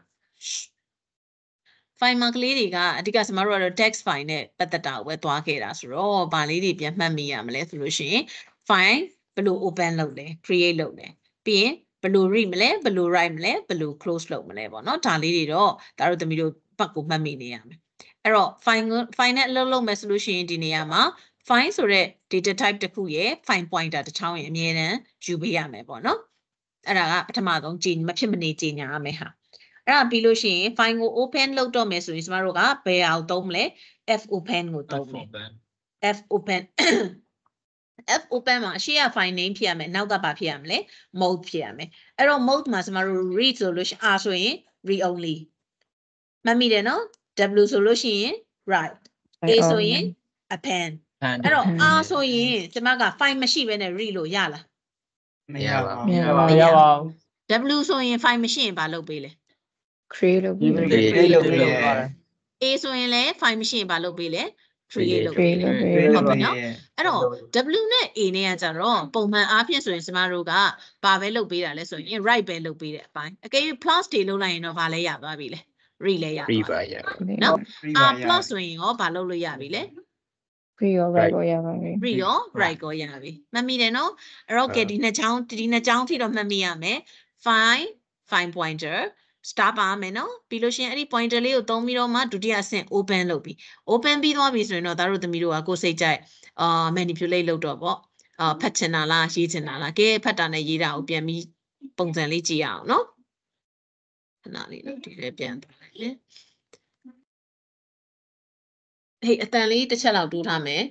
file မှာကလေးတွေကအဓိကကျမတို့ကတော့ text file နဲ့ပတ်သက်တာကိုပဲသွားခဲ့တာဆိုတော့ဗာလေးတွေပြန်မှတ်မိရမလဲဆိုလို့ရှိရင် file ဘယ်လို open လုပ်လဲ create လုပ်လဲပြီးရင်ဘယ်လို read မလဲဘယ်လို write မလဲဘယ်လို close လုပ်မလဲပေါ့เนาะဒါလေးတွေတော့ဒါတို့သမီးတို့ပတ်ကိုမှတ်မိနေရမယ်အဲ့တော့ file file နဲ့အလုပ်လုပ်မယ်ဆိုလို့ရှိရင်ဒီနေရာမှာ file ဆိုတဲ့ data type တစ်ခုရဲ့ file pointer တစ်ချောင်းရဲ့အမြဲတမ်းယူပေးရမယ်ပေါ့နော်အဲ့ဒါကပထမဆုံးကြည်မဖြစ်မနေကြည်ညာရမယ်ဟာအဲ့ဒါပြီးလို့ရှိရင် file ကို open လုပ်တော့မယ်ဆိုရင်ကျမတို့ကဘယ်အောင်သုံးမလဲ f open ကိုသုံးမယ် f open f open မှာအရှိရ file name ဖြစ်ရမယ်နောက်ကဘာဖြစ်ရမလဲ mode ဖြစ်ရမယ်အဲ့တော့ mode မှာကျမတို့ read ဆိုလို့ရှိရင် r ဆိုရင် read only မှတ်မိတယ်နော် w ဆိုလို့ရှိရင် write a ဆိုရင် append အဲ့တော့ r ဆိုရင်ကျမက file မရှိဘဲနဲ့ read လို့ရလားမရပါဘူးမရပါဘူး w ဆိုရင် file မရှိရင်ဘာလုပ်ပေးလဲ create လုပ်ပြီး create လုပ်ပြီးပါတယ် a ဆိုရင်လည်း file မရှိရင်ဘာလုပ်ပေးလဲ create လုပ် create လုပ်ပြီးဟုတ်ပြီနော်အဲ့တော့ w နဲ့ a နဲ့ကကြတော့ပုံမှန်အားဖြင့်ဆိုရင်ကျမတို့ကဘာပဲလုပ်ပေးတာလဲဆိုရင် write ပဲလုပ်ပေးတဲ့အပိုင်းအကယ်၍ plus တွေလုပ်လိုက်ရင်တော့ဘာလဲရသွားပြီလဲ read လဲရသွားပြီ read ပါရပါနော် r plus ဆိုရင်ရောဘာလုပ်လို့ရပြီလဲ read ရော write ရောရပါပြီ read ရော write ရောရပြီမှတ်မိတယ်နော်အဲ့တော့ကဲဒီနှစ်ချောင်းဒီနှစ်ချောင်းထိတော့မှတ်မိရမယ် find find pointer start ပါမယ်နော်ပြီးလို့ရှိရင်အဲ့ဒီ pointer လေးကိုသုံးပြီးတော့မှဒုတိယအဆင့် open လုပ်ပြီး open ပြီးသွားပြီဆိုရင်တော့ဒါတို့သမီးတို့ကကိုယ်စိတ်ကြိုက်အာ manipulate လုပ်တော့ပေါ့အာဖတ်ချင်တာလားရေးချင်တာလားကဲဖတ်တာနဲ့ရေးတာကိုပြန်ပြီးပုံစံလေးကြည့်ရအောင်နော်ခဏလေးနော်ဒီလေးပြန်သွားလိုက်လေဟေးအတန်လေးတစ်ချက်လောက်တိုးထားမယ်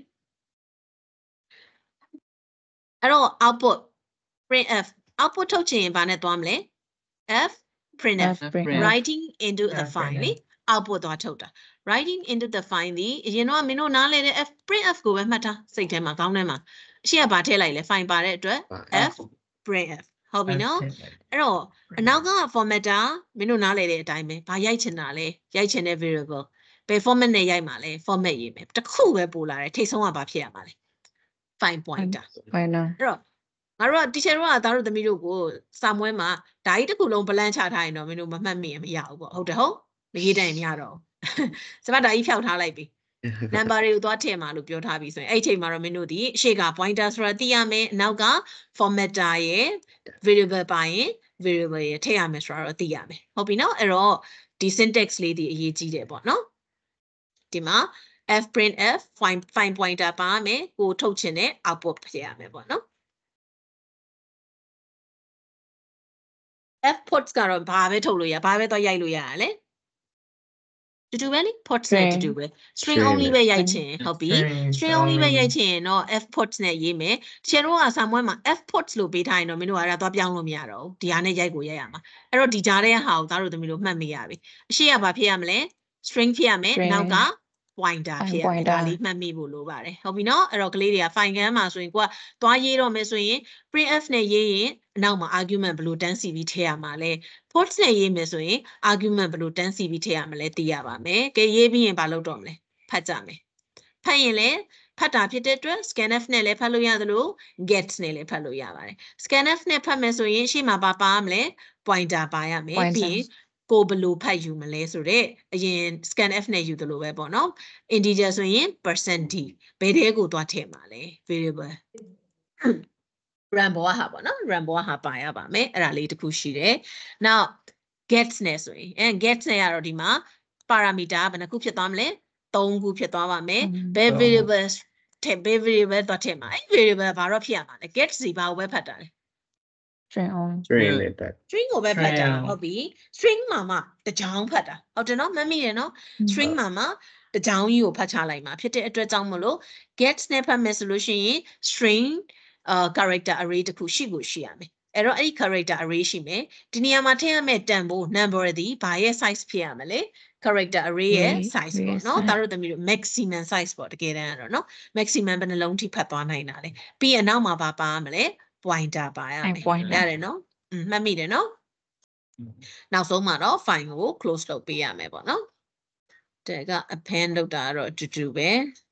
အဲ့တော့ output printf output ထုတ်ချင်ရင်ဘာနဲ့သွားမလဲ f printf writing into the file လေ output သွားထုတ်တာ writing into the file ဒီအရင်တော့မင်းတို့နားလဲတဲ့ f printf ကိုပဲမှတ်ထားစိတ်ထဲမှာခေါင်းထဲမှာအရှိကဘာထည့်လိုက်လဲ file ပါတဲ့အတွက် f printf ဟုတ်ပြီနော်အဲ့တော့အနောက်က formatter မင်းတို့နားလဲတဲ့အတိုင်းပဲဘာရိုက်ချင်တာလဲရိုက်ချင်တဲ့ variable ဘယ် format နဲ့ရိုက်မှာလဲ format ရေးမယ်တစ်ခုပဲပို့လာတယ်ထိတ်ဆုံးကဘာဖြစ်ရမှာလဲ file pointer pointer အဲ့တော့ငါတို့က teacher တို့ကသားတို့သမီးတို့ကိုစာမွဲမှာဓာတ်တစ်ခုလုံး plan ချထားရင်တော့မင်းတို့မမှတ်မိရင်မရဘူးပေါ့ဟုတ်တယ်ဟုတ်မရေးတိုင်မရတော့စပတ်ဓာတ်ကြီးဖြောက်ထားလိုက်ပြီ number တွေကိုသွားထည့်မှာလို့ပြောထားပြီဆိုရင်အဲ့ချိန်မှာတော့မင်းတို့ဒီအရှိက pointer ဆိုတာသိရမယ်အနောက်က formatter ရဲ့ variable ပါရင် variable ရဲ့ထည့်ရမယ်ဆိုတာတော့သိရမယ်ဟုတ်ပြီနော်အဲ့တော့ဒီ syntax လေးဒီအရေးကြီးတယ်ပေါ့နော်ဒီမှာ f printf fine fine pointer ပါမယ်ကိုထုတ်ချင်တဲ့ output ဖြစ်ရမယ်ပေါ့နော် f puts ကတော့ဘာပဲထုတ်လို့ရဘာပဲတော့ရိုက်လို့ရရလဲတူတူပဲလေ puts နဲ့တူတူပဲ string only ပဲရိုက်ချင်ဟုတ်ပြီ string only ပဲရိုက်ချင်တော့ f puts နဲ့ရေးမယ်တချို့တို့ကစာမွဲမှာ f puts လို့ပေးထားရင်တော့မင်းတို့ကအဲ့ဒါသွားပြောင်းလို့မရတော့ဘူးဒီဟာနဲ့ရိုက်ကိုရိုက်ရမှာအဲ့တော့ဒီကြားတဲ့ဟာကိုသားတို့သမီးတို့မှတ်မိရပြီအရှိကဘာဖြစ်ရမလဲ string ဖြစ်ရမယ်နောက်က pointer ဖြစ်ရမယ်ဒါလေးမှတ်မိဖို့လိုပါတယ်ဟုတ်ပြီနော်အဲ့တော့ကလေးတွေက file ကမ်းမှာဆိုရင်ကိုကသွားရေးတော့မယ်ဆိုရင် printf နဲ့ရေးရင်အနောက်မှာ argument ဘယ်လိုတန်းစီပြီးထည့်ရမှာလဲ puts နဲ့ရေးမယ်ဆိုရင် argument ဘယ်လိုတန်းစီပြီးထည့်ရမှာလဲသိရပါမယ်ကဲရေးပြီးရင်ဘာလုပ်တော့မလဲဖတ်ကြမယ်ဖတ်ရင်လည်းဖတ်တာဖြစ်တဲ့အတွက် scanf နဲ့လည်းဖတ်လို့ရသလို get နဲ့လည်းဖတ်လို့ရပါတယ် scanf နဲ့ဖတ်မယ်ဆိုရင်ရှေ့မှာပါပါမလဲ pointer ပါရမယ်ပြီးရင်ကိုဘယ်လိုဖတ်ယူမလဲဆိုတော့အရင် scanf နဲ့ယူသလိုပဲပေါ့နော် integer ဆိုရင် percent d ဘယ်တဲ့ကိုသွားထည့်မှာလဲ variable run ဘောဟာပေါ့နော် run ဘောဟာပါရပါမယ်အဲ့ဒါလေးတစ်ခုရှိတယ် now gets နဲ့ဆိုရင်အဲ gets နဲ့ရတော့ဒီမှာ parameter ဘယ်နှခုဖြစ်သွားမလဲသုံးခုဖြစ်သွားပါမယ်ဘယ် variable ထည့်ဘယ် variable သွားထည့်မှာအဲ variable ဘာတော့ဖြစ်ရမှာလဲ gets စီဘာကိုပဲဖတ်တာလဲ string on string လေးဖတ် string ကိုပဲဖတ်တာဟုတ်ပြီ string မှာမှတကြောင်ဖတ်တာဟုတ်တယ်နော်မမိတယ်နော် string မှာမှတကြောင်ကြီးကိုဖတ်ချလိုက်မှာဖြစ်တဲ့အတွက်ကြောင့်မလို့ gets နဲ့ဖတ်မယ်ဆိုလို့ရှိရင် string uh character array တခုရှိကိုရှိရမယ်အဲ့တော့အဲ့ဒီ character array ရှိမယ်ဒီနေရာမှာထည့်ရမယ့်တန်ဖိုး number သည်ဘာရဲ့ size ဖြစ်ရမလဲ character array ရဲ့ size ပေါ့နော်ဒါတို့သမီးတို့ maximum size ပေါ့တကယ်တမ်းကတော့နော် maximum ဘယ်နှလုံးထိဖတ်သွားနိုင်တာလဲပြီးရင်နောက်မှာပါပါမလဲ pointer ပါရမယ်ရတယ်နော်မှတ်မိတယ်နော်နောက်ဆုံးမှာတော့ file ကို close လုပ်ပေးရမယ်ပေါ့နော်တဲ့က append လုပ်တာကတော့အတူတူပဲ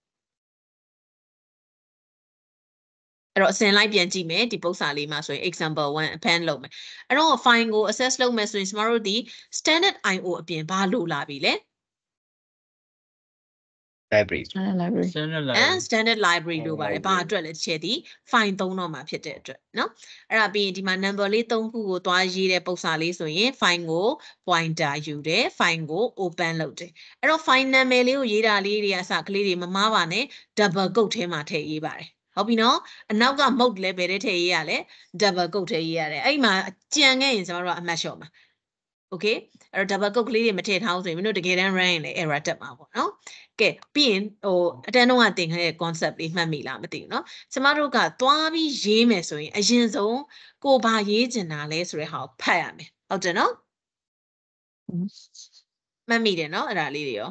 အဲ့တော့အစဉ်လိုက်ပြန်ကြည့်မယ်ဒီပုဒ်စာလေးမှာဆိုရင် example one append လုပ်မယ်အဲ့တော့ file ကို access လုပ်မယ်ဆိုရင်ကျမတို့ဒီ standard i o အပြင်ဘာလို့လာပြီလဲ library standard library and standard library လို့ပါတယ်ဘာအတွက်လဲတစ်ချက်ဒီ file သုံးတော့မှာဖြစ်တဲ့အတွက်เนาะအဲ့ဒါပြီးရင်ဒီမှာ number လေးသုံးခုကိုသွားရေးတဲ့ပုဒ်စာလေးဆိုရင် file ကို pointer ယူတယ် file ကို open လုပ်တယ်အဲ့တော့ file နာမည်လေးကိုရေးတာလေးတွေအစကလေးတွေမမားပါနဲ့ double quote ထဲမှာထည့်ရေးပါတယ်ဟုတ်ပြီနော်အနောက်က mode လဲဘယ်တဲ့ထည့်ရေးရလဲ double quote ထည့်ရေးရတယ်အဲ့မှာကြံခဲ့ရင်ကျမတို့ကအမှတ်လျှော့မှာ okay အဲ့တော့ double quote ကလေးတွေမထည့်ထားဘူးဆိုရင်မင်းတို့တကယ်တမ်း run ရင်လည်း error တက်မှာပေါ့နော်ကဲပြီးရင်ဟိုအတန်းတော့ကသင်ခဲ့တဲ့ concept လေးမှတ်မိလားမသိဘူးနော်ကျမတို့ကသွားပြီးရေးမယ်ဆိုရင်အရင်ဆုံးကိုဘာရေးချင်တာလဲဆိုတဲ့ဟာကိုဖတ်ရမယ်ဟုတ်တယ်နော်မှတ်မိတယ်နော်အဲ့ဒါလေးတွေရော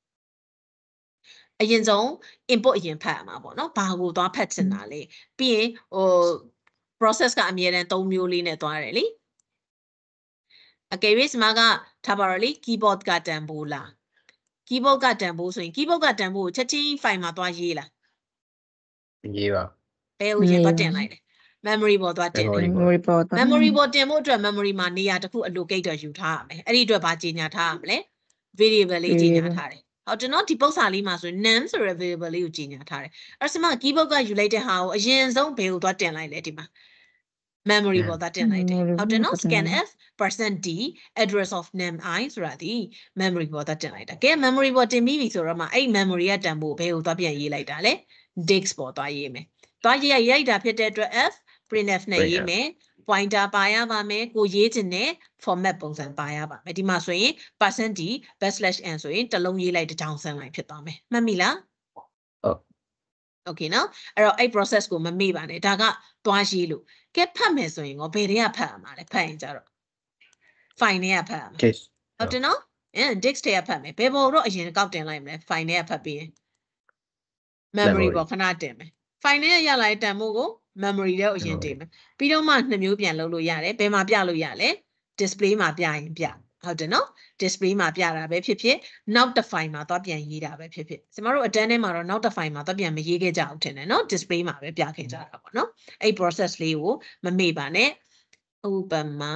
အရင်ဆုံး input အရင်ဖတ်ရမှာပေါ့နော်ဘာကိုသွားဖတ်ချင်တာလဲပြီးရင်ဟို process ကအမြဲတမ်းသုံးမျိုးလေးနဲ့သွားတယ်လीအကယ်၍စမကထားပါတော့လေ keyboard ကတန်ဖိုးလား keyboard ကတန်ဖိုးဆိုရင် keyboard ကတန်ဖိုးကိုချက်ချင်း file မှာသွားရေးလားရေးပါဘယ်ကိုရေးသွားတင်လိုက်လဲ memory ပေါ်သွားတင်တယ် memory ပေါ် memory ပေါ်တင်ဖို့အတွက် memory မှာနေရာတစ်ခု allocate ယူထားရမယ်အဲ့ဒီအတွက်ဘာကြီးညာထားရမလဲ variable လေးကြီးညာထားတယ်ဟုတ်တယ်နော်ဒီပုဒ်စာလေးမှာဆိုရင် name ဆိုတဲ့ variable လေးကိုကြီးညာထားတယ်အဲ့စမ keyboard ကယူလိုက်တဲ့ဟာကိုအရင်ဆုံးဘယ်ကိုသွားတင်လိုက်လဲဒီမှာ memory ပေါ်သွားတင်လိုက်တယ်ဟုတ်တယ်နော် scanf percent d address of name I ဆိုတာဒီ memory ပေါ်သွားတင်လိုက်တာကဲ memory ပေါ်တင်ပြီးပြီဆိုတော့မှအဲ့ memory ကတန်ဖို့ဘယ်ကိုသွားပြန်ရေးလိုက်တာလဲ disk ပေါ်သွားရေးမယ်သွားရေးရိုက်တာဖြစ်တဲ့အတွက် f printf နဲ့ရေးမယ် pointer ပါရပါမယ်ကိုရေးခြင်းနဲ့ format ပုံစံပါရပါမယ်ဒီမှာဆိုရင် percent d backslash n ဆိုရင်တစ်လုံးရေးလိုက်တစ်ကြောင်းဆန်းလိုက်ဖြစ်သွားမယ်မှတ်မိလားဟုတ် okay နော်အဲ့တော့အဲ့ process ကိုမမေ့ပါနဲ့ဒါကသွားရေးလို့ကဲဖတ်မယ်ဆိုရင်ရောဘယ်တွေကဖတ်ရမှာလဲဖတ်ရင်ကြတော့ file တွေကဖတ်ရမှာ case ဟုတ်တယ်နော်အဲ disk တွေကဖတ်မယ်ဘယ်ပေါ်တော့အရင်ကောက်တင်လိုက်မလဲ file တွေကဖတ်ပြီး memory ပေါ်ခဏတင်မယ် file တွေကရလာတဲ့တန်ဖိုးကို memory ထဲကိုအရင်တင်မယ်ပြီးတော့မှနှစ်မျိုးပြန်လုပ်လို့ရတယ်ဘယ်မှာပြလို့ရလဲ display မှာပြရင်ပြဟုတ်တယ်နော် display မှာပြတာပဲဖြစ်ဖြစ်နောက်တစ် file မှာသွားပြန်ရေးတာပဲဖြစ်ဖြစ်ကျမတို့အတန်းထဲမှာတော့နောက်တစ် file မှာသွားပြန်မရေးခဲ့ကြဘူးထင်တယ်နော် display မှာပဲပြခဲ့ကြတာပေါ့နော်အဲ့ process လေးကိုမမေ့ပါနဲ့ဥပမာ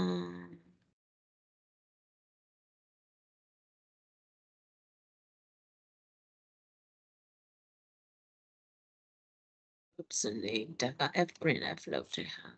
oops ဒါက f print f လောက်တယ်ဟာ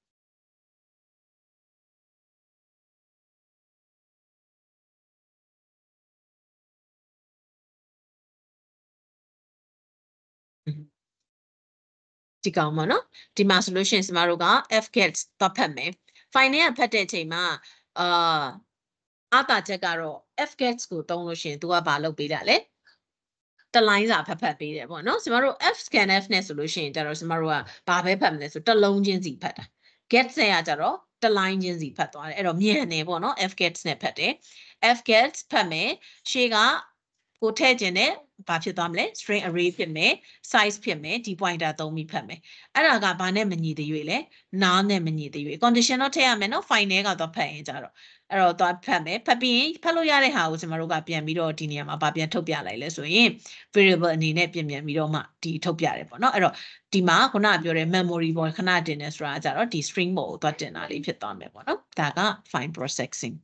ဒီကောင်ပါနော်ဒီမှာဆိုလို့ရှိရင်ကျမတို့က fgets တော့ဖတ်မယ် file နဲ့ဖတ်တဲ့အချိန်မှာအာအတာချက်ကတော့ fgets ကိုတုံးလို့ရှိရင် तू ကဘာလုပ်ပေးတာလဲတလိုင်းစာဖတ်ဖတ်ပေးတယ်ပေါ့နော်ကျမတို့ fscanf နဲ့ဆိုလို့ရှိရင်ကျတော့ကျမတို့ကဘာပဲဖတ်မလဲဆိုတစ်လုံးချင်းစီဖတ်တာ get နဲ့ကကျတော့တလိုင်းချင်းစီဖတ်သွားတယ်အဲ့တော့မြန်နေပေါ့နော် fgets နဲ့ဖတ်တယ် fgets ဖတ်မယ်ရှေ့ကကိုထည့်ခြင်းနဲ့ဘာဖြစ်သွားမလဲ string array ဖြစ်မယ် size ဖြစ်မယ်ဒီ pointer သုံးပြီးဖတ်မယ်အဲ့ဒါကဘာနဲ့မညီသေးရွေးလဲ null နဲ့မညီသေးရွေး condition တော့ထည့်ရမယ်နော် file နဲ့ကတော့ဖတ်ရင်ကြတော့အဲ့တော့သွားဖတ်မယ်ဖတ်ပြီးရင်ဖတ်လို့ရတဲ့ဟာကိုကျမတို့ကပြန်ပြီးတော့ဒီနေရာမှာဗာပြန်ထုတ်ပြလိုက်လဲဆိုရင် variable အနေနဲ့ပြင်ပြန်ပြီးတော့မှဒီထုတ်ပြတယ်ပေါ့နော်အဲ့တော့ဒီမှာခုနကပြောတဲ့ memory ပေါ်ခဏတင်နေဆိုတာကြတော့ဒီ string ပေါ်ကိုသွားတင်တာလေးဖြစ်သွားမယ်ပေါ့နော်ဒါက file processing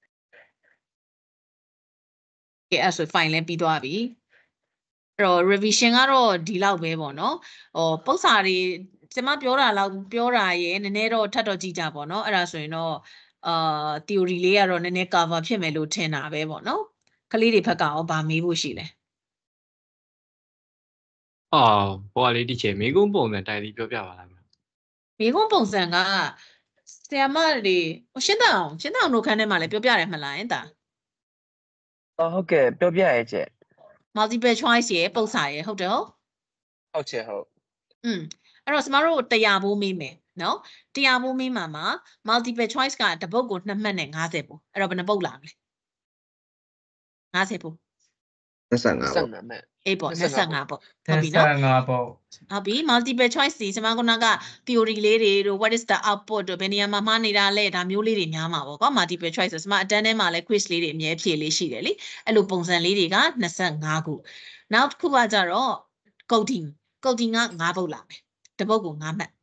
ကဲအဲ့ဆို file လည်းပြီးသွားပြီအဲ့တော့ revision ကတော့ဒီလောက်ပဲပေါ့နော်ဟောပု္ပ္ပစာတွေကျမပြောတာလောက်ပြောတာရယ်နည်းနည်းတော့ထပ်တော့ကြည့်ကြပေါ့နော်အဲ့ဒါဆိုရင်တော့အာ theory လေးကတော့နည်းနည်း cover ဖြစ်မယ်လို့ထင်တာပဲပေါ့နော်ကလေးတွေဘက်ကရောဗာမေးဖို့ရှိလဲအော်ဟိုကလေးဒီချေမိကုန်းပုံစံတိုင်ပြီးပြောပြပါလားမိကုန်းပုံစံကဆရာမတွေရှင်းတအောင်ရှင်းတအောင်တို့ခန်းထဲမှာလည်းပြောပြတယ်မလားဒါအော်ဟုတ်ကဲ့ပြောပြရဲကျ multiple choice ရယ်ပု္ပ္ပစာရယ်ဟုတ်တယ်ဟုတ်ဟုတ်ချေဟုတ်อืมအဲ့တော့ကျမတို့တရားဘိုးမေးမယ်နော်တရားဘိုးမေးမှာမှာ multiple choice ကတပုတ်ကိုနှစ်မှတ်နဲ့၅၀ပို့အဲ့တော့ဘယ်နှပုတ်လာမလဲ၅၀ပို့၂၅ပေါ့အေးပေါ့၂၅ပေါ့ဟုတ်ပြီနော်၂၅ပေါ့ဟုတ်ပြီ multiple choice ဒီကျမကက theory လေးတွေတို့ what is the output တို့ဘယ်နေရာမှာမှားနေတာလဲဒါမျိုးလေးတွေများမှာပေါ့ကွာ multiple choice ဆိုကျမအတန်းထဲမှာလဲ quiz လေးတွေအမြဲဖြေလေးရှိတယ်လေအဲ့လိုပုံစံလေးတွေက၂၅ခုနောက်တစ်ခုကကြတော့ coding coding က၅ပုတ်လာမယ်တပုတ်ကို၅မှတ်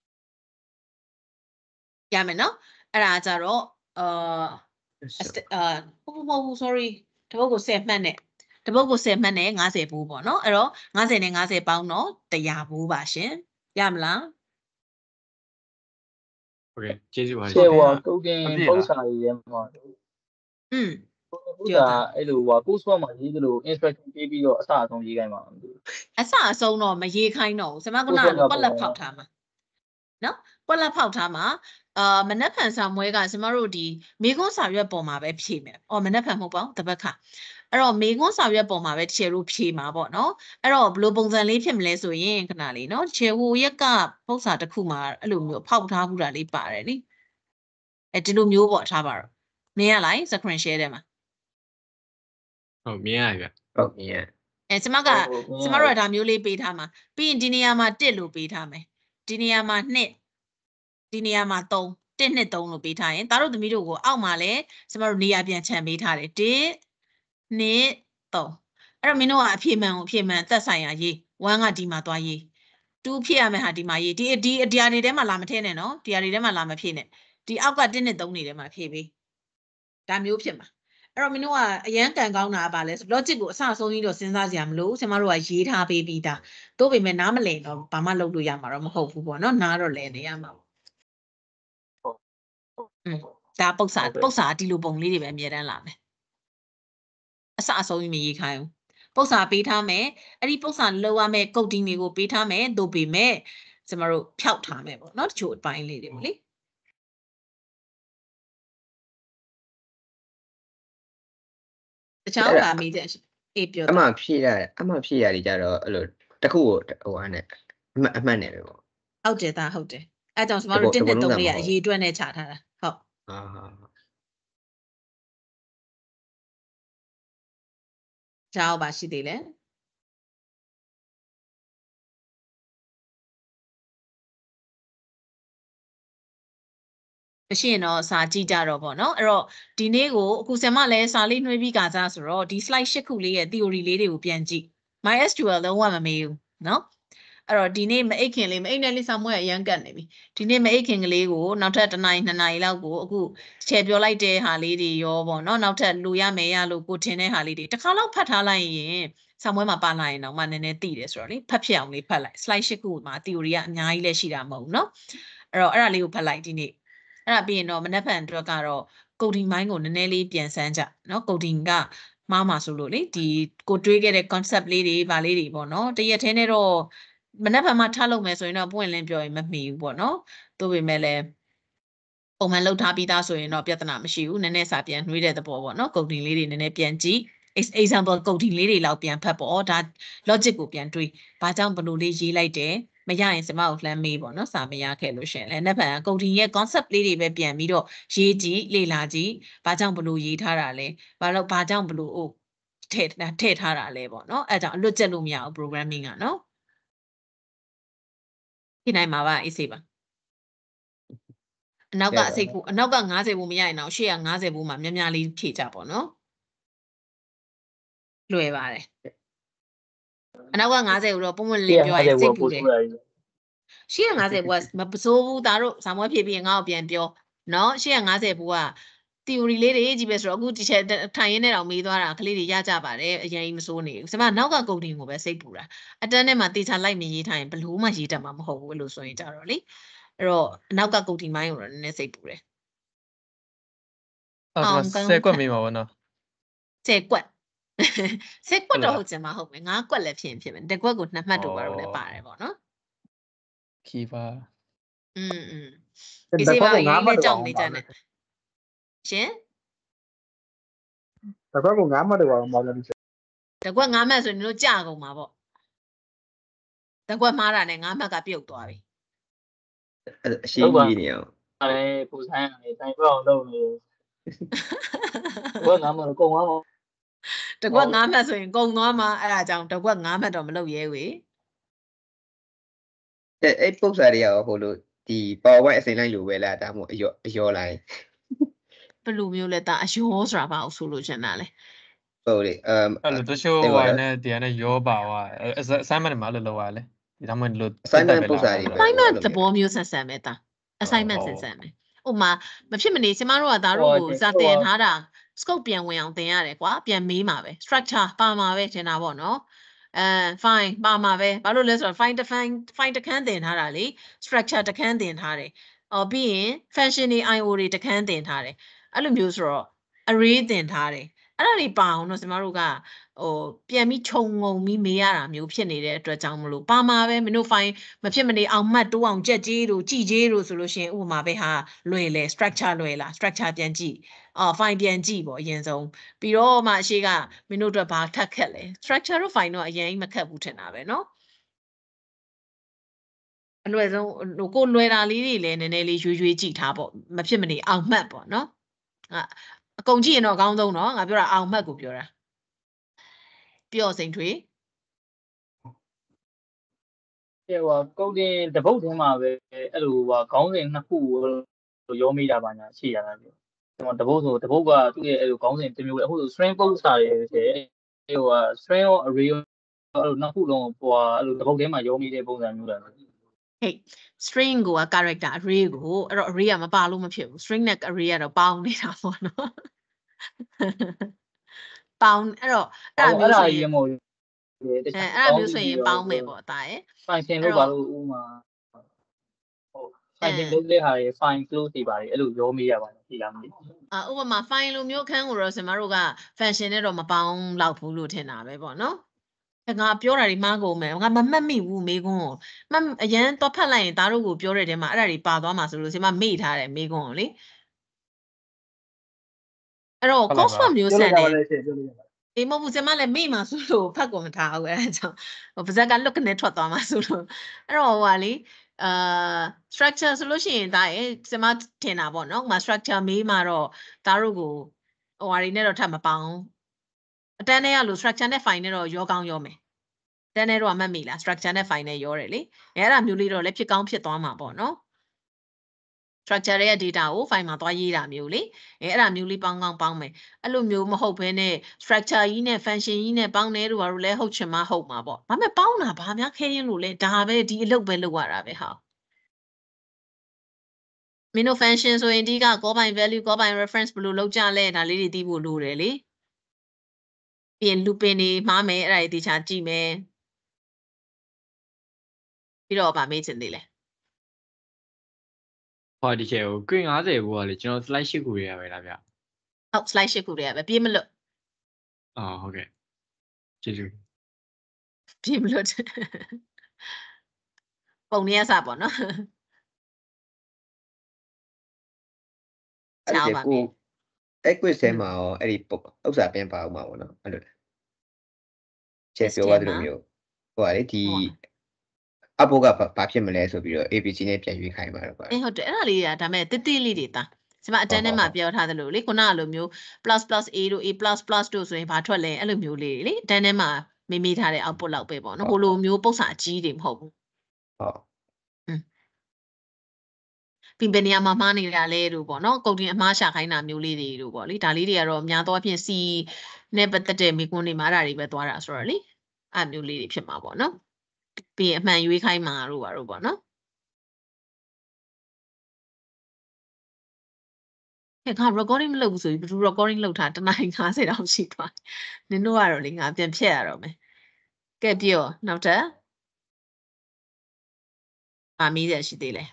ရမယ်နော်အဲ့ဒါကြတော့အာအာဟုတ်မဟုတ် sorry တပုတ်ကို၁၀မှတ်နဲ့တပုတ်ကို၁၀မှတ်နဲ့၅၀ဘိုးပေါ့နော်အဲ့တော့၅၀နဲ့၅၀ပေါင်းတော့၁၀၀ဘိုးပါရှင်ရမလားโอเคကျေးဇူးပါရှင်ဟိုကုတ်တင်ပု္ပ္ပစာရေးရဲမှာอืมဒီကအဲ့လိုဟို course form မှာရေးသလို instruction ပေးပြီးတော့အစအဆုံးရေးခိုင်းမှာမသိဘူးအစအဆုံးတော့မရေးခိုင်းတော့ဘူးကျွန်မကကပွက်လက်ဖောက်ထားမှာနော်ပွက်လက်ဖောက်ထားမှာအာမနက်ဖြန်စာမွဲကကျမတို့ဒီမေကွန်းစာရွက်ပေါ်မှာပဲဖြေမယ်အော်မနက်ဖြန်မဟုတ်ပါဘူးတပတ်ခါအဲ့တော့မေကွန်းစာရွက်ပေါ်မှာပဲတချေတို့ဖြေမှာပေါ့နော်အဲ့တော့ဘယ်လိုပုံစံလေးဖြစ်မလဲဆိုရင်ခဏလေးနော်တချေဟိုရက်ကပု္ပ္ပစာတစ်ခုမှာအဲ့လိုမျိုးဖောက်ထားမှုတာလေးပါတယ်နိအဲဒီလိုမျိုးပေါ့ထားပါတော့မြင်ရလား screen share ထဲမှာဟုတ်မြင်ရပြီဟုတ်မြင်ရအဲကျမကကျမတို့ကဒါမျိုးလေးပေးထားမှာပြီးရင်ဒီနေရာမှာတစ်လို့ပေးထားမယ်ဒီနေရာမှာနှစ်ဒီနေရာမှာသုံးတစ်နှစ်သုံးလို့ပေးထားရင်ဒါတို့သမီးတို့ကိုအောက်မှာလဲကျမတို့နေရာပြန်ခြံပေးထားတယ်တစ်နှစ်သုံးအဲ့တော့မင်းတို့ကအဖြေမှန်ကိုအဖြေမှန်သက်ဆိုင်ရာရေးoneကဒီမှာသွားရေးtwoဖြည့်ရမယ်ဟာဒီမှာရေးဒီဒီအတရားတွေထဲမှာလာမထည့်နဲ့နော်တရားတွေထဲမှာလာမဖြည့်နဲ့ဒီအောက်ကတစ်နှစ်သုံးနေထဲမှာဖြည့်ပေးဒါမျိုးဖြစ်မှာအဲ့တော့မင်းတို့ကအရန်ကန်ကောင်းတာပါလဲဆို logic ကိုအစအဆုံးကြီးတော့စဉ်းစားစရာမလိုကျမတို့ကရေးထားပေးပြီးသားတို့ပေမဲ့နားမလည်တော့ဘာမှလုပ်လို့ရမှာတော့မဟုတ်ဘူးပေါ့နော်နားတော့လည်နေရမှာပေါ့อืมဒါပု္ပ္ပစာပု္ပ္ပစာဒီလိုပုံလေးတွေပဲအမြဲတမ်းလာမယ်အစအဆုံးကြီးမရေးခိုင်းဘူးပု္ပ္ပစာပေးထားမယ်အဲ့ဒီပု္ပ္ပစာလောက်ရမယ် coding တွေကိုပေးထားမယ်တို့ပေမဲ့ကျမတို့ဖျောက်ထားမယ်ပေါ့နော်တချို့အပိုင်းလေးတွေပေါ့လေတခြားဘာမေးချက်အေးပြောအမှဖြည့်ရတယ်အမှဖြည့်ရတယ်ကြတော့အဲ့လိုတစ်ခုကိုဟိုဟာနဲ့အမှတ်အမှတ်နဲ့ပဲပေါ့ဟုတ်တယ်သားဟုတ်တယ်အဲကြောင့်ကျွန်တော်တို့တစ်နှစ်သုံးလေးကအရေးအတွက်နဲ့ခြာထားတာဟုတ်ဟာဟာကြောက်ပါရှိသေးလဲမရှိရင်တော့စာကြည့်ကြတော့ပေါ့နော်အဲ့တော့ဒီနေ့ကိုအခုဆင်မလည်းစာလေးနှွှေးပြီးကြစားဆိုတော့ဒီ slide ၈ခုလေးရဲ့ theory လေးတွေကိုပြန်ကြည့် MySQL လုံးဝမမေးဘူးနော်အဲ့တော့ဒီနေ့မအိတ်ခင်လေးမအိတ်နဲ့လေးစာမွေးအရန်ကတ်နေပြီဒီနေ့မအိတ်ခင်ကလေးကိုနောက်ထပ်တစ်နာရီနှစ်နာရီလောက်ကိုအခုချဲပြောလိုက်တဲ့ဟာလေးတွေရောပေါ့နော်နောက်ထပ်လူရမယ်ရလို့ကိုထင်တဲ့ဟာလေးတွေတစ်ခါလောက်ဖတ်ထားလိုက်ရင်စာမွေးမှာပါလာရင်တော့မှနည်းနည်းသိတယ်ဆိုတော့လေဖတ်ဖြစ်အောင်လေးဖတ်လိုက် slide ၈ခုမှာ theory ကအများကြီးလည်းရှိတာမဟုတ်ဘူးနော်အဲ့တော့အဲ့ဒါလေးကိုဖတ်လိုက်ဒီနေ့အဲ့ဒါပြီးရင်တော့မနက်ဖြန်အတွက်ကတော့ coding mind ကိုနည်းနည်းလေးပြန်ဆန်းကြနော် coding ကမှားမှာဆိုလို့လေဒီကိုတွေးခဲ့တဲ့ concept လေးတွေဗာလေးတွေပေါ့နော်တရက်ထဲနဲ့တော့မနက်ဖြန်မှထားလုပ်မယ်ဆိုရင်တော့ပွင့်လင်းပြောရင်မမီဘူးပေါ့နော်သို့ပေမဲ့လည်းပုံမှန်လုပ်ထားပြီးသားဆိုရင်တော့ပြဿနာမရှိဘူးနည်းနည်းစာပြန်နှွေးတဲ့သဘောပေါ့နော် coding လေးတွေနည်းနည်းပြန်ကြည့် example coding လေးတွေလောက်ပြန်ဖတ်ပေါ့ဒါ logic ကိုပြန်တွေးဘာကြောင့်ဘယ်လိုလေးရေးလိုက်တယ်မရရင်စမကိုလှမ်းမေးပေါ့နော်စာမရခဲ့လို့ရှင်လည်းနှစ်ဖန် coding ရဲ့ concept လေးတွေပဲပြန်ပြီးတော့ရေးကြည့်လေ့လာကြည့်ဘာကြောင့်ဘယ်လိုရေးထားတာလဲဘာလို့ဘာကြောင့်ဘယ်လိုအို့ထည့်ထည့်ထားတာလဲပေါ့နော်အဲကြောင့်အလွတ်ကျက်လို့မရဘူး programming ကနော်ဒီနိုင်မှာပါအေးစေးပါအနောက်ကအစိတ်ဘူးအနောက်ကငါးဆယ်ဘူးမရရင်တော့ရှေ့ကငါးဆယ်ဘူးမှာများများလေးဖြည့်ကြပေါ့နော်လွယ်ပါတယ်အနောက်ကငါးဆယ်ဘူးတော့ပုံမှန်လေးပြောရင်စိတ်ပူတယ်ရှေ့ကငါးဆယ်ဘူးကမပစိုးဘူးဒါတို့ဇာမွဲဖြည့်ပြီးငါ့ကိုပြန်ပြောနော်ရှေ့ကငါးဆယ်ဘူးက theory လေးတွေကြီးပဲဆိုတော့အခုဒီချက်ထိုင်ရင်းနဲ့တော့မေးသွားတာကလေးတွေရကြပါတယ်အရင်ကြီးမစိုးနေဘူးစမနောက်က coding ကိုပဲစိတ်ပူတာအတန်းထဲမှာတေချာလိုက်မရေးထားရင်ဘလို့မှရေးတတ်မှာမဟုတ်ဘူးလို့ဆိုရင်ကြတော့လေအဲ့တော့အနောက်က coding မိုင်းကိုတော့နည်းနည်းစိတ်ပူတယ်အောင်ဆယ်ကွက်မေးမှာပေါ့နော်ဆယ်ကွက်ဆယ်ကွက်တော့ဟုတ်ချင်မှာဟုတ်မယ်ငါးကွက်လည်းဖြစ်ဖြစ်မယ်တစ်ကွက်ကိုနှစ်မှတ်တို့ပါတော့လည်းပါတယ်ပေါ့နော်ခီပါอืมอืมဒီစေးပါရေးလေးကြောင်းနေကြတယ်ရှင်တကွက်ကငါးမှတ်တော့ပါလို့ပြောတကွက်ငါးမှတ်ဆိုရင်တို့ကြာကုန်မှာပေါ့တကွက်မှားတာနဲ့ငါးမှတ်ကပြုတ်သွားပြီအရှိကြီးနေအောင်အဲပူဆိုင်နေဆိုင်ပြောင်းလုပ်နေတကွက်ငါးမှတ်တော့ကုန်သွားမှာတကွက်ငါးမှတ်ဆိုရင်ကုန်သွားမှာအဲ့ဒါကြောင့်တကွက်ငါးမှတ်တော့မလုပ်ရဲဘူးအဲ့အဲ့ပုံစံတွေရောဟိုလိုဒီ PowerPoint အစိမ်းလိုက်လိုပဲလားဒါမှမဟုတ်အယောအယောလိုက်ဘယ်လိုမျိုးလဲတာအယောဆိုတာဘာလို့ဆိုလို့ချင်တာလဲဟုတ်လေအမ်အဲ့လိုတချို့ဟိုနဲ့ဒီနဲ့ရောပါဝါ assignment မှာလို့လောက်ရလဲဒီဒါမှမဟုတ်လို့ assignment ပုံစံတွေ assignment သဘောမျိုးဆက်ဆက်ပဲတာ assignment ဆက်ဆက်ပဲဥပမာမဖြစ်မနေကျမတို့ကဒါတို့ကိုဇာတင်ထားတာ scope ပြန်ဝင်အောင်သင်ရတယ်ကွာပြန်မေးမှာပဲ structure ပါမှာပဲထင်တာပေါ့နော်အဲ fine ပါမှာပဲဘာလို့လဲဆိုတော့ fine define fine တခန်းသင်ထားတာလေ structure တခန်းသင်ထားတယ်အော်ပြီးရင် function တွေ I O တွေတခန်းသင်ထားတယ်အဲ့လိုမျိုးဆိုတော့ array သင်ထားတယ်အဲ့ဒါတွေပါအောင်တော့ကျမတို့ကဟိုပြန်ပြီးခြုံငုံပြီးမေးရတာမျိုးဖြစ်နေတဲ့အတွက်ကြောင့်မလို့ပါမှာပဲမင်းတို့ fine မဖြစ်မနေအောင်မှတ်တိုးအောင်ကြက်ကြီးတို့ကြည်ကြီးတို့ဆိုလို့ရှိရင်ဥပမာပဲဟာလွယ်လေ structure လွယ်လား structure ပြန်ကြည့်အော် fine ပြန်ကြည့်ပေါ့အရင်ဆုံးပြီးတော့မှအရှိကမင်းတို့အတွက်ဘာထပ်ခက်လဲ structure တို့ fine တော့အရင်မခက်ဘူးထင်တာပဲเนาะအလွယ်ဆုံးဟိုကိုလွယ်တာလေးတွေလည်းနည်းနည်းလေးရွေးရွေးကြည့်ထားပေါ့မဖြစ်မနေအောင်မှတ်ပေါ့เนาะအကုန်ကြည့်ရင်တော့အကောင်းဆုံးเนาะငါပြောတာအောင်မှတ်ကိုပြောတာပြောစိန်ထွေးဟိုကုတ်တင်တပုတ်ထဲမှာပဲအဲ့လိုဟာခေါင်းစဉ်နှစ်ခုကိုရောမိတာပါညာရှိရတာပြောဒီမှာတပုတ်ဆိုတပုတ်ကသူ့ရဲ့အဲ့လိုခေါင်းစဉ်တစ်မျိုးလေအခုဆို string ပုတ်စာတွေဆိုဟိုဟာ string ရော array ရောအဲ့လိုနှစ်ခုလုံးဟိုဟာအဲ့လိုတပုတ်ထဲမှာရောမိတဲ့ပုံစံမျိုးလာတယ် hey string ကို character array ကိုအဲ့တော့ array ကမပါလို့မဖြစ်ဘူး string နဲ့ array ကတော့ပေါင်းနေတာပေါ့နော်ပေါင်းအဲ့တော့အဲ့ဒါမျိုးဆိုရင်အဲအဲ့ဒါမျိုးဆိုရင်ပေါင်းမယ်ပေါ့တာရဲ့ function လို့ပါလို့ဥမာဟုတ် function လို့တဲ့ဟာတွေ fine close တွေပါတယ်အဲ့လိုရောမေးရပါတယ်ဒီလားမသိဘူးအာဥပမာ fine လိုမျိုးခန်းကိုတော့ကျွန်တော်တို့က function နဲ့တော့မပေါင်းလောက်ဘူးလို့ထင်တာပဲပေါ့နော်ငါပြောတာတွေမှားကုန်မယ်ငါမမှတ်မိဘူးမေကွန်းကိုမှတ်အရန်တော့ဖတ်လိုက်ရင်သားတို့ကိုပြောတဲ့တဲမှာအဲ့ဒါတွေပါသွားမှာဆိုလို့ကျွန်မမေ့ထားတယ်မေကွန်းကိုလေအဲ့တော့ course form မျိုးဆန်တယ်အေးမဟုတ်ဘူးဆရာမလည်းမိမှာဆိုလို့ဖတ်ကုန်မထားဘူးအဲဒါကြောင့်ပါဇက်ကလွတ်ကနေထွက်သွားမှာဆိုလို့အဲ့တော့ဟိုဟာလေအာ structure ဆိုလို့ရှိရင်ဒါရဲ့ဆရာမထင်တာပေါ့နော်ဥပမာ structure မေးမှာတော့ဒါတို့ကိုဟိုဟာတွေနဲ့တော့ထပ်မပေါင်းအတန်းထဲကလို့ structure နဲ့ file နဲ့တော့ရောကောင်းရောမယ်တန်းထဲတော့မှတ်မိလား structure နဲ့ file နဲ့ရောတယ်လေအဲ့ဒါမျိုးလေးတော့လည်းဖြစ်ကောင်းဖြစ်သွားမှာပေါ့နော် structure ရဲ့ data ကို file မှာသွားရေးတာမျိုးလေအဲအဲ့ဒါမျိုးလေးပေါင်းကောင်းပေါင်းမယ်အဲ့လိုမျိုးမဟုတ်ဘဲနဲ့ structure ကြီးနဲ့ function ကြီးနဲ့ပေါင်းတယ်တို့ဘာလို့လဲဟုတ်ချင်မှဟုတ်မှာပေါ့ဒါပေမဲ့ပေါင်းတာဘာများခဲရင်လို့လဲဒါပဲဒီအလုပ်ပဲလုပ်ရတာပဲဟာမင်းတို့ function ဆိုရင်ဒီက call by value call by reference ဘယ်လိုလုပ်ကြလဲဒါလေးတွေသိဖို့လိုတယ်လေပြီးရင် looping တွေမှားမယ်အဲ့ဒါတွေတခြားကြည့်မယ်ပြီးတော့ဗာမေးချင်သေးလဲဟောဒီချေကို grade ၅၀ဘူးကလေကျွန်တော် slide ၈ခုရရပဲလားဗျဟုတ် slide ၈ခုတည်းရပဲပြေးမလို့အော်ဟုတ်ကဲ့ကျေးဇူးပြေးမလို့ပုံနေရစပေါ့နော်အဲ့ဒီကိုအဲ့ quiz ထဲမှာရောအဲ့ဒီဥစ္စာပြန်ပါအောင်ပါဘောနော်အဲ့လိုချက်ပြောသွားတယ်မျိုးဟိုဟာလေဒီအဘောကဘာဖြစ်မလဲဆိုပြီးတော့ A B C နဲ့ပြန်ရွေးခိုင်းပါတော့ကွာအေးဟုတ်တယ်အဲ့ဒါလေးကဒါမဲ့တိတိလေးတွေတာဒီမှာအတန်းထဲမှာပြောထားသလိုလေခုနကလိုမျိုး plus plus a တို့ a plus plus တို့ဆိုရင်ဘာထွက်လဲအဲ့လိုမျိုးလေးလေအတန်းထဲမှာမေးမေးထားတဲ့ output လောက်ပဲပေါ့နော်ဟိုလိုမျိုးပုံစံအကြီးတွေမဟုတ်ဘူးဟုတ်ပြင်ပနေရာမှာမှားနေတာလဲတို့ပေါ့နော်ကုတ်တင်အမှားရှာခိုင်းတာမျိုးလေးတွေတို့ပေါ့လေဒါလေးတွေကတော့များသောအားဖြင့် C နဲ့ပတ်သက်တဲ့မိကွန်းတွေမှာအဲ့ဒါတွေပဲသွားတာဆိုတော့လေအဲ့မျိုးလေးတွေဖြစ်မှာပေါ့နော်ပြီးရင်အမှန်ရွေးခိုင်းမှာတို့ပါတို့ပေါ့နော်ဟဲ့ငါ recording မလုပ်ဘူးဆိုပြီးဘယ်သူ recording လုပ်ထားတနား၅၀တောင်ရှိသွားနင်တို့ကတော့လေငါပြန်ဖြတ်ရတော့မယ်ကဲပြောနောက်ထပ်အာမီးရရှိသေးလဲ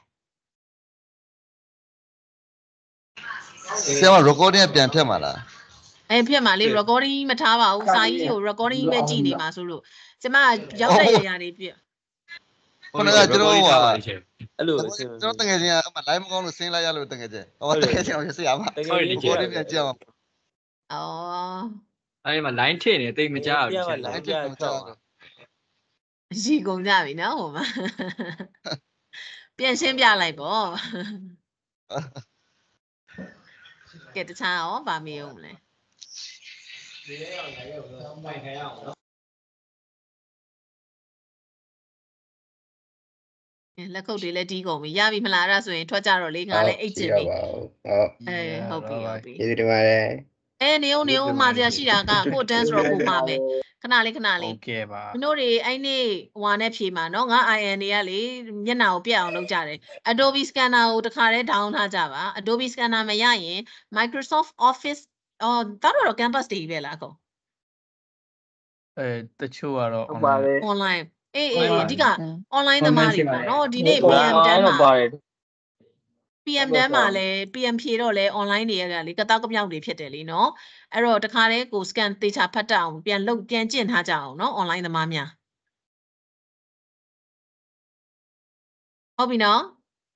ဆရာမ recording ပြန်ဖြတ်မှာလားအဲ့ဖြတ်မှာလေ recording မထားပါဘူးစာကြီးကို recording ပဲကြည့်နေမှာဆိုလို့ကျမရောက်တဲ့နေရာတွေပြခုနကကျွန်တော်ဟိုအဲ့လိုကျွန်တော်တကယ်ချင်းအမ live မကောင်းလို့ဆင်းလိုက်ရလို့တကယ်ချင်းဟောတကယ်ချင်းအောင်ဆရာမတကယ်ချင်း recording ပြန်ကြည့်အောင်အော်အဲ့မှာ line ထည့်နေတိတ်မကြဘူး line ထည့်မကြောက်ရီကုန်ကြပြီနော်ဟိုမှာပြန်ရှင်းပြလိုက်ပေါ့ကဲတခြားရောဗာမေးအောင်မလဲလက်ခုပ်တွေလည်းတီးကုန်ပြီရပြီမလားအဲ့ဒါဆိုရင်ထွက်ကြတော့လေငါလည်းအိတ်ချင်ပြီဟုတ်အေးဟုတ်ပြီဟုတ်ပြီကျေးဇူးတင်ပါတယ်အဲနေဦးနေဦးမှာစရာရှိတာကကိုတန်းဆိုတော့ကိုမှာပဲခဏလေးခဏလေးโอเคပါမင်းတို့တွေအဲ့နေ့ဟိုနဲ့ဖြေမှာเนาะငါ I N တွေကလေမျက်နှာကိုပြတ်အောင်လုပ်ကြတယ် Adobe Scanner ကိုတခါတည်း down ထားကြပါ Adobe Scanner မရရင် Microsoft Office အော်တော်တော် campus တွေပဲလားကောအဲတချို့ကတော့ online အေးအေးအဓိက online သမားတွေပေါ့เนาะဒီနေ့ P M တန်းမှာ P M တန်းမှာလည်း P M ဖြေတော့လဲ online တွေကလေကတောက်ကပြောက်တွေဖြစ်တယ်လीเนาะအဲ့တော့တခါတည်းကို scan သေချာဖတ်တတ်အောင်ပြန်လုပ်ပြန်ကျင့်ထားကြအောင်เนาะ online သမားများဟုတ်ပြီเนาะ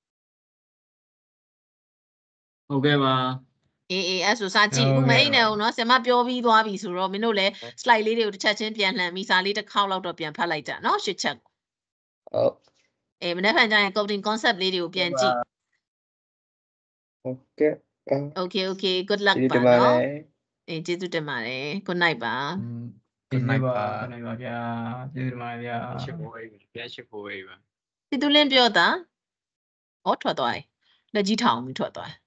ဟုတ်ကဲ့ပါအေးအေးအဲ့ဆိုစာကြည့်ဦးမအိမ်နဲ့အောင်เนาะဆင်မပြောပြီးသွားပြီဆိုတော့မင်းတို့လည်း slide လေးတွေကိုတစ်ချက်ချင်းပြန်လှန်ပြီးစာလေးတစ်ခေါက်လောက်တော့ပြန်ဖတ်လိုက်ကြเนาะရှစ်ချက်ဟုတ်အေးမနေ့ဖန်ကျရင် coding concept လေးတွေကိုပြန်ကြည့်ဟုတ်ကဲ့ Okay okay good luck ပါเนาะအေးကျေးဇူးတင်ပါတယ် good night ပါ good night ပါ good night ပါဗျာကျေးဇူးတင်ပါတယ်ဗျာရှစ်ဖို့အေးဗျာရှစ်ဖို့အေးပါစီတူလင်းပြောတာဟောထွက်သွားတယ်လက်ကြီးထောင်ပြီးထွက်သွားတယ်